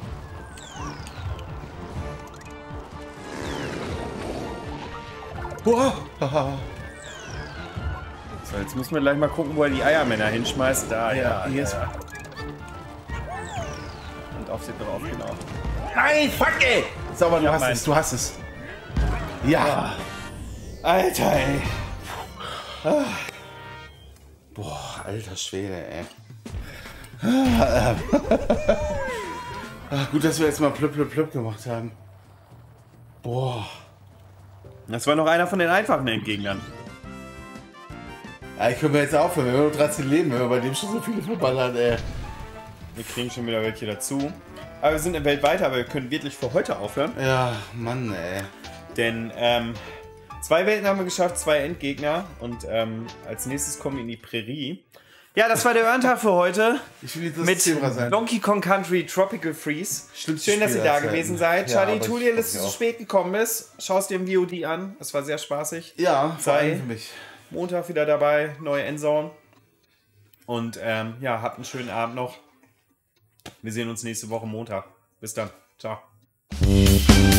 So, jetzt müssen wir gleich mal gucken, wo er die Eiermänner hinschmeißt. Da, Ja, hier ist- Und auf sie drauf, genau. Nein, fuck, ey! Sauber, du hast es, du hast es. Ja. Alter, ey. Boah, alter Schwede, ey. Gut, dass wir jetzt mal plöpp gemacht haben. Boah. Das war noch einer von den einfachen Endgegnern. Ja, ich können wir jetzt aufhören, wir haben nur 13 Leben, wenn wir bei dem schon so viele verballern, ey. Wir kriegen schon wieder welche dazu. Aber wir sind in Welt weiter, aber wir können wirklich für heute aufhören. Ja, Mann, ey. Denn 2 Welten haben wir geschafft, 2 Endgegner. Und als nächstes kommen wir in die Prärie. Ja, das war der Earntag für heute. Ich will jetzt das Mit Zebra sein. Donkey Kong Country Tropical Freeze. Schlimmste Schön, dass ihr Spiel da aller gewesen Zeiten. seid. Ja, Schade, aber Tulia, ich dass du freu zu mich spät gekommen bist. Schaust dir im VOD an. Es war sehr spaßig. Ja, vor allem Sei für mich. Montag wieder dabei, neue Endzone. Und ja, habt einen schönen Abend noch. Wir sehen uns nächste Woche Montag. Bis dann. Ciao.